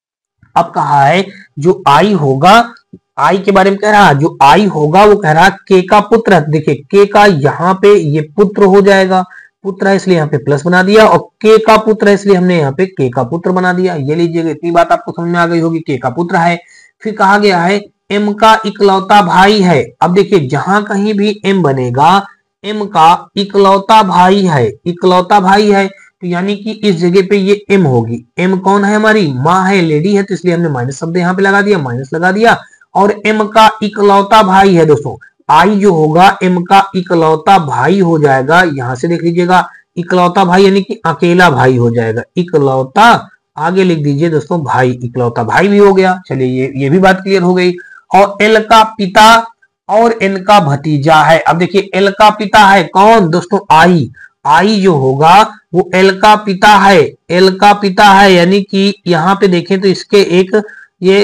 अब कहा है जो आई होगा, आई के बारे में कह रहा है, जो आई होगा वो कह रहा है के का पुत्र है, देखिए के का यहाँ पे ये पुत्र हो जाएगा, पुत्र है इसलिए यहाँ पे प्लस बना दिया, और के का पुत्र है इसलिए हमने यहाँ पे के का पुत्र बना दिया। ये लीजिएगा, इतनी बात आपको समझ में आ गई होगी, के का पुत्र है। फिर कहा गया है एम का इकलौता भाई है। अब देखिए जहां कहीं भी एम बनेगा, एम का इकलौता भाई है, इकलौता भाई है, तो यानी कि इस जगह पे ये एम होगी। एम कौन है? हमारी माँ है, लेडी है, तो इसलिए हमने माइनस शब्द यहाँ पे लगा दिया, माइनस लगा दिया। और एम का इकलौता भाई है दोस्तों, आई जो होगा एम का इकलौता भाई हो जाएगा। यहां से देख लीजिएगा, इकलौता भाई यानी कि अकेला भाई हो जाएगा, इकलौता आगे लिख दीजिए दोस्तों भाई, इकलौता भाई भी हो गया। चलिए ये ये भी बात क्लियर हो गई। और एल का पिता और एन का भतीजा है। अब देखिए एल का पिता है कौन दोस्तों? आई, आई जो होगा वो एल का पिता है, एल का पिता है, यानी कि यहाँ पे देखें तो इसके एक ये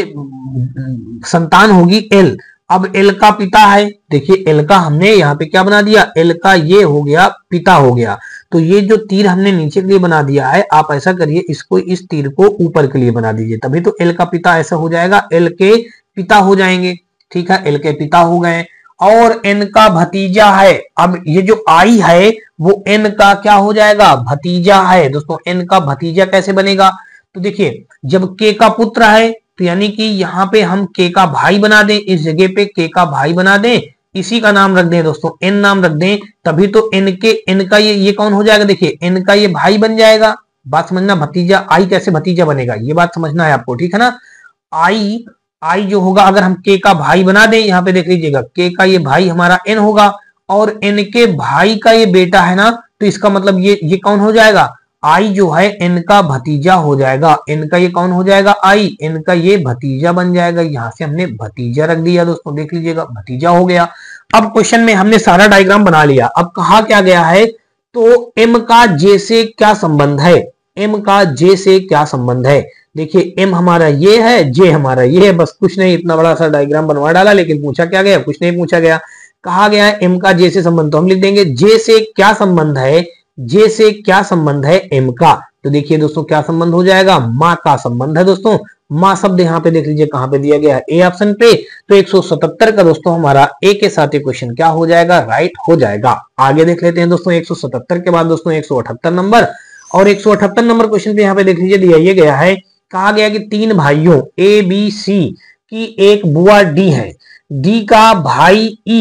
संतान होगी एल। अब एल का पिता है, देखिए एल का हमने यहाँ पे क्या बना दिया, एल का ये हो गया पिता हो गया। तो ये जो तीर हमने नीचे के लिए बना दिया है, आप ऐसा करिए इसको, इस तीर को ऊपर के लिए बना दीजिए, तभी तो एल का पिता ऐसा हो जाएगा, एल के पिता हो जाएंगे। ठीक है, एल के पिता हो गए। और एन का भतीजा है। अब ये जो आई है वो एन का क्या हो जाएगा? भतीजा है। दोस्तों एन का भतीजा कैसे बनेगा? तो देखिए जब के का पुत्र है तो यानी कि यहाँ पे हम के का भाई बना दें, इस जगह पे के का भाई बना दें, इसी का नाम रख दें दोस्तों, एन नाम रख दें, तभी तो एन के एन का ये ये कौन हो जाएगा? देखिए एन का ये भाई बन जाएगा। बात समझना, भतीजा आई कैसे भतीजा बनेगा, ये बात समझना है आपको, ठीक है ना। आई आई जो होगा अगर हम के का भाई बना दें, यहाँ पे देख लीजिएगा के का ये भाई हमारा एन होगा, और एन के भाई का ये बेटा है ना, तो इसका मतलब ये ये कौन हो जाएगा? आई जो है एन का भतीजा हो जाएगा। एन का ये कौन हो जाएगा? आई, एन का ये भतीजा बन जाएगा। यहां से हमने भतीजा रख दिया दोस्तों, देख लीजिएगा भतीजा हो गया। अब क्वेश्चन में हमने सारा डायग्राम बना लिया। अब कहा क्या गया है, तो एम का जे से क्या संबंध है, एम का जे से क्या संबंध है। देखिए एम हमारा ये है, जे हमारा ये है, बस कुछ नहीं, इतना बड़ा सा डायग्राम बनवा डाला, लेकिन पूछा क्या गया? कुछ नहीं पूछा गया। कहा गया है एम का जे से संबंध, तो हम लिख देंगे जे से क्या संबंध है, जे से क्या संबंध है एम का। तो देखिए दोस्तों क्या संबंध हो जाएगा? माँ का संबंध है दोस्तों। माँ शब्द यहाँ पे देख लीजिए कहां पे दिया गया है, ए ऑप्शन पे। तो एक सौ सतहत्तर का दोस्तों हमारा ए के साथ ये क्वेश्चन क्या हो जाएगा? राइट हो जाएगा। आगे देख लेते हैं दोस्तों, एक सौ सतहत्तर के बाद दोस्तों एक सौ अठहत्तर नंबर, और एक सौ अठहत्तर नंबर क्वेश्चन पे यहाँ पे देख लीजिए दिया ये गया है, कहा गया कि तीन भाइयों ए बी सी की एक बुआ डी है, डी का भाई ई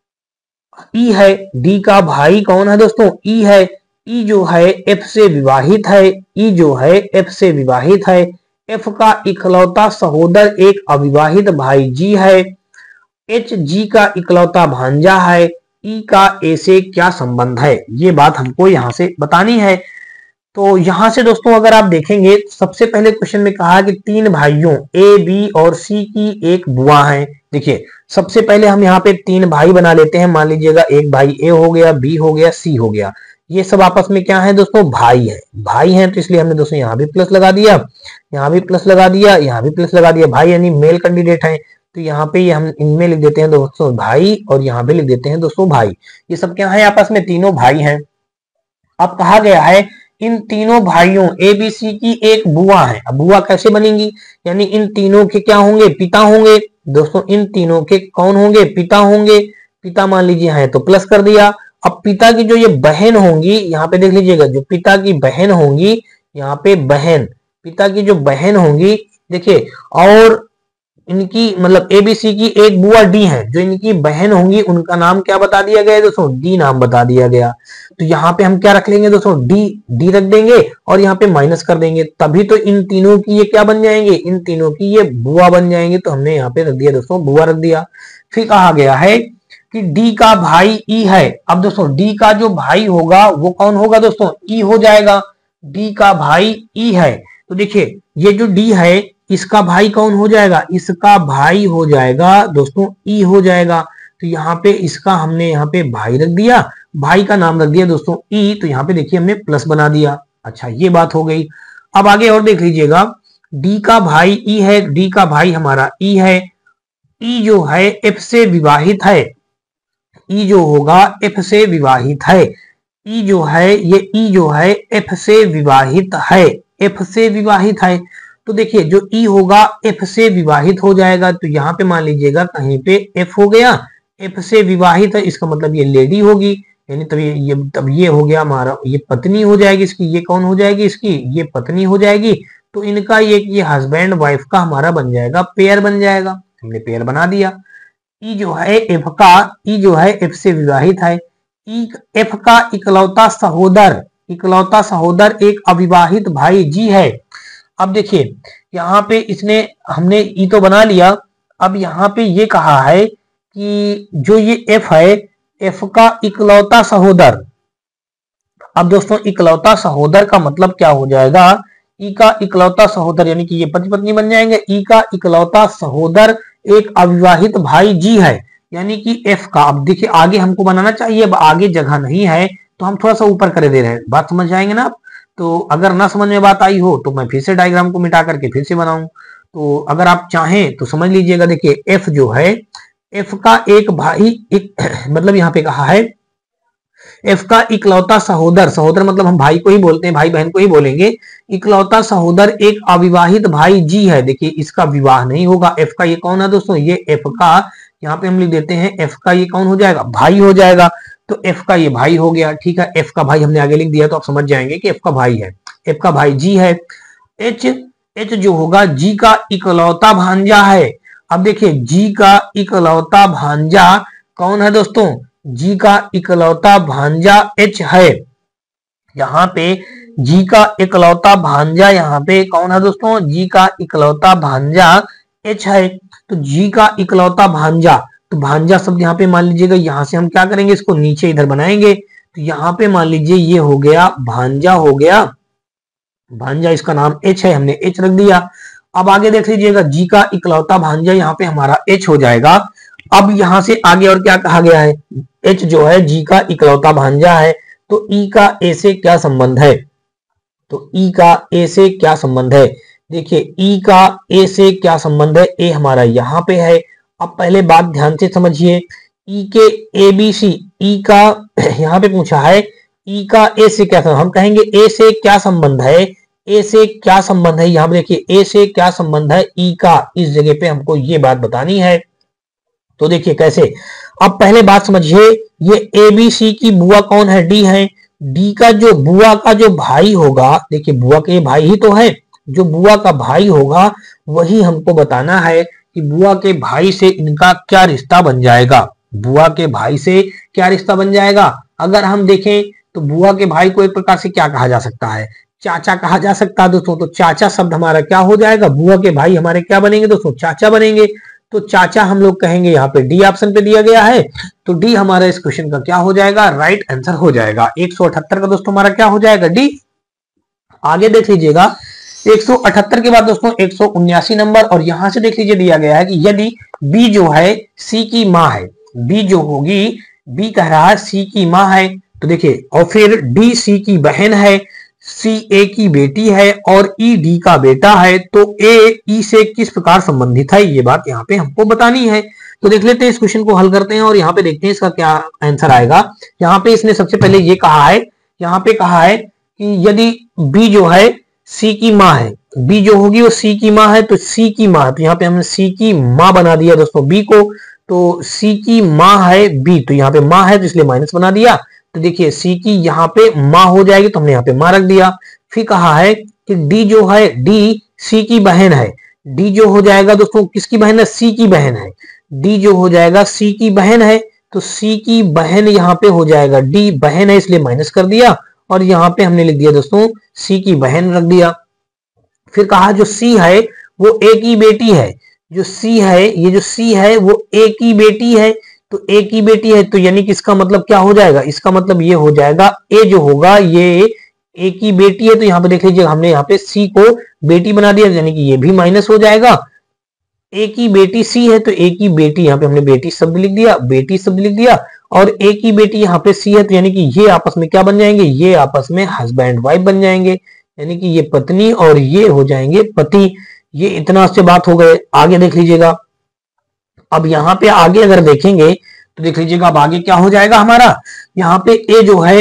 ई है, डी का भाई कौन है दोस्तों? ई है। ई जो है एफ से विवाहित है, ई जो है एफ से विवाहित है। एफ का इकलौता सहोदर एक अविवाहित भाई जी है। एच जी का इकलौता भांजा है। ई का ए से क्या संबंध है, ये बात हमको यहां से बतानी है। तो यहां से दोस्तों अगर आप देखेंगे, सबसे पहले क्वेश्चन में कहा कि तीन भाइयों ए बी और सी की एक बुआ है। देखिए सबसे पहले हम यहाँ पे तीन भाई बना लेते हैं, मान लीजिएगा एक भाई ए हो गया, बी हो गया, सी हो गया, ये सब आपस में क्या है दोस्तों? भाई है, भाई हैं, तो इसलिए हमने दोस्तों यहाँ भी प्लस लगा दिया, यहाँ भी प्लस लगा दिया, यहाँ भी प्लस लगा दिया। भाई यानी मेल कैंडिडेट है, तो यहाँ पे हम इनमें लिख देते हैं दोस्तों भाई, और यहाँ पे लिख देते हैं दोस्तों भाई। ये सब क्या है? आपस में तीनों भाई हैं। अब कहा गया है इन तीनों भाइयों ए बी सी की एक बुआ है। अब बुआ कैसे बनेंगी? यानी इन तीनों के क्या होंगे? पिता होंगे दोस्तों। इन तीनों के कौन होंगे? पिता होंगे। पिता मान लीजिए है तो प्लस कर दिया। अब पिता की जो ये बहन होंगी, यहाँ पे देख लीजिएगा, जो पिता की बहन होंगी, यहाँ पे बहन, पिता की जो बहन होंगी, देखिए, और इनकी मतलब एबीसी की एक बुआ डी है, जो इनकी बहन होंगी उनका नाम क्या बता दिया गया है दोस्तों? डी नाम बता दिया गया। तो यहाँ पे हम क्या रख लेंगे दोस्तों? डी, डी रख देंगे, और यहाँ पे माइनस कर देंगे, तभी तो इन तीनों की ये क्या बन जाएंगे? इन तीनों की ये बुआ बन जाएंगे। तो हमने यहाँ पे रख दिया दोस्तों, बुआ रख दिया। फिर कहा गया है कि डी का भाई ई है। अब दोस्तों डी का जो भाई होगा वो कौन होगा दोस्तों? ई हो जाएगा। डी का भाई ई है, तो देखिए ये जो डी है इसका भाई कौन हो जाएगा? इसका भाई हो जाएगा दोस्तों ई हो जाएगा। तो यहाँ पे इसका हमने यहाँ पे भाई रख दिया, भाई का नाम रख दिया दोस्तों ई। तो यहाँ पे देखिए हमने प्लस बना दिया। अच्छा ये बात हो गई। अब आगे और देख लीजिएगा, डी का भाई ई है, डी का भाई हमारा ई है। ई जो है एफ से विवाहित है, ई जो होगा एफ से विवाहित है। ई जो है ये ई जो है एफ से विवाहित है, एफ से विवाहित है। तो देखिए जो ई होगा एफ से विवाहित हो जाएगा। तो यहाँ पे मान लीजिएगा कहीं पे एफ हो गया, एफ से विवाहित है, इसका मतलब ये लेडी होगी। यानी तब ये, ये तब ये हो गया हमारा, ये पत्नी हो जाएगी इसकी, ये कौन हो जाएगी इसकी, ये पत्नी हो जाएगी। तो इनका ये ये हस्बैंड वाइफ का हमारा बन जाएगा, पेयर बन जाएगा। हमने पेयर बना दिया। ई जो है एफ का, ई जो है एफ से विवाहित है। ई एफ का इकलौता सहोदर, इकलौता सहोदर एक अविवाहित भाई जी है। अब देखिए यहाँ पे इसने, हमने ई तो बना लिया। अब यहाँ पे ये कहा है कि जो ये एफ है, एफ का इकलौता सहोदर। अब दोस्तों इकलौता सहोदर का मतलब क्या हो जाएगा, ई का इकलौता सहोदर यानी कि ये पति पत्नी बन जाएंगे। ई का इकलौता सहोदर एक अविवाहित भाई जी है, यानी कि एफ का। अब देखिए आगे हमको बनाना चाहिए, अब आगे जगह नहीं है तो हम थोड़ा सा ऊपर कर दे रहे हैं। बात समझ जाएंगे ना आप? तो अगर ना समझ में बात आई हो तो मैं फिर से डायग्राम को मिटा करके फिर से बनाऊं। तो अगर आप चाहें तो समझ लीजिएगा। देखिए एफ जो है, एफ का एक भाई, एक मतलब यहाँ पे कहा है एफ का इकलौता सहोदर, सहोदर मतलब हम भाई को ही बोलते हैं, भाई बहन को ही बोलेंगे। इकलौता सहोदर एक अविवाहित भाई जी है। देखिए इसका विवाह नहीं होगा। एफ का ये कौन है दोस्तों, ये एफ का, यहाँ पे हम लिख देते हैं एफ का ये कौन हो जाएगा, भाई हो जाएगा। तो एफ का ये भाई हो गया, ठीक है। एफ का भाई हमने आगे लिख दिया तो आप समझ जाएंगे कि एफ का भाई है, एफ का भाई जी है। एच, एच जो होगा जी का इकलौता भांजा है। अब देखिए जी का इकलौता भांजा कौन है दोस्तों, जी का इकलौता भांजा एच है। यहाँ पे जी का इकलौता भांजा, यहाँ पे कौन है दोस्तों, जी का इकलौता भांजा एच है। तो जी का इकलौता भांजा, तो भांजा शब्द यहाँ पे मान लीजिएगा, यहाँ से हम क्या करेंगे, इसको नीचे इधर बनाएंगे। तो यहाँ पे मान लीजिए ये हो गया भांजा, हो गया भांजा, इसका नाम एच है, हमने एच रख दिया। अब आगे देख लीजिएगा, जी का इकलौता भांजा यहाँ पे हमारा एच हो जाएगा। अब यहां से आगे और क्या कहा गया है, एच जो है जी का इकलौता भांजा है। तो ई का ए से क्या संबंध है, तो ई का ए से क्या संबंध है, देखिए ई का ए से क्या संबंध है, ए हमारा यहाँ पे है। अब पहले बात ध्यान से समझिए, ई के ए बी सी, ई का यहाँ पे पूछा है ई का ए से क्या संबंध, हम कहेंगे ए से क्या संबंध है, ए से क्या संबंध है, यहाँ पे देखिए ए से क्या संबंध है ई का, इस जगह पे हमको ये बात बतानी है। तो देखिए कैसे, अब पहले बात समझिए, ये ए बी सी की बुआ कौन है, डी है। डी का जो बुआ का जो भाई होगा, देखिए बुआ के भाई ही तो है, जो बुआ का भाई होगा वही हमको बताना है कि बुआ के भाई से इनका क्या रिश्ता बन जाएगा, बुआ के भाई से क्या रिश्ता बन जाएगा। अगर हम देखें तो बुआ के भाई को एक प्रकार से क्या कहा जा सकता है, चाचा कहा जा सकता है दोस्तों। तो चाचा शब्द हमारा क्या हो जाएगा, बुआ के भाई हमारे क्या बनेंगे दोस्तों, चाचा बनेंगे। तो चाचा हम लोग कहेंगे, यहाँ पे डी ऑप्शन पे दिया गया है, तो डी हमारा इस क्वेश्चन का क्या हो जाएगा, राइट आंसर हो जाएगा। एक सौ अठहत्तर का दोस्तों हमारा क्या हो जाएगा, डी। आगे देख लीजिएगा, एक सौ अठहत्तर के बाद दोस्तों एक सौ उन्यासी नंबर, और यहां से देख लीजिए दिया गया है कि यदि बी जो है सी की माँ है, बी जो होगी, बी कह रहा है सी की माँ है, तो देखिए, और फिर डी सी की बहन है, सी ए की बेटी है, और ई डी का बेटा है, तो ए ई से किस प्रकार संबंधित है, ये बात यहाँ पे हमको बतानी है। तो देख लेते हैं, इस क्वेश्चन को हल करते हैं और यहाँ पे देखते हैं इसका क्या आंसर आएगा। यहाँ पे इसने सबसे पहले ये कहा है, यहाँ पे कहा है कि यदि बी जो है सी की माँ है, बी जो होगी वो सी की माँ है, तो सी की माँ, तो यहाँ पे हमने सी की माँ बना दिया दोस्तों बी को। तो सी की माँ है बी, तो यहाँ पे माँ है तो इसलिए माइनस बना दिया। तो देखिए सी की यहाँ पे माँ हो जाएगी, तो हमने यहाँ पे माँ रख दिया। फिर कहा है कि डी जो है, डी सी की बहन है, डी जो हो जाएगा दोस्तों किसकी बहन है, सी की बहन है, डी जो हो जाएगा सी की बहन है, तो सी की बहन यहाँ पे हो जाएगा, डी बहन है इसलिए माइनस कर दिया, और यहाँ पे हमने लिख दिया दोस्तों सी की बहन रख दिया। फिर कहा जो सी है वो ए की बेटी है, जो सी है, ये जो सी है वो ए की बेटी है, तो ए की बेटी है, तो यानी कि इसका मतलब क्या हो जाएगा, इसका मतलब ये हो जाएगा ए जो होगा ये ए की बेटी है। तो यहाँ पे देख लीजिए हमने यहाँ पे सी को बेटी बना दिया, यानी कि ये भी माइनस हो जाएगा। ए की बेटी सी है, तो ए की बेटी, यहाँ पे हमने बेटी शब्द लिख दिया, बेटी शब्द लिख दिया, और ए की बेटी यहाँ पे सी है, तो यानी कि ये आपस में क्या बन जाएंगे, ये आपस में हस्बैंड वाइफ बन जाएंगे, यानी कि ये पत्नी और ये हो जाएंगे पति। ये इतना से बात हो गए। आगे देख लीजिएगा, अब यहाँ पे आगे अगर देखेंगे तो देख लीजिएगा अब आगे क्या हो जाएगा हमारा, यहाँ पे ए जो है,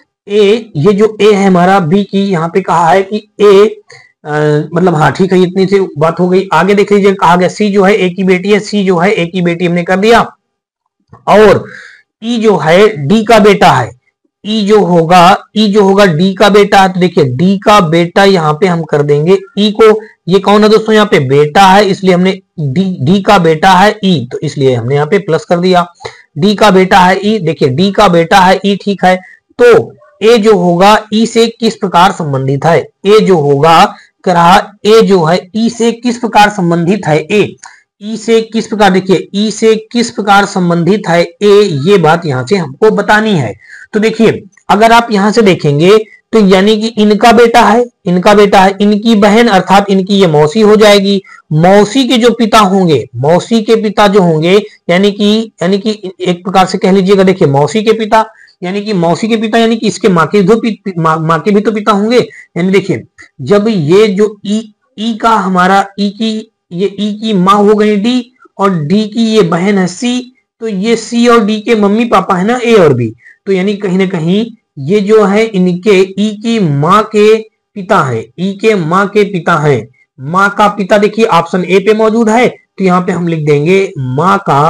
ए ये जो ए है हमारा बी की, यहाँ पे कहा है कि ए आ, मतलब हाँ ठीक है, इतनी सी बात हो गई। आगे देख लीजिए कहा गया सी जो है ए की बेटी है, सी जो है ए की बेटी हमने कर दिया, और ई जो है डी का बेटा है, ई जो होगा ई जो होगा डी का बेटा है। तो देखिए डी का बेटा यहाँ पे हम कर देंगे ई को, ये कौन है दोस्तों, यहाँ पे बेटा है, इसलिए हमने डी डी का बेटा है ई, तो इसलिए हमने यहाँ पे प्लस कर दिया। डी का बेटा है ई, देखिए डी का बेटा है ई, ठीक है। तो ए जो होगा ई से किस प्रकार संबंधित है, ए जो होगा कह रहा ए जो है ई से किस प्रकार संबंधित है, ए ई से किस प्रकार, देखिए ई से किस प्रकार संबंधित है ए, ये बात यहां से हमको बतानी है। तो देखिए अगर आप यहां से देखेंगे तो यानी कि इनका बेटा है, इनका बेटा है, इनकी बहन अर्थात इनकी ये मौसी हो जाएगी। मौसी के जो पिता होंगे, मौसी के पिता जो होंगे यानी कि यानी कि एक प्रकार से कह लीजिएगा, देखिए मौसी के पिता यानी कि मौसी के पिता यानी कि इसके माँ के दो माँ मा के भी तो पिता होंगे। यानी देखिए जब ये जो ई ई का हमारा ई की ये ई की माँ हो गई डी और डी की ये बहन है सी, तो ये सी और डी के मम्मी पापा है ना ए और बी। तो यानी कहीं ना कहीं ये जो है इनके ई की माँ के पिता है, ई के माँ के पिता है। माँ का पिता देखिए ऑप्शन ए पे मौजूद है, तो यहाँ पे हम लिख देंगे माँ का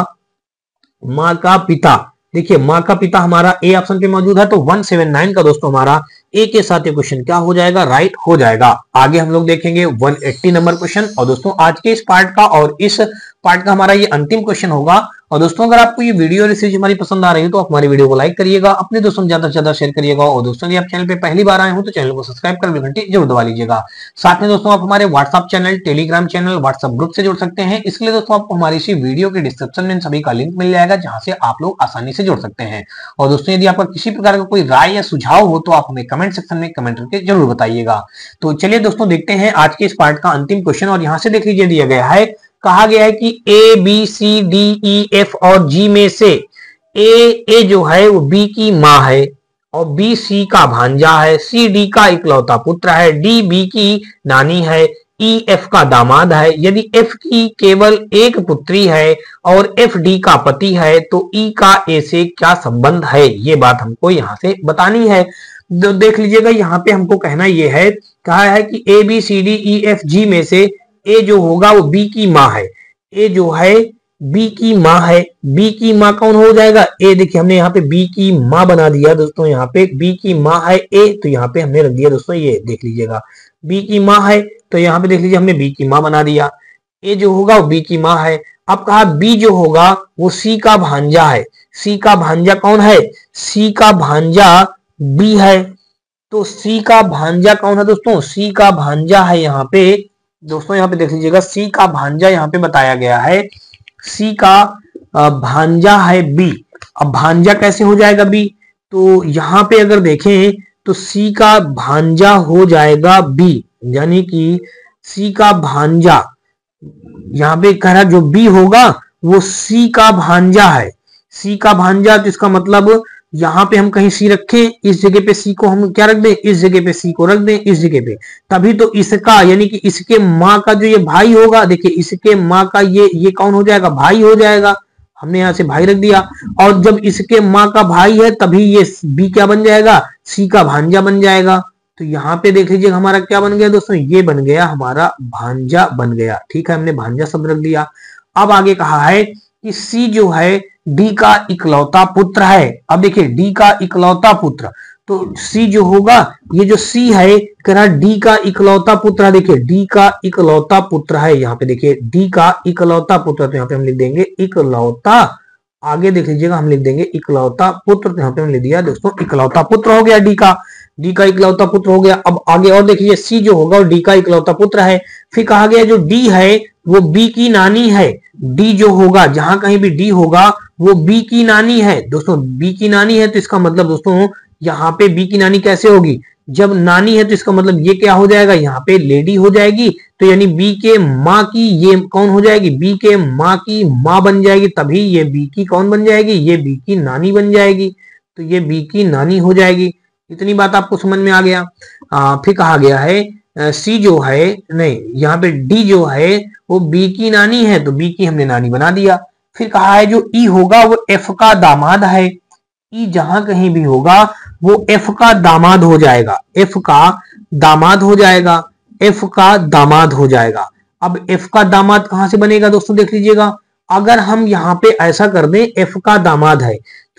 माँ का पिता। देखिए माँ का पिता हमारा ए ऑप्शन पे मौजूद है, तो एक सौ उन्यासी का दोस्तों हमारा ए के साथ ये क्वेश्चन क्या हो जाएगा, राइट हो जाएगा। आगे हम लोग देखेंगे एक सौ अस्सी नंबर क्वेश्चन। और दोस्तों आज के इस पार्ट का और इस पार्ट का हमारा ये अंतिम क्वेश्चन होगा। और दोस्तों अगर आपको ये वीडियो और सीरीज हमारी पसंद आ रही है तो आप हमारी वीडियो को लाइक करिएगा, अपने दोस्तों में ज्यादा से ज्यादा शेयर करिएगा। और दोस्तों यदि आप चैनल पे पहली बार आए हो तो चैनल को सब्सक्राइब कर घंटी जरूर दबा लीजिएगा। साथ में दोस्तों आप हमारे WhatsApp channel, Telegram channel, WhatsApp group से जुड़ सकते हैं। इसके लिए दोस्तों आपको हमारी इसी वीडियो के डिस्क्रिप्शन में सभी का लिंक मिल जाएगा, जहां से आप लोग आसानी से जुड़ सकते हैं। और दोस्तों यदि आपका किसी प्रकार का कोई राय या सुझाव हो तो आप हमें कमेंट सेक्शन में कमेंट करके जरूर बताइएगा। तो चलिए दोस्तों देखते हैं आज के इस पार्ट का अंतिम क्वेश्चन। और यहाँ से देख लीजिए दिया गया है, कहा गया है कि A B C D E F और जी में से ए ए जो है वो बी की माँ है और बी सी का भांजा है, सी डी का इकलौता पुत्र है, डी बी की नानी है, ई एफ का दामाद है। यदि एफ की केवल एक पुत्री है और एफ डी का पति है तो ई का ए से क्या संबंध है, ये बात हमको यहाँ से बतानी है। देख लीजिएगा यहाँ पे हमको कहना यह है, कहा है कि A B C D E F G में से ए जो होगा वो बी की माँ है, ए जो है बी की माँ है। बी की माँ कौन हो जाएगा, ए। देखिए हमने यहाँ पे बी की माँ बना दिया दोस्तों, यहाँ पे बी की माँ है ए, तो यहाँ पे हमने रख दिया दोस्तों, ये देख लीजिएगा बी की माँ है, तो यहाँ पे देख लीजिए हमने बी की माँ बना दिया। ए जो होगा वो बी की माँ है। अब कहा बी जो होगा वो सी का भांजा है, सी का भांजा कौन है, सी का भांजा बी है। तो सी का भांजा कौन है दोस्तों, सी का भांजा है यहाँ पे दोस्तों, यहाँ पे देख लीजिएगा सी का भांजा यहाँ पे बताया गया है, सी का भांजा है बी। अब भांजा कैसे हो जाएगा बी, तो यहाँ पे अगर देखें तो सी का भांजा हो जाएगा बी, यानी कि सी का भांजा यहाँ पे कह रहा जो बी होगा वो सी का भांजा है, सी का भांजा। तो इसका मतलब यहाँ पे हम कहीं सी रखें, इस जगह पे सी को हम क्या रख दें, इस जगह पे सी को रख दें, इस जगह पे, तभी तो इसका यानी कि इसके माँ का जो ये भाई होगा, देखिए इसके माँ का ये ये कौन हो जाएगा, भाई हो जाएगा। हमने यहाँ से भाई रख दिया, और जब इसके माँ का भाई है तभी ये बी क्या बन जाएगा, सी का भांजा बन जाएगा। तो यहाँ पे देख लीजिए हमारा क्या बन गया दोस्तों, ये बन गया हमारा भांजा बन गया। ठीक है, हमने भांजा शब्द रख दिया। अब आगे कहा है कि सी जो है डी का इकलौता पुत्र है। अब देखिए डी का इकलौता पुत्र, तो सी जो होगा, ये जो सी है कह रहा डी का इकलौता पुत्र है। देखिए डी का इकलौता पुत्र है, यहाँ पे देखिए डी का इकलौता पुत्र, तो यहाँ पे हम लिख देंगे इकलौता। आगे देख लीजिएगा हम लिख देंगे इकलौता पुत्र, तो यहाँ पे हम लिख दिया दोस्तों इकलौता पुत्र हो गया डी का, डी का इकलौता पुत्र हो गया। अब आगे और देखिए सी जो होगा वो डी का इकलौता पुत्र है। फिर कहा गया जो डी है वो बी की नानी है, डी जो होगा जहां कहीं भी डी होगा वो बी की नानी है दोस्तों, बी की नानी है। तो इसका मतलब दोस्तों यहाँ पे बी की नानी कैसे होगी, जब नानी है तो इसका मतलब ये क्या हो जाएगा, यहाँ पे लेडी हो जाएगी। तो यानी बी के माँ की ये कौन हो जाएगी, बी के माँ की माँ बन जाएगी, तभी ये बी की कौन बन जाएगी, ये बी की नानी बन जाएगी। तो ये बी की नानी हो जाएगी। इतनी बात आपको समझ में आ गया। आ, फिर कहा गया है सी जो है, नहीं यहाँ पे डी जो है वो बी की नानी है, तो बी की हमने नानी बना दिया। फिर कहा है जो ई होगा वो एफ का दामाद है, ई जहां कहीं भी होगा वो एफ का दामाद हो जाएगा, एफ का दामाद हो जाएगा, एफ का दामाद हो जाएगा। अब एफ का दामाद कहां से बनेगा दोस्तों, देख लीजिएगा, अगर हम यहाँ पे ऐसा कर दें एफ का दामाद है,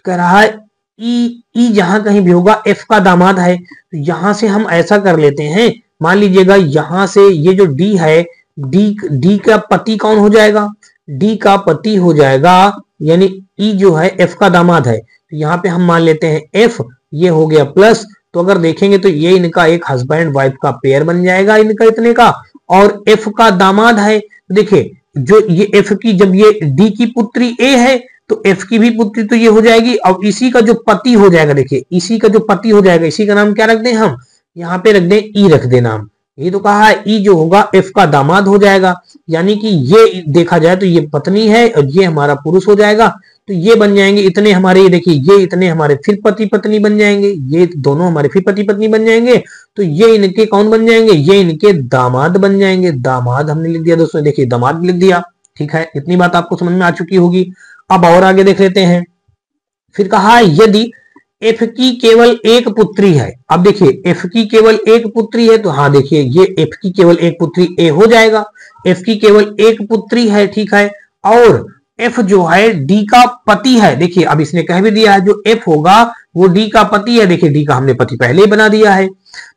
कह रहा है ई ई जहां कहीं भी होगा एफ का दामाद है, तो यहां से हम ऐसा कर लेते हैं, मान लीजिएगा यहां से ये जो डी है, डी डी का पति कौन हो जाएगा, डी का पति हो जाएगा, यानी ई जो है एफ का दामाद है, तो यहाँ पे हम मान लेते हैं एफ, ये हो गया प्लस, तो अगर देखेंगे तो ये इनका एक हस्बैंड वाइफ का पेयर बन जाएगा इनका इतने का, और एफ का दामाद है, देखिए जो ये एफ की, जब ये डी की पुत्री ए है तो एफ की भी पुत्री तो ये हो जाएगी, और इसी का जो पति हो जाएगा, देखिए इसी का जो पति हो जाएगा, इसी का नाम क्या रख दें हम, यहाँ पे रख दें ई रख दे नाम, ये तो कहा है ई जो होगा एफ का दामाद हो जाएगा, यानी कि ये देखा जाए तो ये पत्नी है और ये हमारा पुरुष हो जाएगा, तो ये बन जाएंगे इतने हमारे, ये देखिए ये इतने हमारे फिर पति पत्नी बन जाएंगे, ये दोनों हमारे फिर पति पत्नी बन जाएंगे, तो ये इनके कौन बन जाएंगे, ये इनके दामाद बन जाएंगे, दामाद हमने लिख दिया दोस्तों, देखिए दामाद लिख दिया, ठीक है, इतनी बात आपको समझ में आ चुकी होगी। अब और आगे देख लेते हैं, फिर कहा यदि एफ की केवल एक पुत्री है, अब देखिए एफ की केवल एक पुत्री है, तो हाँ देखिए ये एफ की केवल एक पुत्री ए हो जाएगा, एफ की केवल एक पुत्री है, ठीक है, और एफ जो है डी का पति है, देखिए अब इसने कह भी दिया है जो एफ होगा वो डी का पति है, देखिए डी का हमने पति पहले ही बना दिया है,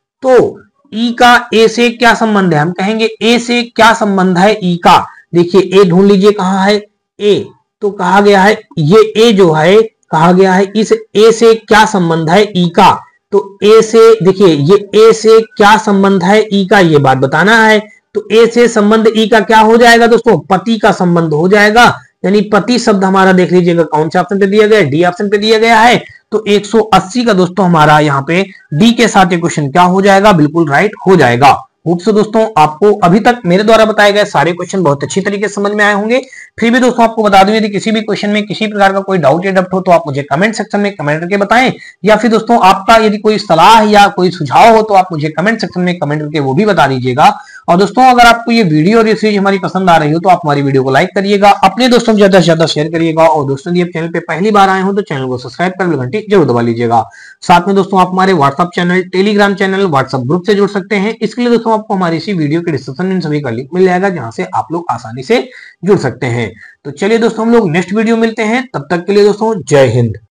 तो ई का ए से क्या संबंध है, हम कहेंगे ए से क्या संबंध है ई का, देखिए ए ढूंढ लीजिए कहां है ए, तो कहा गया है ये ए जो है, कहा गया है इस ए से क्या संबंध है ई का, तो ए से देखिए ये ए से क्या संबंध है ई का, ये बात बताना है, तो ए से संबंध ई का क्या हो जाएगा दोस्तों, पति का संबंध हो जाएगा, यानी पति शब्द हमारा देख लीजिएगा कौन से ऑप्शन पे दिया गया है, डी ऑप्शन पे दिया गया है, तो एक सौ अस्सी का दोस्तों हमारा यहाँ पे डी के साथ ये क्वेश्चन क्या हो जाएगा, बिल्कुल राइट हो जाएगा। होप सो दोस्तों आपको अभी तक मेरे द्वारा बताए गए सारे क्वेश्चन बहुत अच्छी तरीके से समझ में आए होंगे। फिर भी दोस्तों आपको बता दूं यदि किसी भी क्वेश्चन में किसी प्रकार का कोई डाउट या डाउट हो तो आप मुझे कमेंट सेक्शन में कमेंट करके बताएं, या फिर दोस्तों आपका यदि कोई सलाह या कोई सुझाव हो तो आप मुझे कमेंट सेक्शन में कमेंट करके वो भी बता दीजिएगा। और दोस्तों अगर आपको ये वीडियो और ये सीरीज हमारी पसंद आ रही हो तो आप हमारी वीडियो को लाइक करिएगा, अपने दोस्तों को ज्यादा से ज्यादा शेयर करिएगा, और दोस्तों यदि आप चैनल पे पहली बार आए हो तो चैनल को सब्सक्राइब कर घंटी जरूर दबा लीजिएगा। साथ में दोस्तों आप हमारे WhatsApp channel, Telegram channel, WhatsApp group से जुड़ सकते हैं। इसके लिए दोस्तों आपको हमारी इसी वीडियो के डिस्क्रिप्शन में सभी का लिंक मिल जाएगा जहां से आप लोग आसानी से जुड़ सकते हैं। तो चलिए दोस्तों हम लोग नेक्स्ट वीडियो मिलते हैं, तब तक के लिए दोस्तों जय हिंद।